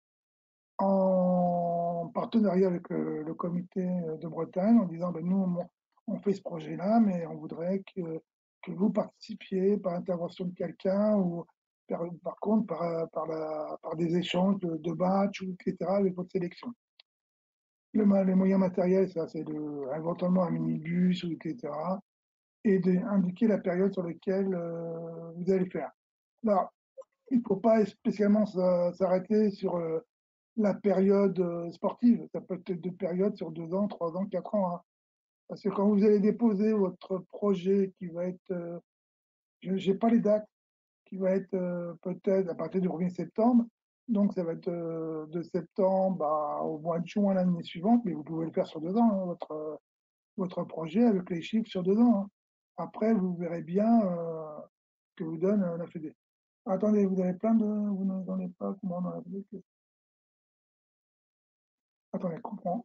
en partenariat avec le comité de Bretagne, en disant ben, nous, on fait ce projet-là, mais on voudrait que vous participiez par intervention de quelqu'un ou par contre par des échanges de matchs, etc., avec votre sélection. Les moyens matériels, ça, c'est éventuellement un minibus, etc., et d'indiquer la période sur laquelle vous allez faire. Là, il ne faut pas spécialement s'arrêter sur la période sportive. Ça peut être de périodes sur 2 ans, 3 ans, 4 ans, hein. Parce que quand vous allez déposer votre projet qui va être, je n'ai pas les dates, qui va être peut-être à partir du 1er septembre, donc ça va être de septembre au mois de juin l'année suivante, mais vous pouvez le faire sur 2 ans, hein, votre projet avec les chiffres sur 2 ans, hein. Après, vous verrez bien ce que vous donne la Fédé. Attendez, vous avez vous n'en avez pas, comment on a Attendez, je comprends.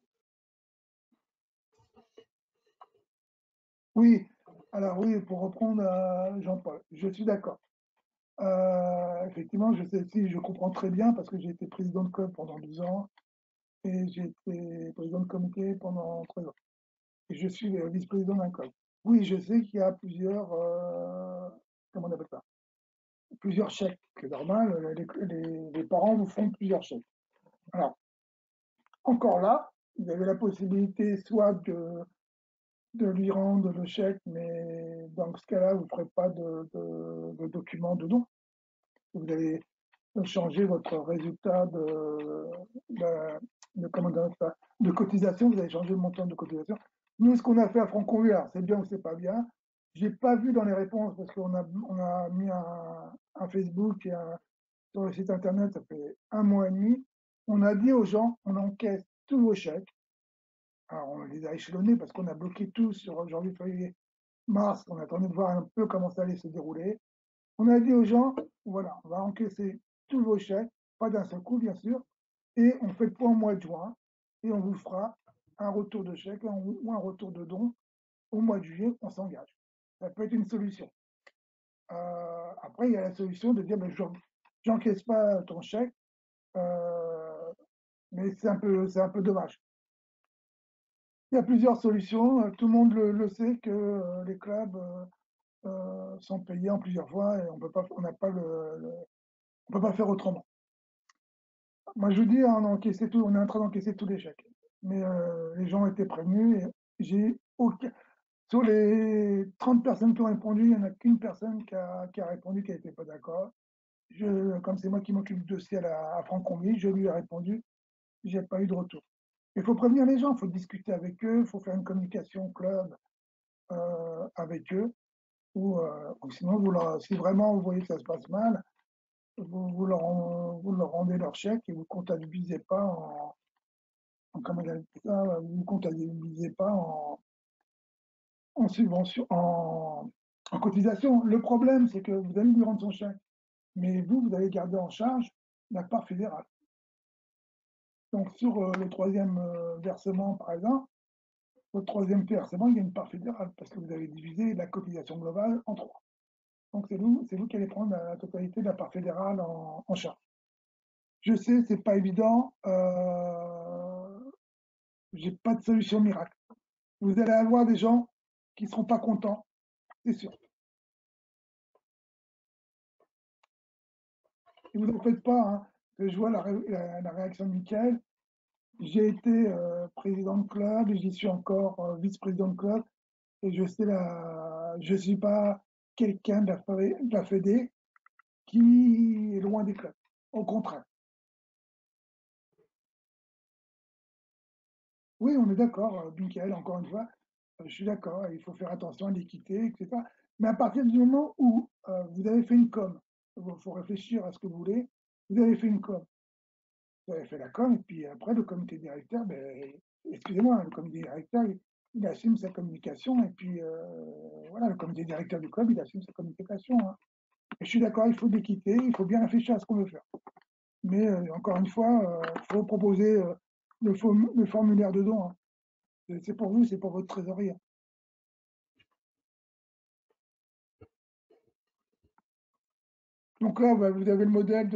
Oui, alors oui, pour reprendre Jean-Paul, je suis d'accord. Effectivement, je sais si je comprends très bien parce que j'ai été président de club pendant 12 ans et j'ai été président de comité pendant 13 ans. Et je suis vice-président d'un club. Oui, je sais qu'il y a plusieurs, comment on appelle ça? Plusieurs chèques. C'est normal, les parents vous font plusieurs chèques. Alors, encore là, vous avez la possibilité soit de lui rendre le chèque, mais dans ce cas-là, vous ne ferez pas de document de don. Vous allez changer votre résultat comment dire ça, de cotisation, vous allez changer le montant de cotisation. Nous, ce qu'on a fait à Franconville, alors c'est bien ou c'est pas bien, j'ai pas vu dans les réponses parce on a mis un Facebook et sur le site internet, ça fait 1 mois et demi. On a dit aux gens, on encaisse tous vos chèques. Alors, on les a échelonnés parce qu'on a bloqué tout sur janvier, février, mars. On attendait de voir un peu comment ça allait se dérouler. On a dit aux gens, voilà, on va encaisser tous vos chèques, pas d'un seul coup, bien sûr, et on fait le point au mois de juin, et on vous fera un retour de chèque ou un retour de don au mois de juillet, on s'engage. Ça peut être une solution. Après, il y a la solution de dire, ben, j'encaisse pas ton chèque, mais c'est un peu dommage. Il y a plusieurs solutions. Tout le monde le sait que les clubs sont payés en plusieurs fois et on peut pas, on n'a pas on peut pas faire autrement. Moi, je vous dis, on on est en train d'encaisser tous les chèques. Mais les gens ont été prévenus et j'ai aucun. Sur les 30 personnes qui ont répondu, il n'y en a qu'une personne qui a répondu qui n'était pas d'accord. Comme c'est moi qui m'occupe du dossier à Franconville, je lui ai répondu, j'ai pas eu de retour. Il faut prévenir les gens, il faut discuter avec eux, il faut faire une communication club avec eux, ou sinon, si vraiment vous voyez que ça se passe mal, vous leur rendez leur chèque et vous ne comptabilisez pas comment il appelle ça, vous ne comptabilisez pas en subvention, en cotisation. Le problème, c'est que vous allez lui rendre son chèque, mais vous allez garder en charge la part fédérale. Donc, sur le troisième versement, par exemple, au troisième versement, il y a une part fédérale parce que vous avez divisé la cotisation globale en 3. Donc, c'est vous qui allez prendre la totalité de la part fédérale en charge. Je sais, c'est pas évident. J'ai pas de solution miracle. Vous allez avoir des gens qui ne seront pas contents, c'est sûr. Et vous n'en faites pas, hein. Je vois la réaction de Michael. J'ai été président de club, j'y suis encore vice-président de club, et je ne suis pas quelqu'un de la Fédé qui est loin des clubs. Au contraire. Oui, on est d'accord, Michael, encore une fois, je suis d'accord, il faut faire attention à l'équité, etc. Mais à partir du moment où vous avez fait une com, il faut réfléchir à ce que vous voulez, vous avez fait une com, vous avez fait la com, et puis après, le comité directeur, ben, excusez-moi, le comité directeur, il assume sa communication, et puis voilà, le comité directeur du club, il assume sa communication. Hein. Et je suis d'accord, il faut de l'équité, il faut bien réfléchir à ce qu'on veut faire. Mais encore une fois, il faut proposer le formulaire de don. Hein. C'est pour vous, c'est pour votre trésorier. Donc là, bah, vous avez le modèle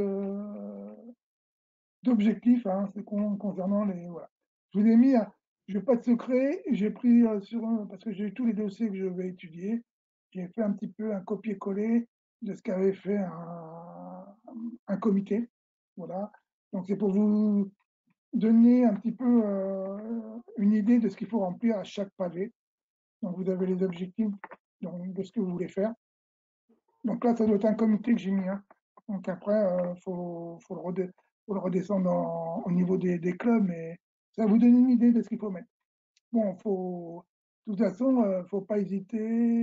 d'objectif, hein, c'est concernant les. Voilà. Je vous ai mis, je n'ai pas de secret, j'ai pris parce que j'ai eu tous les dossiers que je vais étudier, j'ai fait un petit peu un copier-coller de ce qu'avait fait un comité. Voilà. Donc c'est pour vous donner un petit peu une idée de ce qu'il faut remplir à chaque pavé. Donc vous avez les objectifs de ce que vous voulez faire. Donc là, ça doit être un comité que j'ai mis. Hein. Donc après, faut le redescendre au niveau des clubs, mais ça vous donne une idée de ce qu'il faut mettre. Bon, de toute façon, il ne faut pas hésiter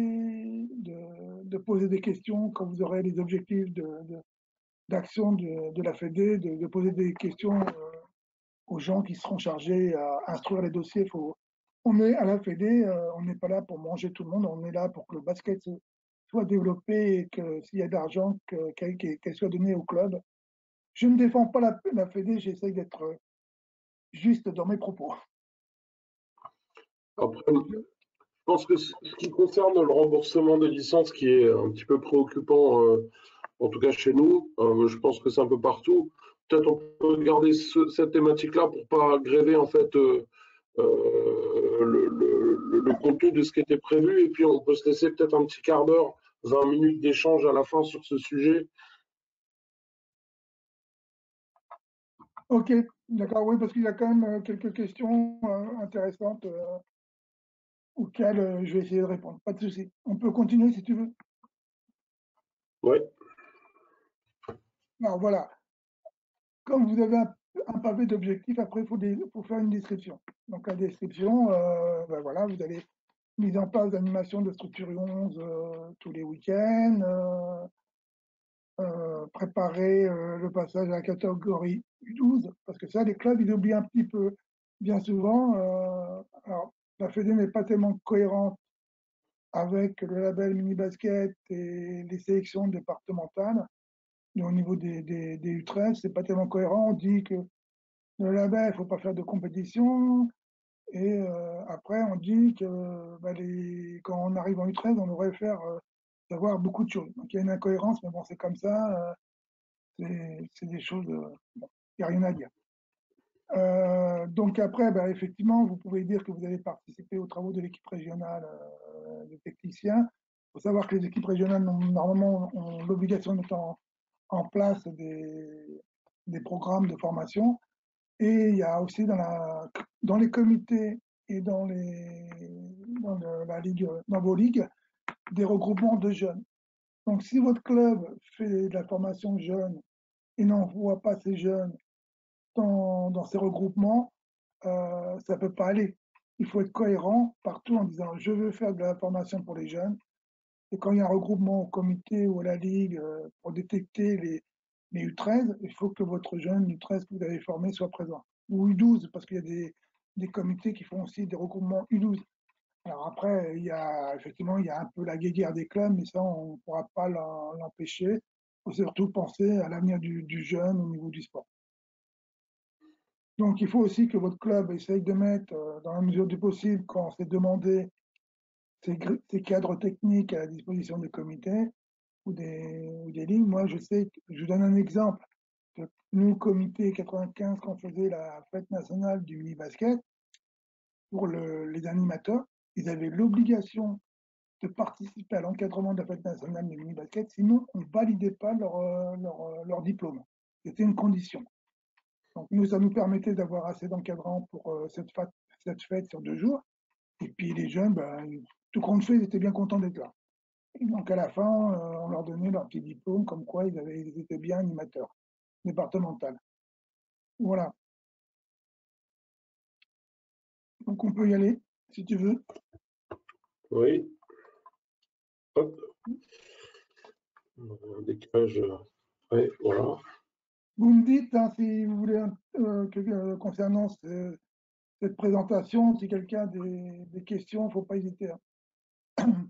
de poser des questions quand vous aurez les objectifs d'action de la Fédé, de poser des questions aux gens qui seront chargés à instruire les dossiers. On est à la Fédé, on n'est pas là pour manger tout le monde, on est là pour que le basket soit développé et que s'il y a d'argent, qu'elle soit donnée au club. Je ne défends pas la Fédé, j'essaie d'être juste dans mes propos. Après, je pense que ce qui concerne le remboursement des licences, qui est un petit peu préoccupant, en tout cas chez nous, je pense que c'est un peu partout. Peut-être on peut garder cette thématique-là pour pas gréver en fait le contenu de ce qui était prévu, et puis on peut se laisser peut-être un petit quart d'heure, 20 minutes d'échange à la fin sur ce sujet. Ok, d'accord, oui, parce qu'il y a quand même quelques questions intéressantes auxquelles je vais essayer de répondre. Pas de souci. On peut continuer si tu veux. Ouais. Alors voilà, comme vous avez un pavé d'objectifs, après il faut faire une description. Donc la description, ben voilà, vous allez mise en place d'animation de structure 11 tous les week-ends, préparer le passage à la catégorie U12, parce que ça, les clubs, ils oublient un petit peu. Bien souvent, alors, la Fédé n'est pas tellement cohérente avec le label mini basket et les sélections départementales. Mais au niveau des U13, c'est pas tellement cohérent. On dit que le label, il ne faut pas faire de compétition. Et après, on dit que bah, quand on arrive en U13, on devrait savoir beaucoup de choses. Donc il y a une incohérence, mais bon, c'est comme ça. C'est des choses, bon, il n'y a rien à dire. Donc après, bah, effectivement, vous pouvez dire que vous allez participer aux travaux de l'équipe régionale des techniciens. Il faut savoir que les équipes régionales, normalement, ont l'obligation de mettre en place des programmes de formation. Et il y a aussi dans les comités et dans la ligue, dans vos ligues, des regroupements de jeunes. Donc si votre club fait de la formation jeune et n'envoie pas ces jeunes dans ces regroupements, ça ne peut pas aller. Il faut être cohérent partout en disant je veux faire de la formation pour les jeunes. Et quand il y a un regroupement au comité ou à la ligue pour détecter les U13, il faut que votre jeune U13 que vous avez formé soit présent. Ou U12, parce qu'il y a des comités qui font aussi des regroupements U12. Alors après, effectivement, il y a un peu la guéguerre des clubs, mais ça, on ne pourra pas l'empêcher. Il faut surtout penser à l'avenir du jeune au niveau du sport. Donc, il faut aussi que votre club essaye de mettre, dans la mesure du possible, quand c'est demandé, ces cadres techniques à la disposition des comités ou des lignes. Moi, je vous donne un exemple. Nous, comité 95, quand on faisait la fête nationale du mini-basket, pour les animateurs, ils avaient l'obligation de participer à l'encadrement de la fête nationale du mini-basket, sinon on ne validait pas leur diplôme. C'était une condition. Donc nous, ça nous permettait d'avoir assez d'encadrants pour cette fête sur 2 jours. Et puis les jeunes, ben, tout compte fait, ils étaient bien contents d'être là. Et donc à la fin, on leur donnait leur petit diplôme, comme quoi ils étaient bien animateurs départementaux. Voilà. Donc on peut y aller, si tu veux. Oui. Hop. Décalage. Ouais, voilà. Vous me dites hein, si vous voulez, concernant cette présentation, si quelqu'un a des questions, il ne faut pas hésiter. Hein.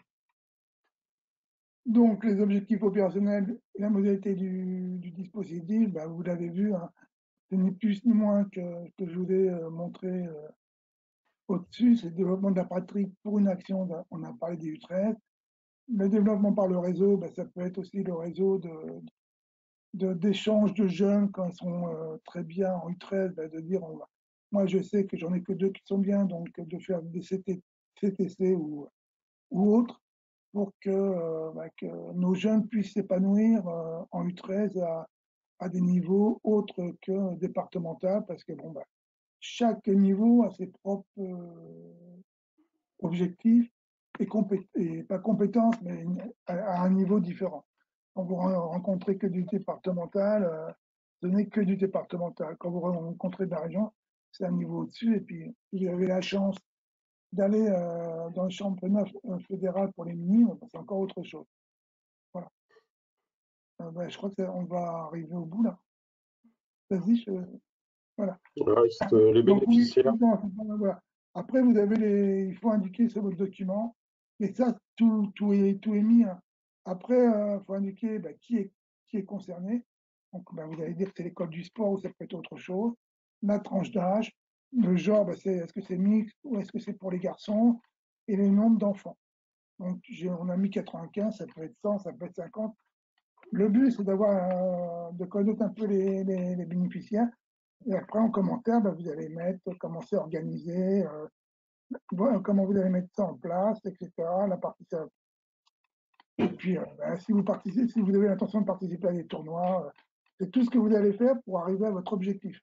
Donc, les objectifs opérationnels et la modalité du dispositif, bah, vous l'avez vu, hein, c'est ni plus ni moins que je vous ai montré au-dessus, c'est le développement de la pratique pour une action, on a parlé des U13. Le développement par le réseau, bah, ça peut être aussi le réseau d'échange de jeunes quand ils sont très bien en U13, bah, de dire, moi je sais que j'en ai que 2 qui sont bien, donc de faire des CTC ou autres, pour que nos jeunes puissent s'épanouir en U13 à des niveaux autres que départemental, parce que bon, chaque niveau a ses propres objectifs et pas compétences, mais à un niveau différent. Quand vous rencontrez que du départemental, ce n'est que du départemental. Quand vous rencontrez de la région, c'est un niveau au-dessus. Et puis, vous avez la chance d'aller dans le championnat fédéral pour les minimes, c'est encore autre chose. Voilà. Je crois qu'on va arriver au bout là. Vas-y, voilà. Il reste les Donc oui, bénéficiaires. voilà. Après, il faut indiquer sur votre document, mais ça, tout est mis. Hein. Après, il faut indiquer qui est concerné. Donc, vous allez dire que c'est l'école du sport ou ça peut être autre chose. La tranche d'âge, Le genre, bah, est-ce que c'est mixte ou est-ce que c'est pour les garçons, et le nombre d'enfants. Donc, on a mis 95, ça peut être 100, ça peut être 50. Le but, c'est de connaître un peu les bénéficiaires. Et après, en commentaire, bah, vous allez mettre comment c'est organisé, comment vous allez mettre ça en place, etc. La partie, et puis, bah, si vous avez l'intention de participer à des tournois, c'est tout ce que vous allez faire pour arriver à votre objectif.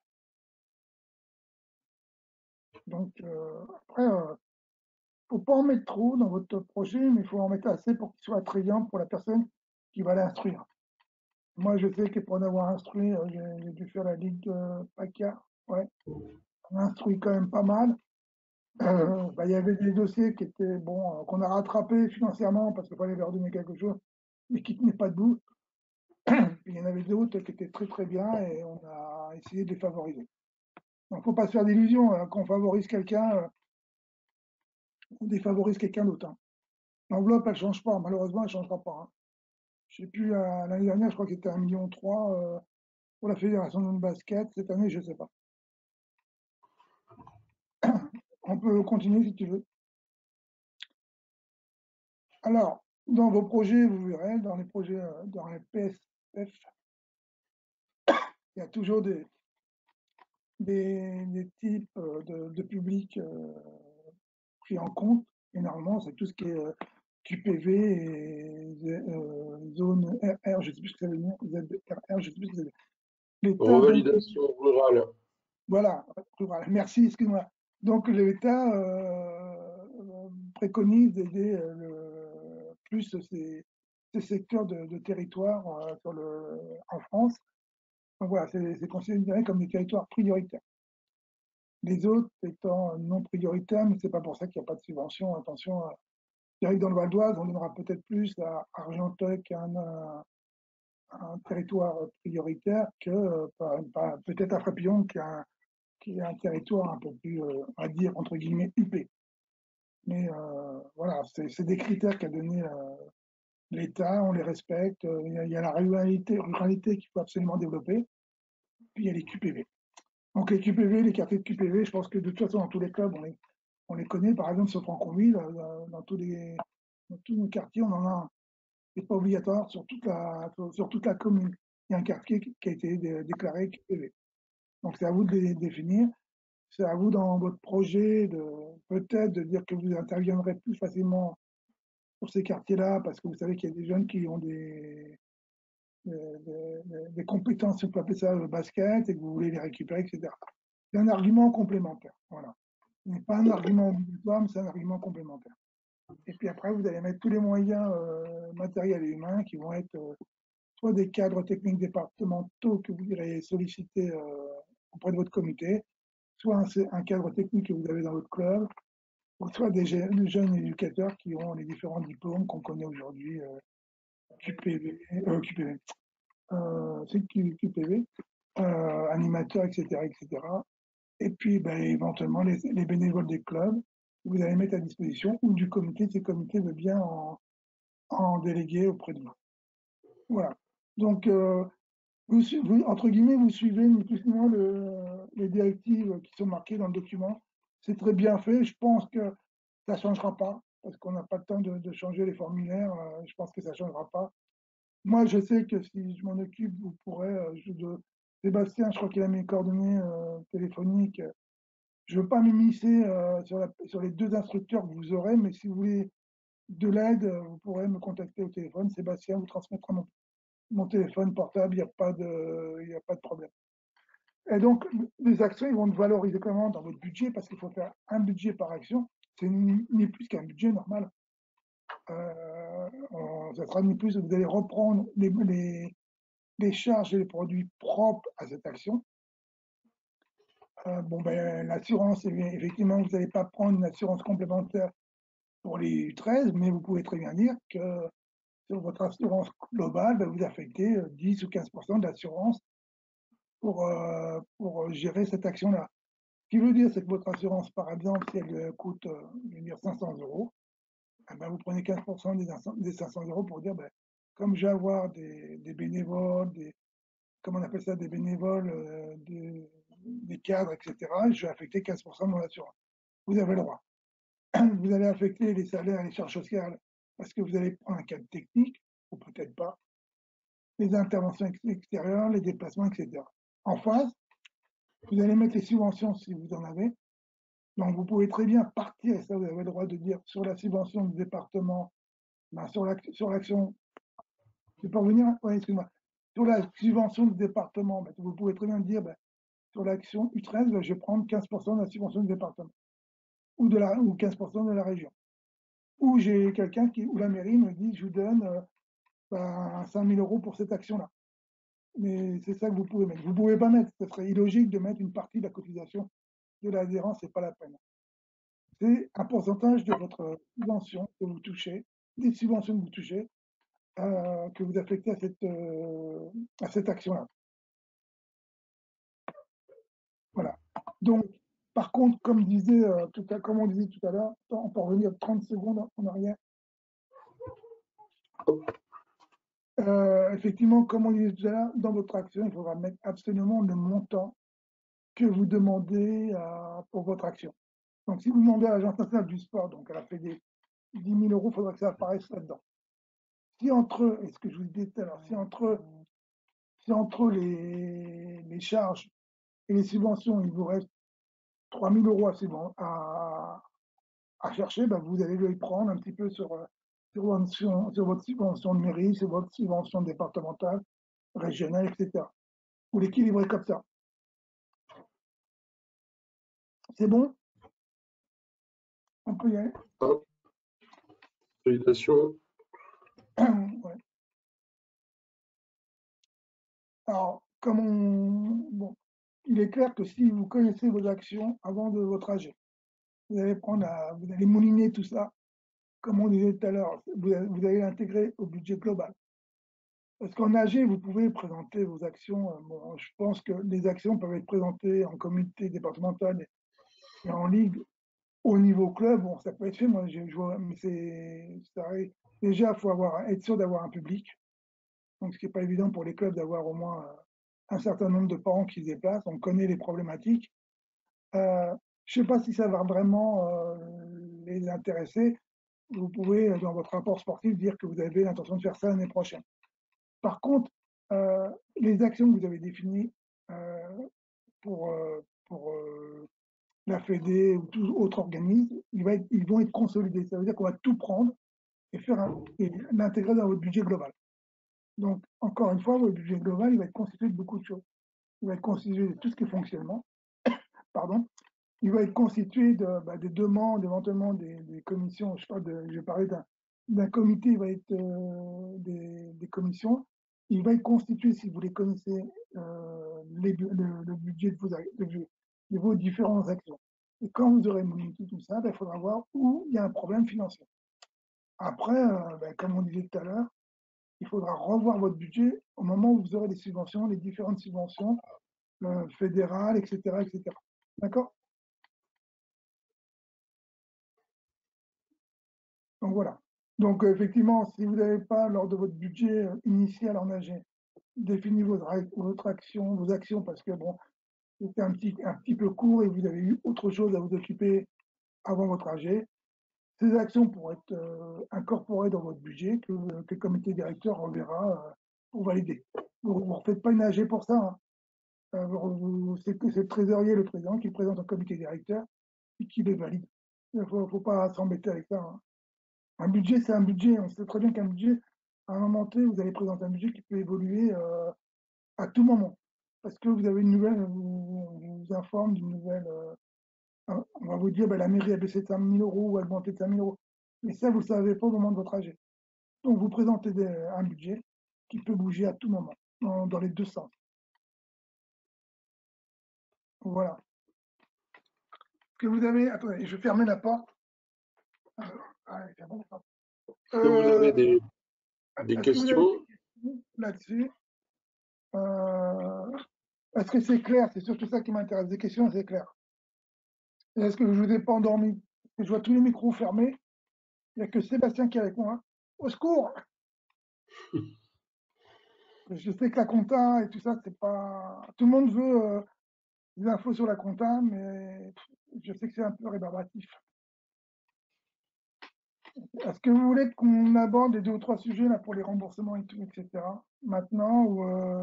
Donc, après, il ne faut pas en mettre trop dans votre projet, mais il faut en mettre assez pour qu'il soit attrayant pour la personne qui va l'instruire. Moi, je sais que pour en avoir instruit, j'ai dû faire la Ligue PACA. Ouais, on a instruit quand même pas mal. Bah, il y avait des dossiers qui étaient bon, qu'on a rattrapés financièrement parce qu'il fallait leur donner quelque chose, mais qui ne tenaient pas debout. Puis il y en avait d'autres qui étaient très très bien et on a essayé de les favoriser. Donc, il ne faut pas se faire d'illusions. Quand on favorise quelqu'un, on défavorise quelqu'un d'autre. Hein. L'enveloppe, elle ne change pas. Malheureusement, elle ne changera pas. Hein. Je ne sais plus, l'année dernière, je crois que c'était 1,3 million pour la Fédération de basket. Cette année, je ne sais pas. On peut continuer si tu veux. Alors, dans vos projets, vous verrez, dans les projets, dans les PSF, il y a toujours des types de publics pris en compte. Et normalement, c'est tout ce qui est QPV et zone RR, je ne sais plus ce que ça veut dire, ZRR, je ne sais plus ce que ça veut dire. L'État, Revalidation rurale. voilà, merci, excuse-moi. Donc l'État préconise d'aider plus ces secteurs de territoire en France. Donc voilà, c'est considéré comme des territoires prioritaires. Les autres étant non prioritaires, mais c'est pas pour ça qu'il n'y a pas de subvention. Attention, j'arrive dans le Val d'Oise, on donnera peut-être plus à Argenteuil, un territoire prioritaire, que peut-être à Frépillon, qui est un territoire un peu plus, à dire, entre guillemets, UP. Mais voilà, c'est des critères qu'a donné l'État, on les respecte. Il y a la ruralité qu'il faut absolument développer. Puis il y a les QPV. Donc les QPV, les quartiers de QPV, je pense que de toute façon, dans tous les clubs, on les connaît. Par exemple, sur Franconville, dans tous nos quartiers, on en a un. Ce n'est pas obligatoire sur toute la commune. Il y a un quartier qui a été déclaré QPV. Donc c'est à vous de les définir. C'est à vous dans votre projet peut-être de dire que vous interviendrez plus facilement sur ces quartiers-là parce que vous savez qu'il y a des jeunes qui ont des compétences, si on peut appeler ça le basket, et que vous voulez les récupérer, etc. C'est un argument complémentaire. Voilà. Ce n'est pas un argument obligatoire, mais c'est un argument complémentaire. Et puis après, vous allez mettre tous les moyens matériels et humains qui vont être soit des cadres techniques départementaux que vous irez solliciter auprès de votre comité, soit un cadre technique que vous avez dans votre club, ou soit des jeunes éducateurs qui ont les différents diplômes qu'on connaît aujourd'hui, QPV, c'est QPV, animateurs, etc., etc. Et puis, ben, éventuellement, les bénévoles des clubs, vous allez mettre à disposition, ou du comité, si le comité veut bien en déléguer auprès de vous. Voilà. Donc, entre guillemets, vous suivez ni plus ni moins les directives qui sont marquées dans le document. C'est très bien fait. Je pense que ça ne changera pas parce qu'on n'a pas le temps de changer les formulaires. Je pense que ça ne changera pas. Moi, je sais que si je m'en occupe, vous pourrez. Sébastien, je crois qu'il a mes coordonnées téléphoniques. Je ne veux pas m'immiscer sur les deux instructeurs que vous aurez, mais si vous voulez de l'aide, vous pourrez me contacter au téléphone. Sébastien vous transmettra mon téléphone portable, il n'y a pas de problème. Et donc, les actions, ils vont te valoriser comment dans votre budget, parce qu'il faut faire un budget par action. C'est ni plus qu'un budget normal. Ça sera ni plus, vous allez reprendre les charges et les produits propres à cette action. Bon, ben, l'assurance, effectivement, vous n'allez pas prendre une assurance complémentaire pour les 13, mais vous pouvez très bien dire que sur votre assurance globale, ben, vous affectez 10 ou 15% d'assurance pour gérer cette action-là. Ce qui veut dire, c'est que votre assurance, par exemple, si elle coûte je veux dire 500 €, eh ben, vous prenez 15% des 500 € pour dire, ben, comme je vais avoir des bénévoles, comment on appelle ça, des bénévoles des cadres, etc., je vais affecter 15% de mon assurance. Vous avez le droit. Vous allez affecter les salaires et les charges sociales parce que vous allez prendre un cadre technique, ou peut-être pas, les interventions extérieures, les déplacements, etc. En face, vous allez mettre les subventions si vous en avez. Donc, vous pouvez très bien partir, et ça, vous avez le droit de dire, sur la subvention du département, ben, sur l'action, je peux revenir, oui, excuse-moi, sur la subvention du département, ben, vous pouvez très bien dire, ben, sur l'action U13, ben, je vais prendre 15% de la subvention du département, ou 15% de la région. Ou j'ai quelqu'un où la mairie me dit, je vous donne 5 000 € pour cette action-là. Mais c'est ça que vous pouvez mettre. Vous ne pouvez pas mettre, ce serait illogique de mettre une partie de la cotisation de l'adhérence, c'est pas la peine. C'est un pourcentage de votre subvention que vous touchez, des subventions que vous touchez, que vous affectez à cette action-là. Voilà. Donc, par contre, comme on disait tout à l'heure, on peut revenir 30 secondes en arrière. Effectivement, comme on disait tout à l'heure, dans votre action, il faudra mettre absolument le montant que vous demandez pour votre action. Donc, si vous demandez à l'Agence nationale du sport, donc à la Fédé, 10 000 €, il faudra que ça apparaisse là-dedans. Si entre, et ce que je vous disais tout à l'heure, si entre les charges et les subventions, il vous reste 3 000 € à chercher, ben vous allez le prendre un petit peu sur votre subvention de mairie, sur votre subvention départementale, régionale, etc. Vous l'équilibrez comme ça. C'est bon? On peut y aller? Félicitations. Ouais. Alors, bon, il est clair que si vous connaissez vos actions avant de votre AG, vous allez mouliner tout ça, comme on disait tout à l'heure, vous allez l'intégrer au budget global. Parce qu'en AG, vous pouvez présenter vos actions. Bon, je pense que les actions peuvent être présentées en comité départemental et en ligue au niveau club. Bon, ça peut être fait, moi, je vois, mais déjà, il faut être sûr d'avoir un public. Donc, ce qui n'est pas évident pour les clubs d'avoir au moins un certain nombre de parents qui se déplacent. On connaît les problématiques. Je ne sais pas si ça va vraiment les intéresser. Vous pouvez, dans votre rapport sportif, dire que vous avez l'intention de faire ça l'année prochaine. Par contre, les actions que vous avez définies pour la Fédé ou tout autre organisme, ils vont être consolidés. Ça veut dire qu'on va tout prendre et l'intégrer dans votre budget global. Donc, encore une fois, votre budget global, il va être constitué de beaucoup de choses. Il va être constitué de tout ce qui est fonctionnement, pardon. Il va être constitué des demandes, éventuellement des commissions. Je vais parler d'un comité, il va être des commissions. Il va être constitué, si vous les connaissez, le budget de vos différentes actions. Et quand vous aurez modifié tout ça, il faudra voir où il y a un problème financier. Après, comme on disait tout à l'heure, il faudra revoir votre budget au moment où vous aurez les subventions, les différentes subventions fédérales, etc., etc. D'accord? Donc voilà. Donc effectivement, si vous n'avez pas, lors de votre budget initial en AG, défini votre action, vos actions, parce que bon, c'était un petit peu court et vous avez eu autre chose à vous occuper avant votre AG, ces actions pourront être incorporées dans votre budget que le comité directeur reverra pour valider. Vous ne refaites pas une AG pour ça. Hein. C'est le trésorier, le président qui le présente au comité directeur et qui les valide. Il ne faut pas s'embêter avec ça. Hein. Un budget, c'est un budget. On sait très bien qu'un budget, à un moment T, vous allez présenter un budget qui peut évoluer à tout moment. Parce que vous avez une nouvelle, on vous informe d'une nouvelle. On va vous dire, la mairie a baissé de 5 000 € ou a augmenté de 5 000 €. Mais ça, vous ne savez pas au moment de votre AG. Donc, vous présentez un budget qui peut bouger à tout moment, dans les deux sens. Voilà. Que vous avez. Attendez, je vais fermer la porte. Est-ce que vous avez des questions là-dessus? Est-ce que c'est clair? C'est surtout ça qui m'intéresse. Des questions, c'est clair. Est-ce que je ne vous ai pas endormi? Je vois tous les micros fermés. Il n'y a que Sébastien qui est avec moi. Au secours! Je sais que la compta et tout ça, c'est pas. Tout le monde veut des infos sur la compta, mais je sais que c'est un peu rébarbatif. Est-ce que vous voulez qu'on aborde les 2 ou 3 sujets là pour les remboursements et tout, etc. maintenant ou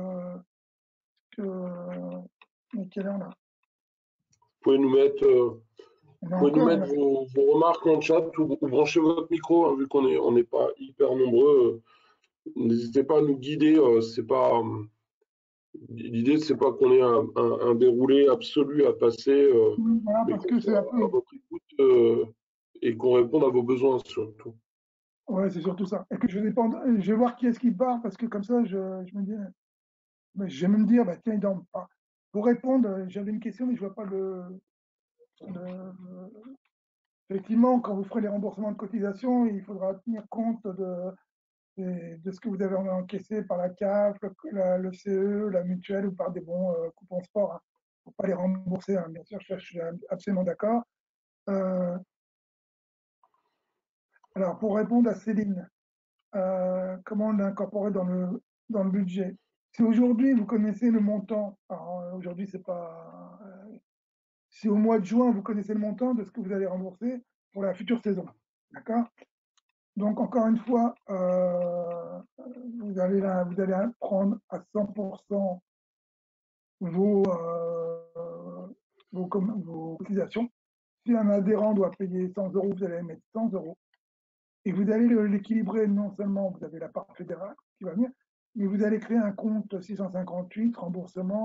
quelle heure là? Vous pouvez nous mettre, On a encore, on a- vos remarques en chat ou branchez votre micro, hein, vu on n'est pas hyper nombreux. N'hésitez pas à nous guider. C'est pas l'idée, c'est pas qu'on ait un déroulé absolu à passer, voilà, mais parce qu'on que c'est soit un peu. à votre écoute et qu'on réponde à vos besoins surtout. Ouais, c'est surtout ça. Et que je vais voir qui est-ce qui part, parce que comme ça, je me dis, je vais me dire, bah, tiens, il dort pas. Pour répondre, j'avais une question, mais je vois pas effectivement, quand vous ferez les remboursements de cotisation, il faudra tenir compte de ce que vous avez encaissé par la CAF, le CE, la mutuelle ou par des bons coupons sport. Il ne faut pas les rembourser, hein. Bien sûr, je suis absolument d'accord. Alors, pour répondre à Céline, comment l'incorporer dans le budget? Si aujourd'hui vous connaissez le montant, alors aujourd'hui c'est pas, si au mois de juin vous connaissez le montant de ce que vous allez rembourser pour la future saison, d'accord? Donc encore une fois, vous allez prendre à 100% vos cotisations. Si un adhérent doit payer 100 euros, vous allez mettre 100 euros. Et vous allez l'équilibrer, non seulement vous avez la part fédérale qui va venir, mais vous allez créer un compte 658, remboursement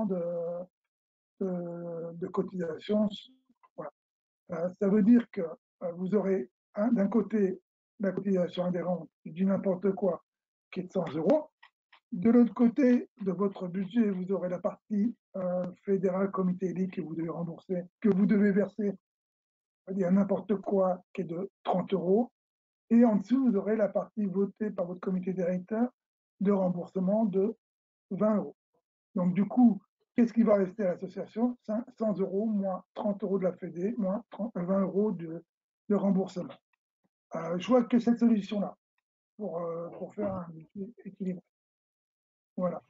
de cotisations. Voilà. Ça veut dire que vous aurez d'un côté la cotisation adhérente du n'importe quoi qui est de 100 euros. De l'autre côté de votre budget, vous aurez la partie fédérale comité élite que vous devez rembourser, que vous devez verser, c'est-à-dire n'importe quoi qui est de 30 euros. Et en dessous, vous aurez la partie votée par votre comité directeur de remboursement de 20 euros. Donc, du coup, qu'est-ce qui va rester à l'association? 100 euros moins 30 euros de la Fédé, moins 20 euros de remboursement. Je vois que cette solution-là pour faire un équilibre. Voilà.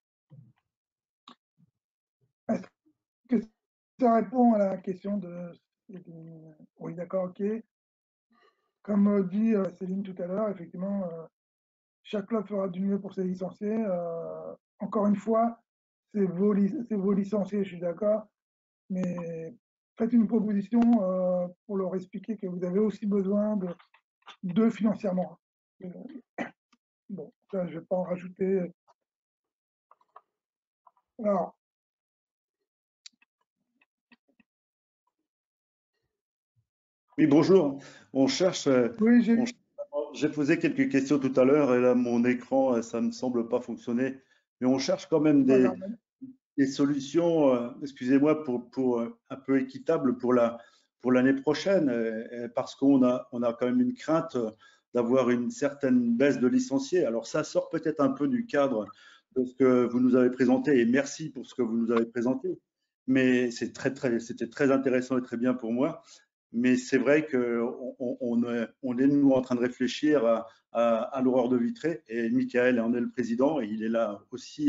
Est-ce que ça répond à la question de. Oui, d'accord, ok. Comme dit Céline tout à l'heure, effectivement, chaque club fera du mieux pour ses licenciés. Encore une fois, c'est vos licenciés, je suis d'accord, mais faites une proposition pour leur expliquer que vous avez aussi besoin d'eux financièrement. Bon, ça, je ne vais pas en rajouter. Alors, Oui, bonjour. On cherche, oui, on ch- j'ai posé quelques questions tout à l'heure et là, mon écran, ça ne semble pas fonctionner. Mais on cherche quand même pas grave. des solutions, excusez-moi, pour un peu équitables pour l'année prochaine, parce on a quand même une crainte d'avoir une certaine baisse de licenciés. Alors, ça sort peut-être un peu du cadre de ce que vous nous avez présenté et merci pour ce que vous nous avez présenté. Mais c'était très intéressant et très bien pour moi. Mais c'est vrai qu'on est nous en train de réfléchir à l'horreur de Vitré et Michael en est le président et il est là aussi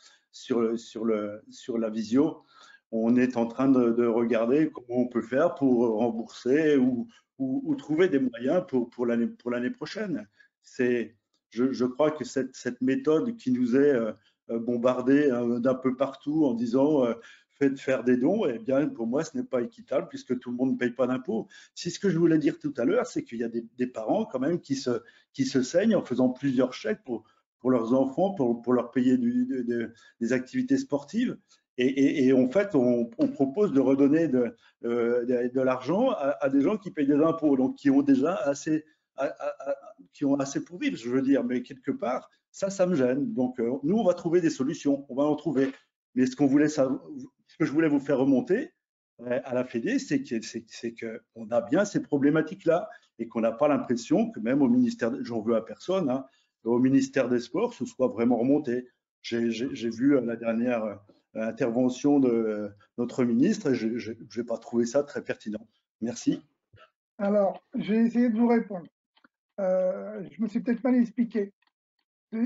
sur la visio. On est en train de regarder comment on peut faire pour rembourser ou trouver des moyens pour l'année prochaine. Je crois que cette méthode qui nous est bombardée d'un peu partout en disant faites faire des dons, eh bien, pour moi, ce n'est pas équitable puisque tout le monde ne paye pas d'impôts. C'est ce que je voulais dire tout à l'heure, c'est qu'il y a des parents quand même qui se saignent en faisant plusieurs chèques pour leurs enfants, pour leur payer des activités sportives. Et en fait, on propose de redonner de l'argent à des gens qui payent des impôts, donc qui ont déjà assez, qui ont assez pour vivre, je veux dire. Mais quelque part, ça me gêne. Donc, nous, on va trouver des solutions, on va en trouver. Mais ce que je voulais vous faire remonter à la Fédé, c'est qu'on a bien ces problématiques-là et qu'on n'a pas l'impression que même au ministère, j'en veux à personne, hein, au ministère des Sports, ce soit vraiment remonté. J'ai vu la dernière intervention de notre ministre et je n'ai pas trouvé ça très pertinent. Merci. Alors, je vais essayer de vous répondre. Je me suis peut-être mal expliqué.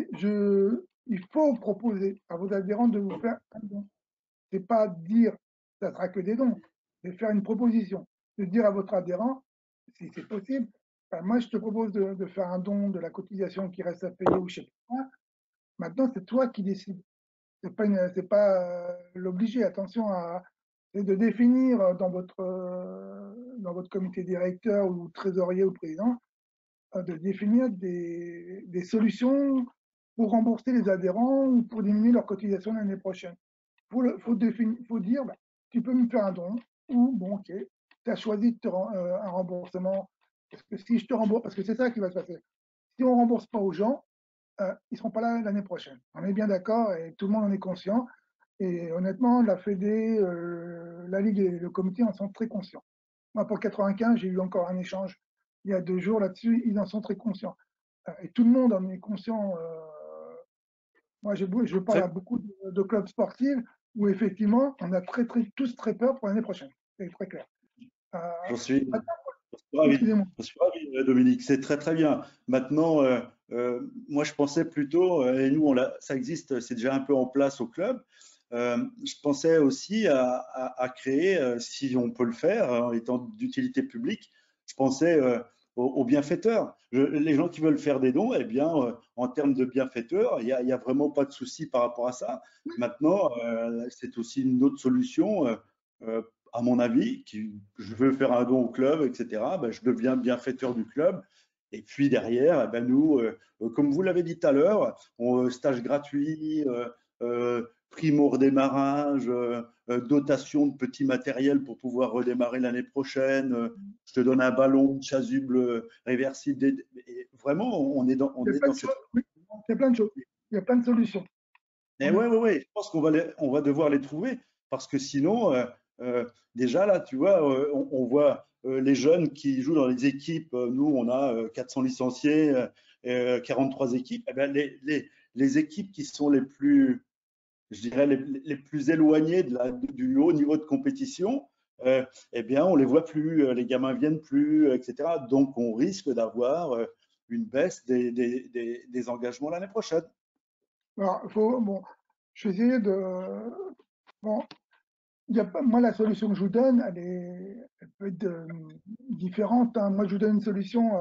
Il faut proposer à vos adhérents de vous faire un don. Ce n'est pas dire ça sera que des dons. De faire une proposition, de dire à votre adhérent, si c'est possible, ben, moi je te propose de faire un don de la cotisation qui reste à payer ou je sais pas quoi. Maintenant, c'est toi qui décides. C'est pas l'obligé. Attention à c'est de définir dans votre comité directeur ou trésorier ou président, de définir des solutions pour rembourser les adhérents ou pour diminuer leur cotisation l'année prochaine. Faut dire, bah, tu peux me faire un don ou bon, ok, tu as choisi un remboursement. Parce que si je te rembourse, parce que c'est ça qui va se passer. Si on ne rembourse pas aux gens, ils ne seront pas là l'année prochaine. On est bien d'accord et tout le monde en est conscient. Et honnêtement, la Fédé, la Ligue et le comité en sont très conscients. Moi, pour 95, j'ai eu encore un échange il y a 2 jours là-dessus. Ils en sont très conscients. Et tout le monde en est conscient. Moi, je parle à beaucoup de clubs sportifs où effectivement, on a tous très peur pour l'année prochaine. C'est très clair. J'en suis ravi, Excusez-moi. Dominique. C'est très très bien. Maintenant, moi je pensais plutôt, et nous ça existe, c'est déjà un peu en place au club. Je pensais aussi à créer, si on peut le faire, en étant d'utilité publique, je pensais aux bienfaiteurs. Les gens qui veulent faire des dons, eh bien, en termes de bienfaiteurs, il n'y a vraiment pas de souci par rapport à ça. Maintenant, c'est aussi une autre solution, à mon avis, je veux faire un don au club, etc. Ben, je deviens bienfaiteur du club. Et puis derrière, eh ben, nous, comme vous l'avez dit tout à l'heure, stage gratuit, prime au redémarrage, dotation de petits matériels pour pouvoir redémarrer l'année prochaine. Je te donne un ballon, une chasuble réversible. Et vraiment, on est dans cette. Oui, il y a plein de choses. Il y a plein de solutions. Et ouais, je pense qu'on va devoir les trouver parce que sinon, déjà là, tu vois, on voit les jeunes qui jouent dans les équipes. Nous, on a 400 licenciés, 43 équipes. Eh bien, les équipes qui sont les plus, je dirais, les plus éloignées du haut niveau de compétition, eh bien, on les voit plus, les gamins viennent plus, etc. Donc, on risque d'avoir une baisse des engagements l'année prochaine. Alors, bon, je vais essayer de. Bon, moi, la solution que je vous donne, elle peut être différente. Hein. Moi, je vous donne une solution.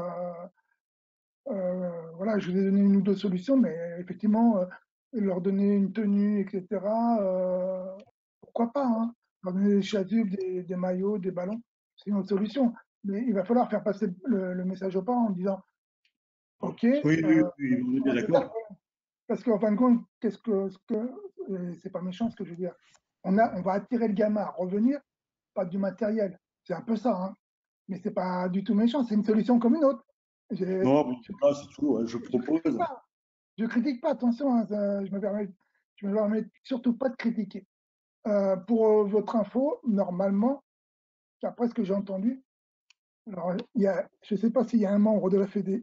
Voilà, je vous ai donné une ou deux solutions, mais effectivement, leur donner une tenue, etc. Pourquoi pas, hein. Leur donner des chasubles, des maillots, des ballons, c'est une autre solution. Mais il va falloir faire passer le message aux parents en disant, OK, Oui, on est bien d'accord. parce qu'en fin de compte, c'est pas méchant ce que je veux dire. On va attirer le gamin à revenir, pas du matériel. C'est un peu ça, hein. Mais c'est pas du tout méchant, c'est une solution comme une autre. Non, mais là, c'est tout. Je propose. Je critique pas, attention, hein, je me permets surtout pas de critiquer. Pour votre info, normalement, d'après ce que j'ai entendu, alors, je ne sais pas s'il y a un membre de la Fédé,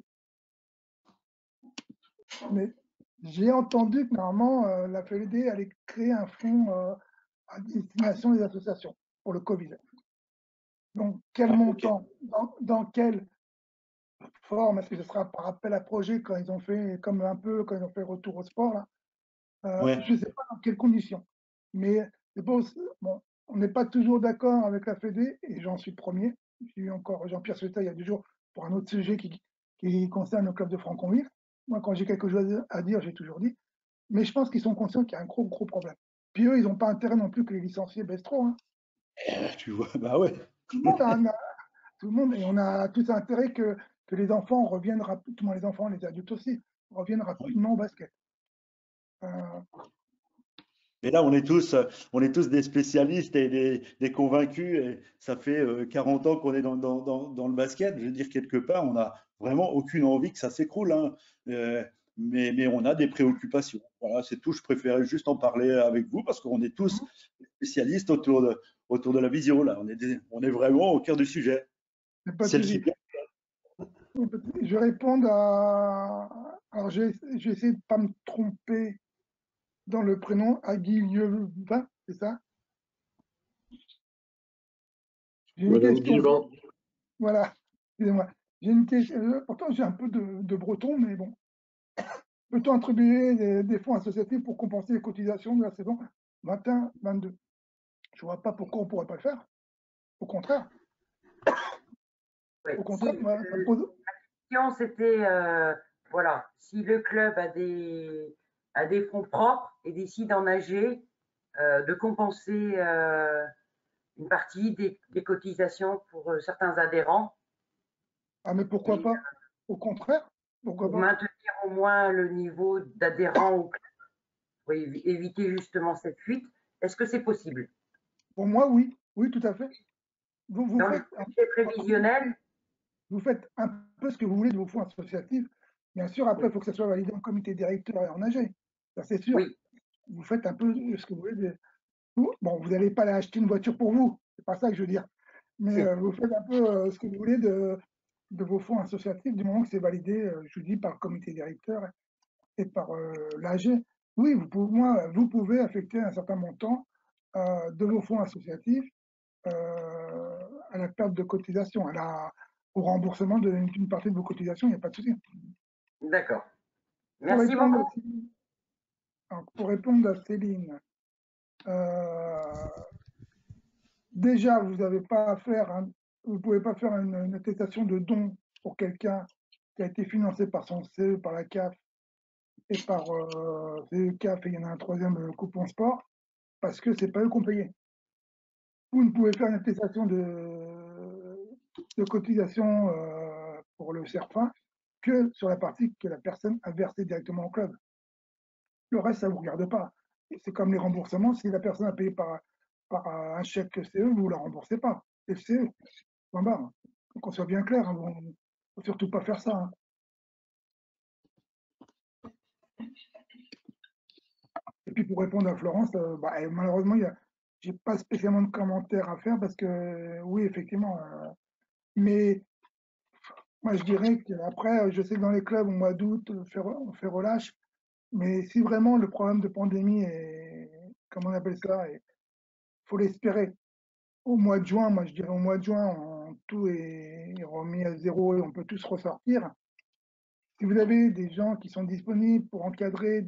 mais j'ai entendu que normalement, la Fédé allait créer un fonds à destination des associations pour le Covid. Donc, quel montant, dans quelle forme, est-ce que ce sera par appel à projet quand ils ont fait, comme un peu quand ils ont fait retour au sport là, Ouais. je ne sais pas dans quelles conditions. Mais bon, on n'est pas toujours d'accord avec la Fédé, et j'en suis premier. J'ai eu encore Jean-Pierre Suetta il y a 2 jours pour un autre sujet qui concerne le club de Franconville. Moi, quand j'ai quelque chose à dire, j'ai toujours dit. Mais je pense qu'ils sont conscients qu'il y a un gros problème. Puis eux, ils n'ont pas intérêt non plus que les licenciés baissent trop. Hein. Tu vois, bah ouais. Tout le monde, et on a tous intérêt que les enfants reviennent rapidement, les enfants, les adultes aussi, reviennent rapidement au basket. Et là, on est tous des spécialistes et des convaincus. Et ça fait 40 ans qu'on est dans le basket. Je veux dire, quelque part, on n'a vraiment aucune envie que ça s'écroule. Hein. Mais on a des préoccupations. Voilà, c'est tout. Je préférais juste en parler avec vous parce qu'on est tous spécialistes autour de la visio. Là. On est vraiment au cœur du sujet. C'est le sujet. Je vais répondre à. Alors, je vais essayer de ne pas me tromper dans le prénom, Aguilevin, c'est ça? J'ai une Madame question. Guilvin. Voilà, excusez-moi. J'ai une question. Pourtant, j'ai un peu de breton, mais bon. Peut-on attribuer des fonds associatifs pour compenser les cotisations de la saison 21-22? Je ne vois pas pourquoi on ne pourrait pas le faire. Au contraire. Ouais. Au contraire, Si, moi, ça me pose... question, c'était, voilà, si le club a des fonds propres et décide en AG, de compenser une partie des cotisations pour certains adhérents. Ah, mais pourquoi pas? Au contraire, pourquoi Pour pas? maintenir au moins le niveau d'adhérents au club, pour éviter justement cette fuite. Est-ce que c'est possible? Pour moi, oui. Oui, tout à fait. Vous Dans le faites, budget prévisionnel, vous faites un peu ce que vous voulez de vos fonds associatifs. Bien sûr, après, il oui, faut que ça soit validé en comité directeur et en AG. Ça, c'est sûr. oui, Vous faites un peu ce que vous voulez. Bon, vous n'allez pas aller acheter une voiture pour vous. C'est pas ça que je veux dire. Mais vous faites un peu ce que vous voulez de vos fonds associatifs du moment que c'est validé, je vous dis, par le comité directeur et par l'AG. Oui, vous pouvez affecter un certain montant de vos fonds associatifs à la perte de cotisation, au remboursement d'une partie de vos cotisations, il n'y a pas de souci. d'accord. Pour Merci répondre, beaucoup. pour répondre à Céline, euh, déjà, vous n'avez pas à faire, vous pouvez pas faire une attestation de don pour quelqu'un qui a été financé par son CE, par la CAF et par CE, CAF, et il y en a un troisième, coupon sport, parce que c'est pas eux qui ont payé. Vous ne pouvez faire une attestation de cotisation pour le CERFA que sur la partie que la personne a versée directement au club. Le reste, ça ne vous regarde pas. C'est comme les remboursements, si la personne a payé par un chèque CE, vous ne la remboursez pas. C'est le CE. Point barre. Donc qu'on soit bien clair, il ne faut surtout pas faire ça. Hein. Et puis pour répondre à Florence, malheureusement, je n'ai pas spécialement de commentaires à faire parce que oui, effectivement. Mais moi, je dirais qu'après, je sais que dans les clubs, au mois d'août, on fait relâche. Mais si vraiment le problème de pandémie est, comment on appelle ça, il faut l'espérer. Au mois de juin, moi je dirais au mois de juin, tout est remis à zéro et on peut tous ressortir. Si vous avez des gens qui sont disponibles pour encadrer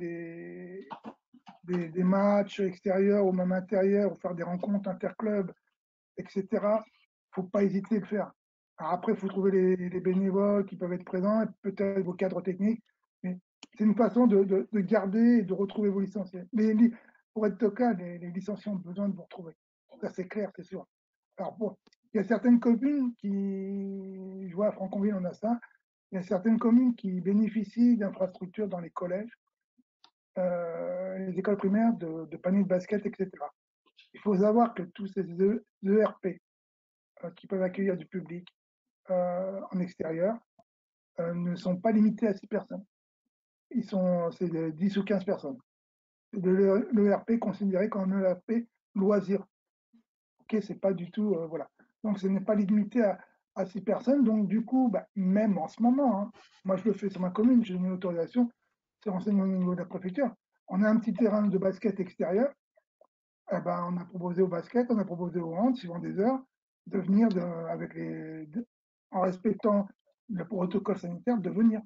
des matchs extérieurs ou même intérieurs, ou faire des rencontres interclubs, etc., il ne faut pas hésiter à le faire. Alors après, il faut trouver les bénévoles qui peuvent être présents, et peut-être vos cadres techniques, mais c'est une façon de garder et de retrouver vos licenciés. Pour être toca, les licenciés ont besoin de vous retrouver. Ça, c'est clair, c'est sûr. Alors, bon, il y a certaines communes qui, je vois à Franconville, on a ça, il y a certaines communes qui bénéficient d'infrastructures dans les collèges, les écoles primaires, de paniers de basket, etc. Il faut savoir que tous ces ERP qui peuvent accueillir du public en extérieur ne sont pas limités à 6 personnes. C'est 10 ou 15 personnes. C'est de l'ERP considéré comme un ERP loisir. Ok, c'est pas du tout, voilà. Donc, ce n'est pas limité à 6 personnes. Donc, du coup, même en ce moment, hein, moi, je le fais sur ma commune, j'ai une autorisation, c'est renseigné au niveau de la préfecture. On a un petit terrain de basket extérieur. Eh ben, on a proposé au basket, on a proposé au hand, suivant des heures, de venir en respectant le protocole sanitaire, de venir.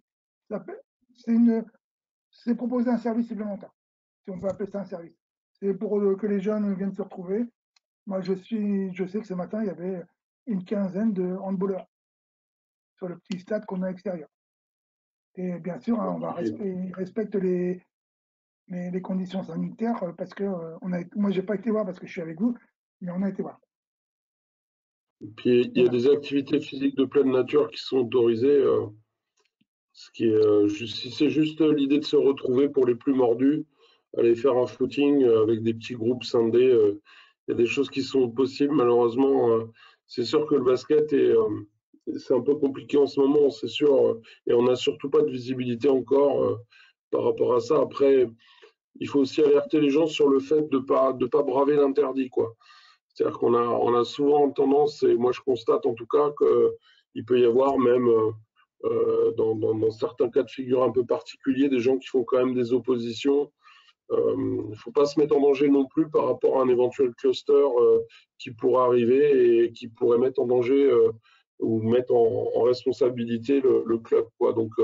C'est proposer un service supplémentaire, si on peut appeler ça un service. C'est pour que les jeunes viennent se retrouver. Moi, je sais que ce matin, il y avait une quinzaine de handballeurs sur le petit stade qu'on a extérieur. Et bien sûr, hein, ils respectent les conditions sanitaires parce que moi, j'ai pas été voir parce que je suis avec vous, mais on a été voir. Et puis, il y a des activités physiques de pleine nature qui sont autorisées. Ce qui est, si c'est juste l'idée de se retrouver pour les plus mordus, aller faire un footing avec des petits groupes scindés, il y a des choses qui sont possibles. Malheureusement, c'est sûr que le basket c'est un peu compliqué en ce moment, c'est sûr, et on n'a surtout pas de visibilité encore par rapport à ça. Après, il faut aussi alerter les gens sur le fait de pas braver l'interdit, quoi. C'est-à-dire on a souvent tendance, et moi je constate en tout cas qu'il peut y avoir même dans certains cas de figure un peu particuliers, des gens qui font quand même des oppositions. Il ne faut pas se mettre en danger non plus par rapport à un éventuel cluster qui pourrait arriver et qui pourrait mettre en danger ou mettre en responsabilité le club, quoi. Donc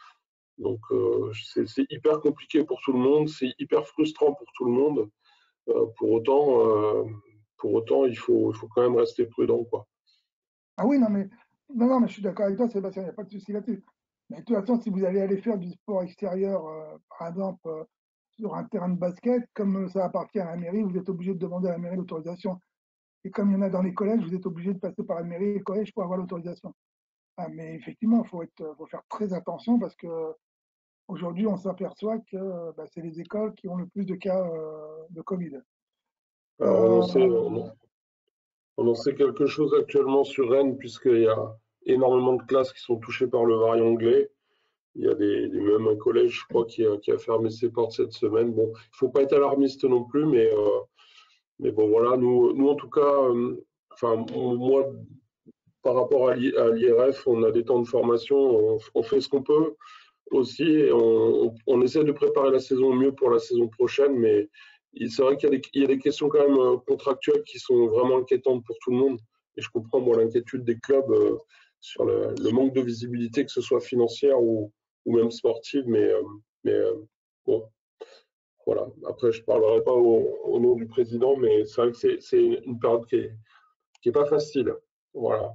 c'est hyper compliqué pour tout le monde, c'est hyper frustrant pour tout le monde. Pour autant, pour autant, il faut quand même rester prudent, quoi. Ah oui, non, mais je suis d'accord avec toi, Sébastien, il n'y a pas de souci là-dessus. Mais de toute façon, si vous allez aller faire du sport extérieur, par exemple, sur un terrain de basket, comme ça appartient à la mairie, vous êtes obligé de demander à la mairie l'autorisation. Et comme il y en a dans les collèges, vous êtes obligé de passer par la mairie et le collège pour avoir l'autorisation. Ah, mais effectivement, faut faire très attention parce que aujourd'hui, on s'aperçoit que bah, c'est les écoles qui ont le plus de cas de Covid. Alors, on en sait quelque chose actuellement sur Rennes, puisqu'il y a énormément de classes qui sont touchées par le variant anglais. Il y a même un collège, je crois, qui a fermé ses portes cette semaine. Bon, il ne faut pas être alarmiste non plus, mais bon, voilà, nous en tout cas, enfin, moi, par rapport à l'IRF, on a des temps de formation, on fait ce qu'on peut aussi, et on essaie de préparer la saison au mieux pour la saison prochaine, mais c'est vrai qu'il y a des questions quand même contractuelles qui sont vraiment inquiétantes pour tout le monde, et je comprends moi l'inquiétude des clubs sur le manque de visibilité, que ce soit financière ou même sportive, mais bon, voilà. Après, je ne parlerai pas au nom du président, mais c'est vrai que c'est une période qui est pas facile. Voilà.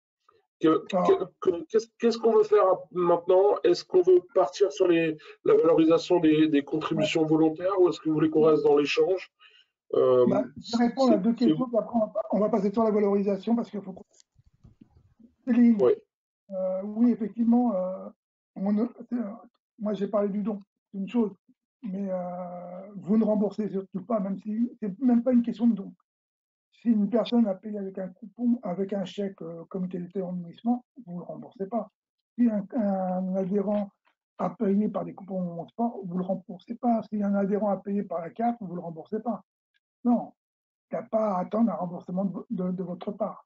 Qu'est-ce qu'on veut faire maintenant? Est-ce qu'on veut partir sur la valorisation des contributions volontaires, ou est-ce que vous voulez qu'on reste dans l'échange? Bah, je vais répondre à deux questions, puis après on va passer sur la valorisation parce qu'il faut. Céline, Oui. oui, effectivement, moi j'ai parlé du don, c'est une chose, mais vous ne remboursez surtout pas, même si c'est même pas une question de don. Si une personne a payé avec un coupon, avec un chèque comité d'établissement, vous ne le remboursez pas. Si un adhérent a payé par des coupons sport, vous ne le remboursez pas. Si un adhérent a payé par la carte, vous ne le remboursez pas. Non, il n'y a pas à attendre un remboursement de votre part.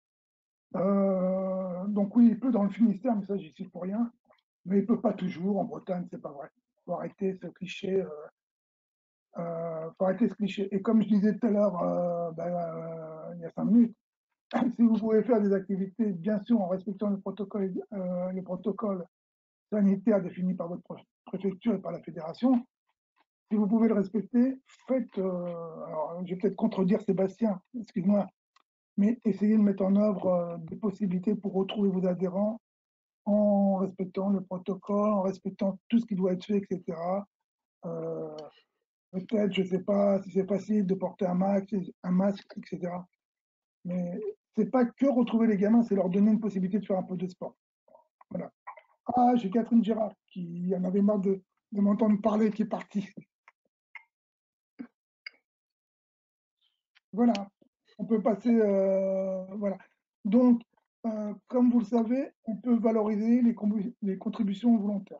Donc oui, il peut dans le Finistère, mais ça j'y suis pour rien. Mais il ne peut pas toujours. En Bretagne, c'est pas vrai. Il faut arrêter ce cliché. Faut arrêter ce cliché. Et comme je disais tout à l'heure, il y a 5 minutes, si vous pouvez faire des activités, bien sûr, en respectant le protocole sanitaire défini par votre préfecture et par la fédération, si vous pouvez le respecter, faites. Alors, je vais peut-être contredire Sébastien, excuse-moi, mais essayez de mettre en œuvre des possibilités pour retrouver vos adhérents en respectant le protocole, en respectant tout ce qui doit être fait, etc. Peut-être, je ne sais pas si c'est facile de porter un masque, etc. Mais c'est pas que retrouver les gamins, c'est leur donner une possibilité de faire un peu de sport. Voilà. Ah, j'ai Catherine Girard qui en avait marre de m'entendre parler, qui est partie. Voilà. On peut passer. Voilà. Donc, comme vous le savez, on peut valoriser les contributions volontaires.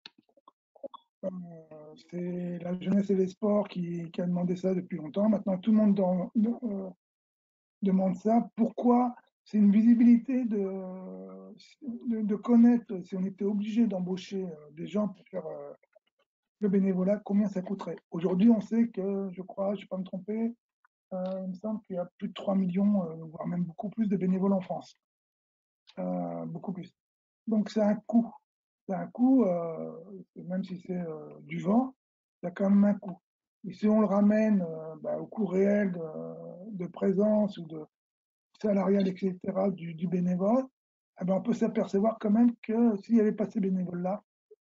C'est la jeunesse et les sports qui a demandé ça depuis longtemps. Maintenant, tout le monde demande ça. Pourquoi? C'est une visibilité de connaître, si on était obligé d'embaucher des gens pour faire le bénévolat, combien ça coûterait. Aujourd'hui, on sait que, je crois, je ne vais pas me tromper, il me semble qu'il y a plus de 3 millions, voire même beaucoup plus de bénévoles en France. Beaucoup plus. Donc c'est un coût. C'est un coût, même si c'est du vent, il y a quand même un coût. Et si on le ramène au coût réel de présence ou de salarial, etc., du bénévole, eh ben, on peut s'apercevoir quand même que s'il n'y avait pas ces bénévoles-là,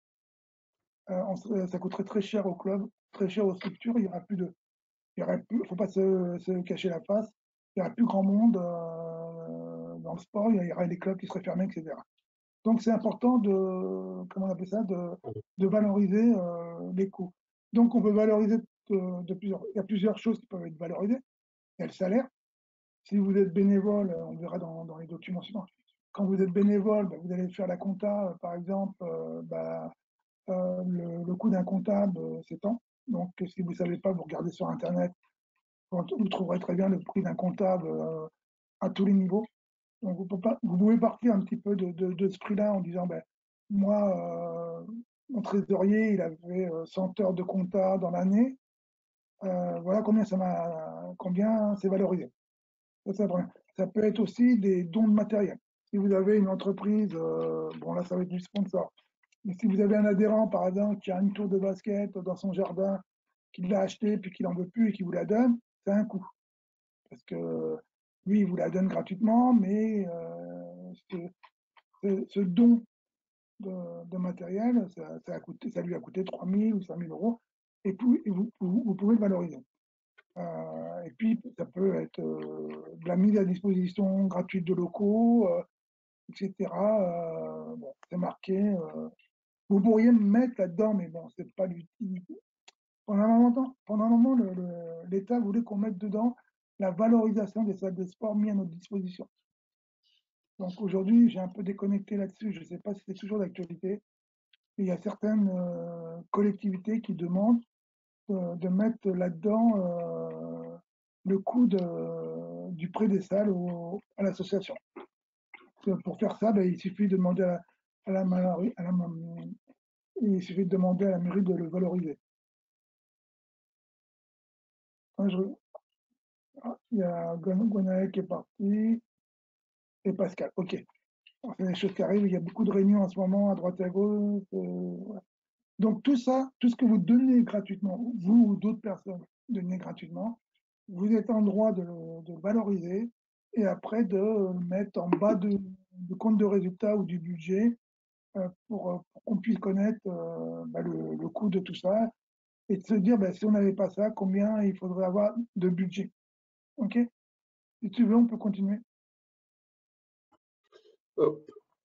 ça coûterait très cher au club, très cher aux structures, il y aura plus de. Il ne faut pas se cacher la face, il n'y aura plus grand monde dans le sport, il y aurait des clubs qui seraient fermés, etc. Donc c'est important comment on appelle ça, de valoriser les coûts. Donc on peut valoriser il y a plusieurs choses qui peuvent être valorisées. Il y a le salaire. Si vous êtes bénévole, on verra dans les documents suivants. Quand vous êtes bénévole, vous allez faire la compta, par exemple, le coût d'un comptable, c'est tant. Donc si vous ne savez pas, vous regardez sur Internet, vous trouverez très bien le prix d'un comptable à tous les niveaux. Donc vous pouvez partir un petit peu de ce prix-là en disant, moi, mon trésorier, il avait 100 heures de compta dans l'année. Voilà combien c'est valorisé. Ça peut être aussi des dons de matériel. Si vous avez une entreprise, bon là ça va être du sponsor, mais si vous avez un adhérent par exemple qui a une tour de basket dans son jardin, qu'il l'a acheté puis qu'il n'en veut plus et qui vous la donne, c'est un coût. parce que lui, il vous la donne gratuitement, mais ce don de matériel, ça lui a coûté 3 000 ou 5 000 euros, et puis vous pouvez le valoriser. Et puis, ça peut être de la mise à disposition gratuite de locaux, etc. Bon, c'est marqué. Vous pourriez me mettre là-dedans, mais bon, c'est pas l'utilité. Pendant un moment, l'État voulait qu'on mette dedans la valorisation des salles de sport mises à notre disposition. Donc aujourd'hui, j'ai un peu déconnecté là-dessus. Je ne sais pas si c'est toujours d'actualité. Il y a certaines collectivités qui demandent de mettre là-dedans le coût du prêt des salles à l'association. Pour faire ça, il suffit de demander à la mairie de le valoriser. Il y a Gonaël qui est parti et Pascal. Ok. C'est des choses qui arrivent. Il y a beaucoup de réunions en ce moment à droite et à gauche. Ouais. Donc tout ça, tout ce que vous donnez gratuitement, vous ou d'autres personnes donnez gratuitement, vous êtes en droit de le valoriser et après de le mettre en bas du compte de résultat ou du budget pour qu'on puisse connaître le coût de tout ça et de se dire si on n'avait pas ça, combien il faudrait avoir de budget. Ok? Si tu veux, on peut continuer. Hop.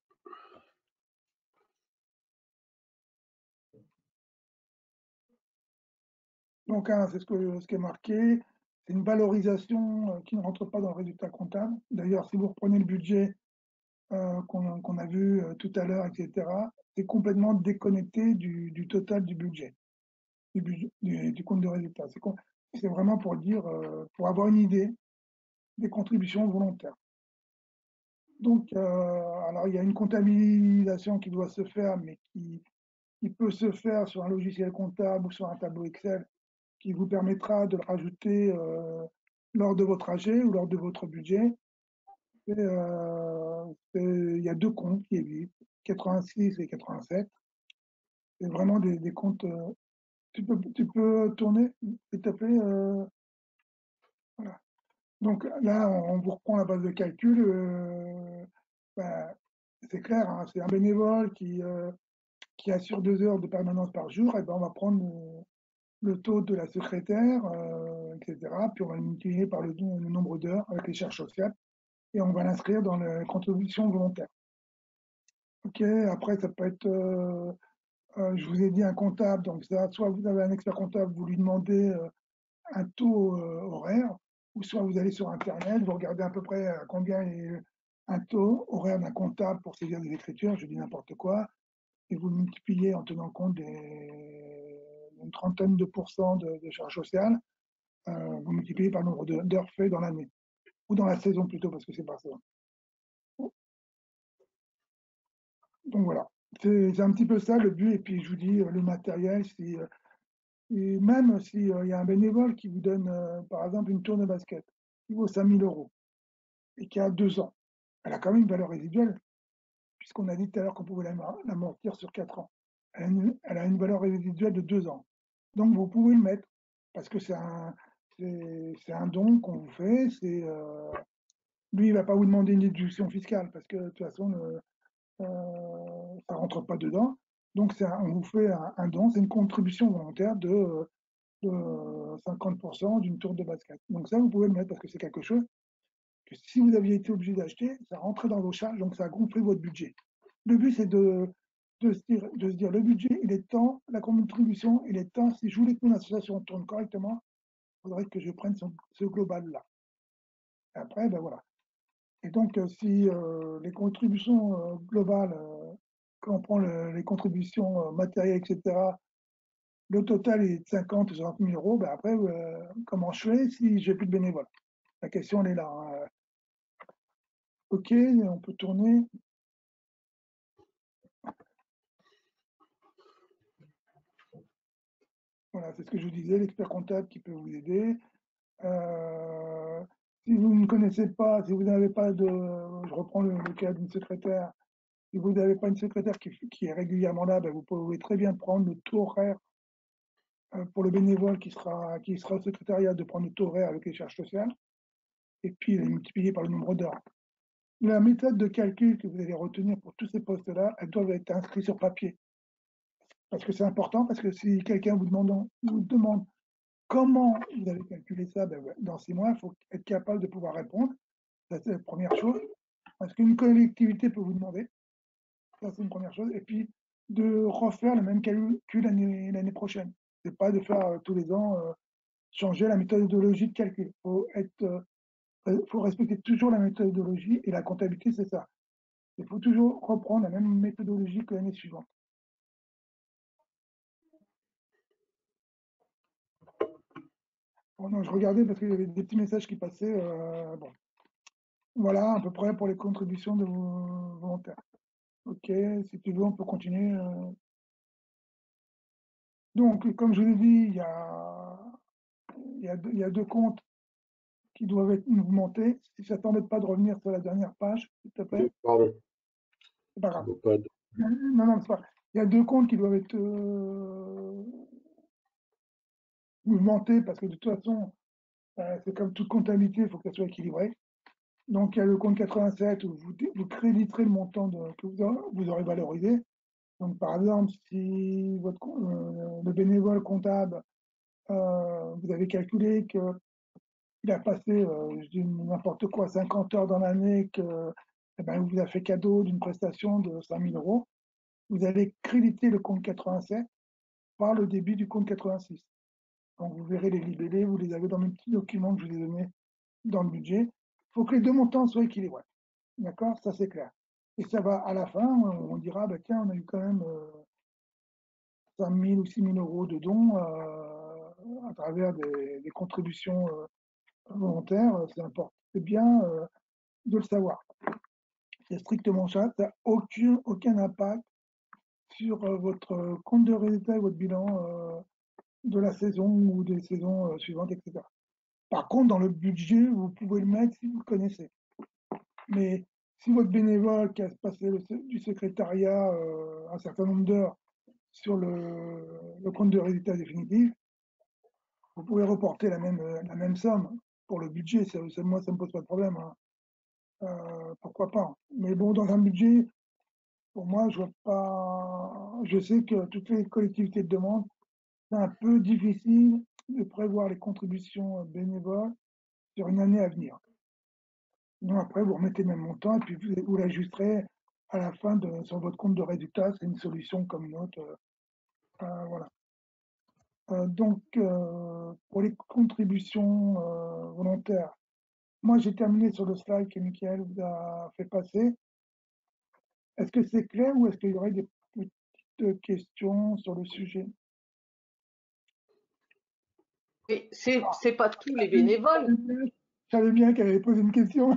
Donc, c'est ce qui est marqué. C'est une valorisation qui ne rentre pas dans le résultat comptable. D'ailleurs, si vous reprenez le budget qu'on a vu tout à l'heure, etc., c'est complètement déconnecté du total du budget, du compte de résultat. C'est vraiment pour dire, pour avoir une idée des contributions volontaires. Donc, alors il y a une comptabilisation qui doit se faire, mais qui peut se faire sur un logiciel comptable ou sur un tableau Excel, qui vous permettra de le rajouter lors de votre AG ou lors de votre budget. Il y a deux comptes qui existent, 86 et 87. C'est vraiment des comptes. Tu peux tourner, s'il te plaît. Voilà. Donc là, on vous reprend la base de calcul. C'est clair, hein, c'est un bénévole qui assure 2 heures de permanence par jour. Et ben, on va prendre le taux de la secrétaire, etc. Puis on va le multiplier par le nombre d'heures avec les charges sociales et on va l'inscrire dans la contribution volontaire. Ok, après ça peut être, je vous ai dit un comptable, donc ça, soit vous avez un expert comptable, vous lui demandez un taux horaire, ou soit vous allez sur Internet, vous regardez à peu près à combien est un taux horaire d'un comptable pour saisir des écritures, je dis n'importe quoi, et vous le multipliez en tenant compte d'une trentaine de pourcents de charges sociales, vous multipliez par le nombre d'heures faites dans l'année, ou dans la saison plutôt, parce que c'est par saison. Donc voilà, c'est un petit peu ça le but, et puis je vous dis, le matériel, et même s'il y a un bénévole qui vous donne, par exemple, une tour de basket, qui vaut 5 000 euros, et qui a 2 ans, elle a quand même une valeur résiduelle, puisqu'on a dit tout à l'heure qu'on pouvait l'amortir sur 4 ans. Elle a une valeur résiduelle de 2 ans. Donc vous pouvez le mettre, parce que c'est un don qu'on vous fait. Lui, il ne va pas vous demander une déduction fiscale, parce que de toute façon, ça ne rentre pas dedans. Donc on vous fait un don, c'est une contribution volontaire de 50% d'une tour de basket. Donc ça, vous pouvez le mettre, parce que c'est quelque chose que si vous aviez été obligé d'acheter, ça rentrait dans vos charges, donc ça a gonflé votre budget. Le but, c'est de se dire, le budget, il est temps, la contribution, il est temps, si je voulais que mon association tourne correctement, il faudrait que je prenne ce global-là. Et après, ben voilà. Et donc, si les contributions globales, quand on prend les contributions matérielles, etc., le total est de 50 ou 60 000 euros, ben après, comment je fais si j'ai plus de bénévoles? La question, elle est là. Hein. Ok, on peut tourner. Voilà, c'est ce que je vous disais, l'expert comptable qui peut vous aider. Si vous ne connaissez pas, si vous n'avez pas de, je reprends le cas d'une secrétaire, si vous n'avez pas une secrétaire qui est régulièrement là, ben vous pouvez très bien prendre le taux horaire pour le bénévole qui sera au secrétariat, de prendre le taux horaire avec les charges sociales. et puis les multiplier par le nombre d'heures. La méthode de calcul que vous allez retenir pour tous ces postes-là, elles doivent être inscrites sur papier. Parce que c'est important, parce que si quelqu'un vous demande comment vous avez calculé ça, ben, dans 6 mois, il faut être capable de pouvoir répondre. Ça, c'est la première chose. Parce qu'une collectivité peut vous demander. Ça, c'est une première chose. Et puis, de refaire le même calcul l'année prochaine. C'est pas de faire tous les ans changer la méthodologie de calcul. Faut respecter toujours la méthodologie et la comptabilité, c'est ça. Il faut toujours reprendre la même méthodologie que l'année suivante. Bon, non, je regardais parce qu'il y avait des petits messages qui passaient. Bon. Voilà, à peu près pour les contributions de vos volontaires. Ok, si tu veux, on peut continuer. Donc, comme je vous l'ai dit, il y a deux comptes qui doivent être augmentés. Si ça ne t'embête pas de revenir sur la dernière page, s'il te plaît, Pardon. c'est pas grave. Pas de- Non, non, c'est pas grave. Il y a deux comptes qui doivent être mouvementés parce que de toute façon, c'est comme toute comptabilité, il faut que ça soit équilibré. Donc, il y a le compte 87 où vous créditerez le montant que vous aurez valorisé. Donc, par exemple, si le bénévole comptable, vous avez calculé qu'il a passé, je dis n'importe quoi, 50 heures dans l'année, que eh ben, vous a fait cadeau d'une prestation de 5 000 euros, vous allez créditer le compte 87 par le débit du compte 86. Donc, vous verrez les libellés, vous les avez dans mes petits documents que je vous ai donnés dans le budget. Il faut que les deux montants soient équilibrés. D'accord? Ça, c'est clair. Et ça va, à la fin, on dira, bah, tiens, on a eu quand même 5 000 ou 6 000 euros de dons à travers des contributions volontaires. C'est important, c'est bien de le savoir. C'est strictement ça. Ça n'a aucun impact sur votre compte de résultat et votre bilan de la saison ou des saisons suivantes, etc. Par contre, dans le budget, vous pouvez le mettre si vous le connaissez. Mais si votre bénévole qui a passé du secrétariat un certain nombre d'heures sur le compte de résultat définitif, vous pouvez reporter la même somme pour le budget. Moi, ça ne me pose pas de problème. Hein. Pourquoi pas? Mais bon, dans un budget, pour moi, je vois pas. Je sais que toutes les collectivités de demande, c'est un peu difficile de prévoir les contributions bénévoles sur une année à venir. Sinon, après, vous remettez le même montant et puis vous l'ajusterez à la fin sur votre compte de résultat. C'est une solution comme une autre. Voilà. Donc, pour les contributions volontaires, moi, j'ai terminé sur le slide que Michael vous a fait passer. Est-ce que c'est clair ou est-ce qu'il y aurait des petites questions sur le sujet? Mais c'est pas tous les bénévoles. Je savais bien qu'elle allait poser une question.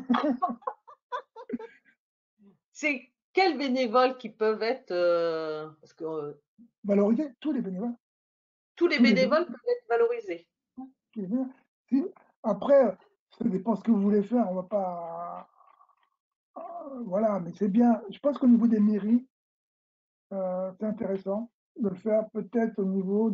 C'est quels bénévoles qui peuvent être parce que Valoriser tous les bénévoles. tous les Tous les bénévoles peuvent être valorisés. tous les bénévoles. Après, ça dépend ce que vous voulez faire. On va pas. Voilà, mais c'est bien. Je pense qu'au niveau des mairies, c'est intéressant de le faire peut-être au niveau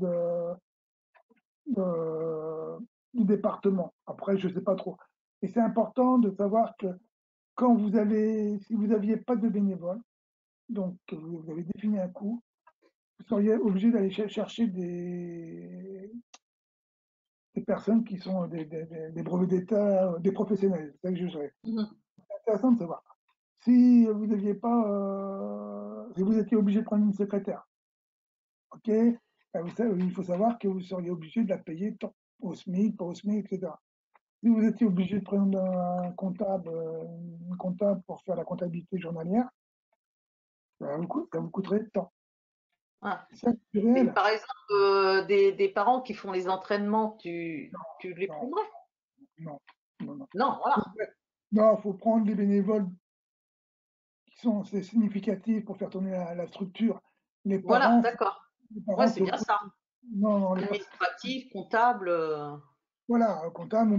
du département. Après, je ne sais pas trop. Et c'est important de savoir que si vous n'aviez pas de bénévoles, donc vous avez défini un coût, vous seriez obligé d'aller chercher des personnes qui sont des brevets d'État, des professionnels. C'est ça que je dirais. C'est intéressant de savoir. Si vous n'aviez pas, si vous étiez obligé de prendre une secrétaire, ok, il faut savoir que vous seriez obligé de la payer tant au SMIC, pas au SMIC, etc. Si vous étiez obligé de prendre un comptable, une comptable pour faire la comptabilité journalière, ça vous coûterait de temps. Ah. C'est Et réel. par exemple, des parents qui font les entraînements, tu les Non, prendrais? non, non, non. Non, voilà. Non, il faut prendre des bénévoles qui sont significatifs pour faire tourner la structure. Les Voilà, parents, d'accord. les Ouais, parents c'est bien ça. non, non, Administratif, comptable. voilà, comptable ou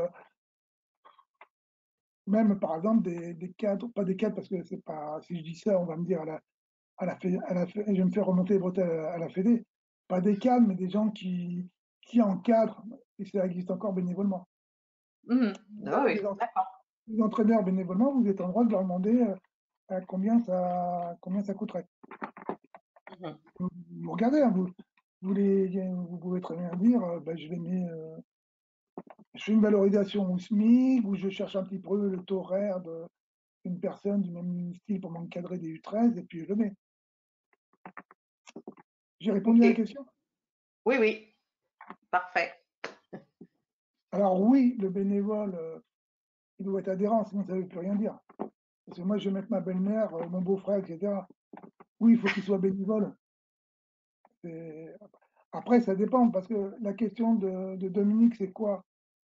même par exemple des cadres, pas des cadres parce que c'est pas, si je dis ça, on va me dire je vais me faire remonter les bretelles à la Fédé. Pas des cadres, mais des gens qui encadrent, et ça existe encore bénévolement. Ah oui, Les d'accord. les entraîneurs bénévolement, vous êtes en droit de leur demander combien ça coûterait. Mhm. Vous regardez, hein, vous pouvez très bien dire, ben, je fais une valorisation au SMIC, ou je cherche un petit peu le taux horaire d'une personne du même style pour m'encadrer des U13, et puis je le mets. J'ai répondu à la Ok. question? Oui, oui, parfait. Alors oui, le bénévole, il doit être adhérent, sinon ça ne veut plus rien dire. Parce que moi, je vais mettre ma belle-mère, mon beau-frère, etc. Oui, il faut qu'il soit bénévole. C'est- Après, ça dépend, parce que la question de Dominique, c'est quoi?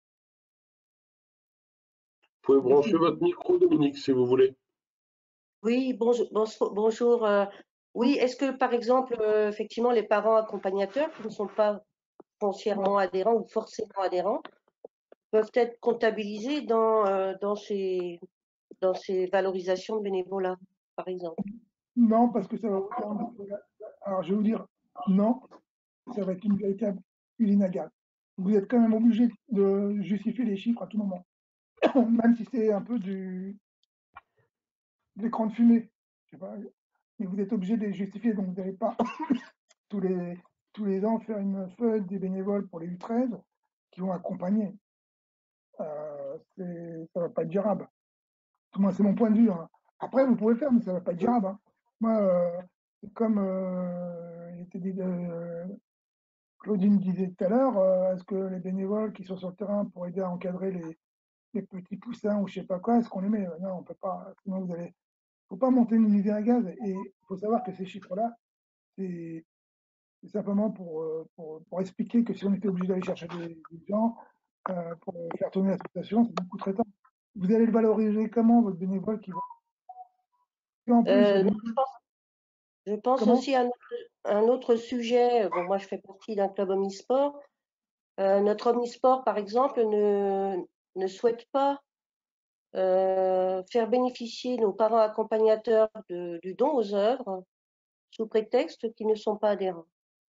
Vous pouvez Est-ce que brancher votre micro, Dominique, si vous voulez. Oui, bonjour. Oui, est-ce que par exemple, effectivement, les parents accompagnateurs qui ne sont pas foncièrement adhérents ou forcément adhérents peuvent être comptabilisés dans ces valorisations de bénévolat, par exemple? non, parce que ça va. Alors, je vais vous dire non, ça va être une véritable usine à gaz. Vous êtes quand même obligé de justifier les chiffres à tout moment, même si c'est un peu de l'écran de fumée. Je sais pas, mais vous êtes obligé de les justifier, donc vous n'allez pas tous les ans faire une feuille des bénévoles pour les U13 qui vont accompagner. Ça ne va pas être gérable. Moi, c'est mon point de vue, hein. Après, vous pouvez le faire, mais ça ne va pas être gérable, hein. Moi, comme il était dit, Claudine disait tout à l'heure, est-ce que les bénévoles qui sont sur le terrain pour aider à encadrer les petits poussins ou je sais pas quoi, est-ce qu'on les met? Non, on peut pas. Sinon, faut pas monter une usine à gaz. Et il faut savoir que ces chiffres-là, c'est simplement pour expliquer que si on était obligé d'aller chercher des gens pour faire tourner l'association, ça nous coûterait tant. Vous allez le valoriser comment, votre bénévole qui va. Et en plus, Non, je pense comment? aussi à un autre sujet. Bon, moi, je fais partie d'un club omnisport. Notre omnisport, par exemple, ne souhaite pas faire bénéficier nos parents accompagnateurs du don aux œuvres sous prétexte qu'ils ne sont pas adhérents.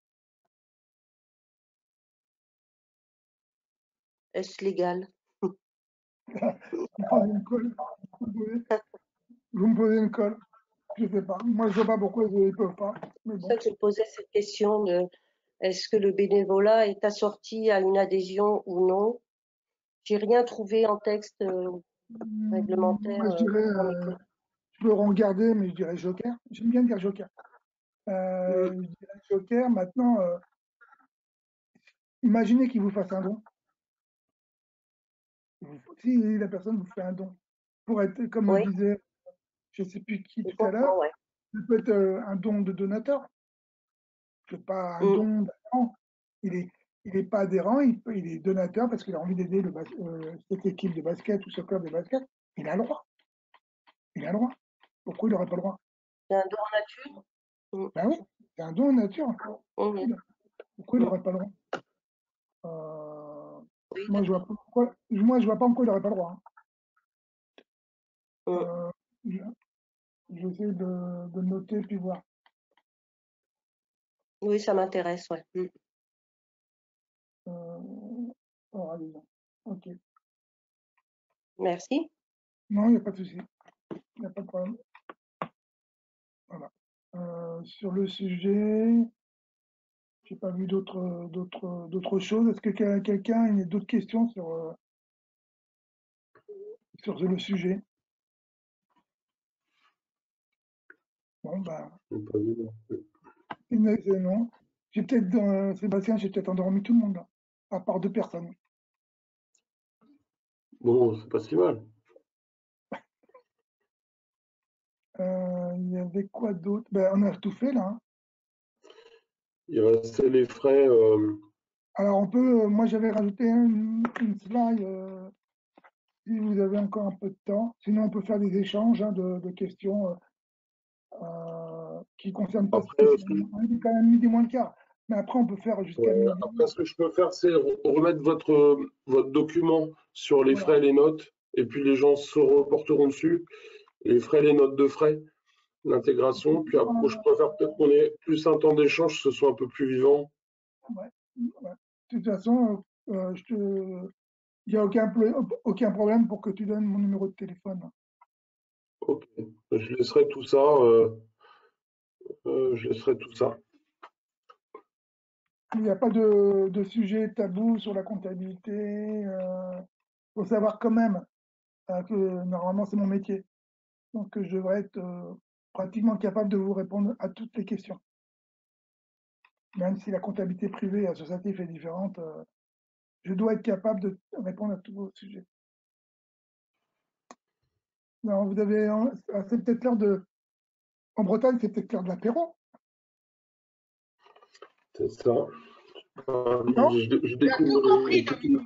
Est-ce légal? Vous me posez une colle. Vous me posez une colle. Je sais pas. Moi, je vois pas pourquoi ils ne peuvent pas. Mais C'est pour bon. ça que je posais cette question de est-ce que le bénévolat est assorti à une adhésion ou non? J'ai rien trouvé en texte réglementaire Moi, je dirais, pour mes collègues. je peux regarder, mais je dirais Joker. J'aime bien dire Joker. Je dirais Joker. Maintenant, imaginez qu'il vous fasse un don. Si la personne vous fait un don, pour être, comme le Oui, disait, je ne sais plus qui je tout à l'heure, comprends, ouais. ça peut être un don de donateur. C'est pas un Mm. don d'adhérent. Il est pas adhérent, il est donateur parce qu'il a envie d'aider cette équipe de basket ou ce club de basket. Il a le droit. Il a le droit. Pourquoi il n'aurait pas le droit? C'est un don en nature. Mm. Ben oui, c'est un don en nature. Mm. Pourquoi il Mm. n'aurait pas le droit? Oui, Moi, je vois d'accord. pas pourquoi, moi, je vois pas pourquoi il n'aurait pas le droit, hein. Mm. J'essaie de noter puis voir. Oui, ça m'intéresse, ouais. Mm. Oh, allez, ok. Merci. Non, il n'y a pas de souci. Il n'y a pas de problème. Voilà. Sur le sujet, j'ai pas vu d'autres choses. Est-ce que quelqu'un a d'autres questions sur le sujet? Bon, bah, Pas vu, non. non. Sébastien, j'ai peut-être endormi tout le monde, là, à part 2 personnes. Bon, c'est pas si mal. Il y avait quoi d'autre? Ben, on a tout fait, là, hein. Il restait les frais. Alors, moi, j'avais rajouté une slide, si vous avez encore un peu de temps. Sinon, on peut faire des échanges, hein, de questions qui ne concernent pas Après, spécialement. On est quand même midi moins le quart. Mais après, on peut faire jusqu'à ouais, midi. après, ce que je peux faire, c'est remettre votre document sur les Voilà. frais et les notes, et puis les gens se reporteront dessus. Les frais, les notes de frais, l'intégration. Puis après, je préfère peut-être qu'on ait plus un temps d'échange, que ce soit un peu plus vivant. Ouais, ouais. De toute façon, Il n'y a aucun problème pour que tu donnes mon numéro de téléphone. Ok, je laisserai tout ça. Je laisserai tout ça. Il n'y a pas de sujet tabou sur la comptabilité. Il faut savoir quand même que normalement c'est mon métier. Donc je devrais être pratiquement capable de vous répondre à toutes les questions. Même si la comptabilité privée et associative est différente, je dois être capable de répondre à tous vos sujets. Non, vous avez, c'est peut-être l'heure de, en Bretagne, c'est peut-être l'heure de l'apéro. C'est ça. Non, Je découvre.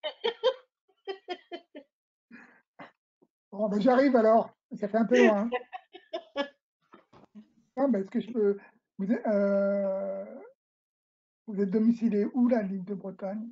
Bon, ben, j'arrive alors. Ça fait un peu loin. Ah, ben, est-ce que je peux. Vous êtes domicilié où, la Ligue de Bretagne?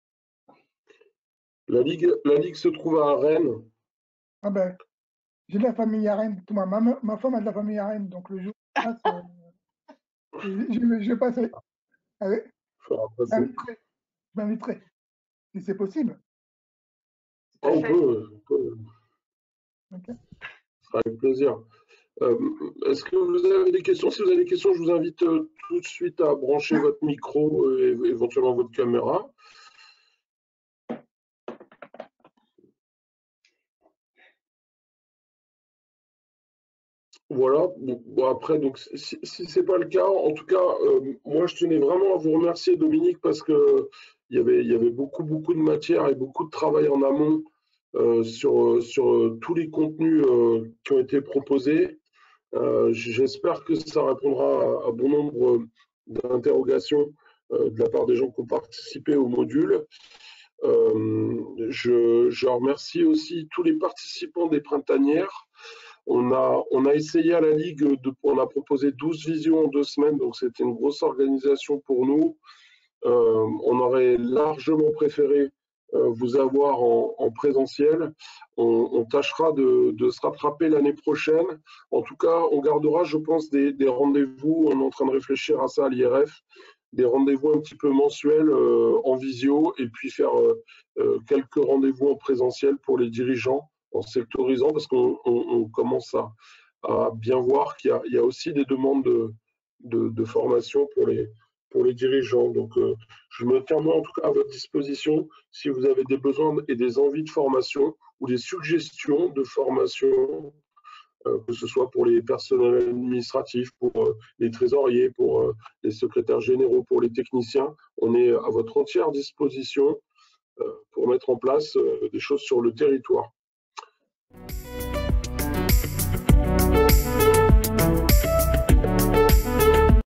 La Ligue se trouve à Rennes. Ah ben, j'ai de la famille à Rennes. Ma femme a de la famille à Rennes, donc le jour où je passe, je vais passer. Allez, Faudra je passer. m'inviterai, si c'est possible. Ah, on peut. Ok. Ce sera avec plaisir. Est-ce que vous avez des questions? Si vous avez des questions, je vous invite tout de suite à brancher votre micro et éventuellement votre caméra. Voilà. Bon, après, donc, si ce n'est pas le cas, en tout cas, moi, je tenais vraiment à vous remercier, Dominique, parce que il y avait beaucoup de matière et beaucoup de travail en amont sur tous les contenus qui ont été proposés. J'espère que ça répondra à bon nombre d'interrogations de la part des gens qui ont participé au module. Je remercie aussi tous les participants des printanières. On a essayé à la Ligue, on a proposé 12 visions en 2 semaines, donc c'était une grosse organisation pour nous. On aurait largement préféré vous avoir en présentiel. On tâchera de se rattraper l'année prochaine. En tout cas, on gardera, je pense, des rendez-vous. On est en train de réfléchir à ça à l'IRF, des rendez-vous un petit peu mensuels en visio et puis faire quelques rendez-vous en présentiel pour les dirigeants en sectorisant parce qu'on commence à bien voir qu'il y a aussi des demandes de formation pour les dirigeants. Donc, je me tiens moi en tout cas à votre disposition si vous avez des besoins et des envies de formation ou des suggestions de formation, que ce soit pour les personnels administratifs, pour les trésoriers, pour les secrétaires généraux, pour les techniciens. On est à votre entière disposition pour mettre en place des choses sur le territoire.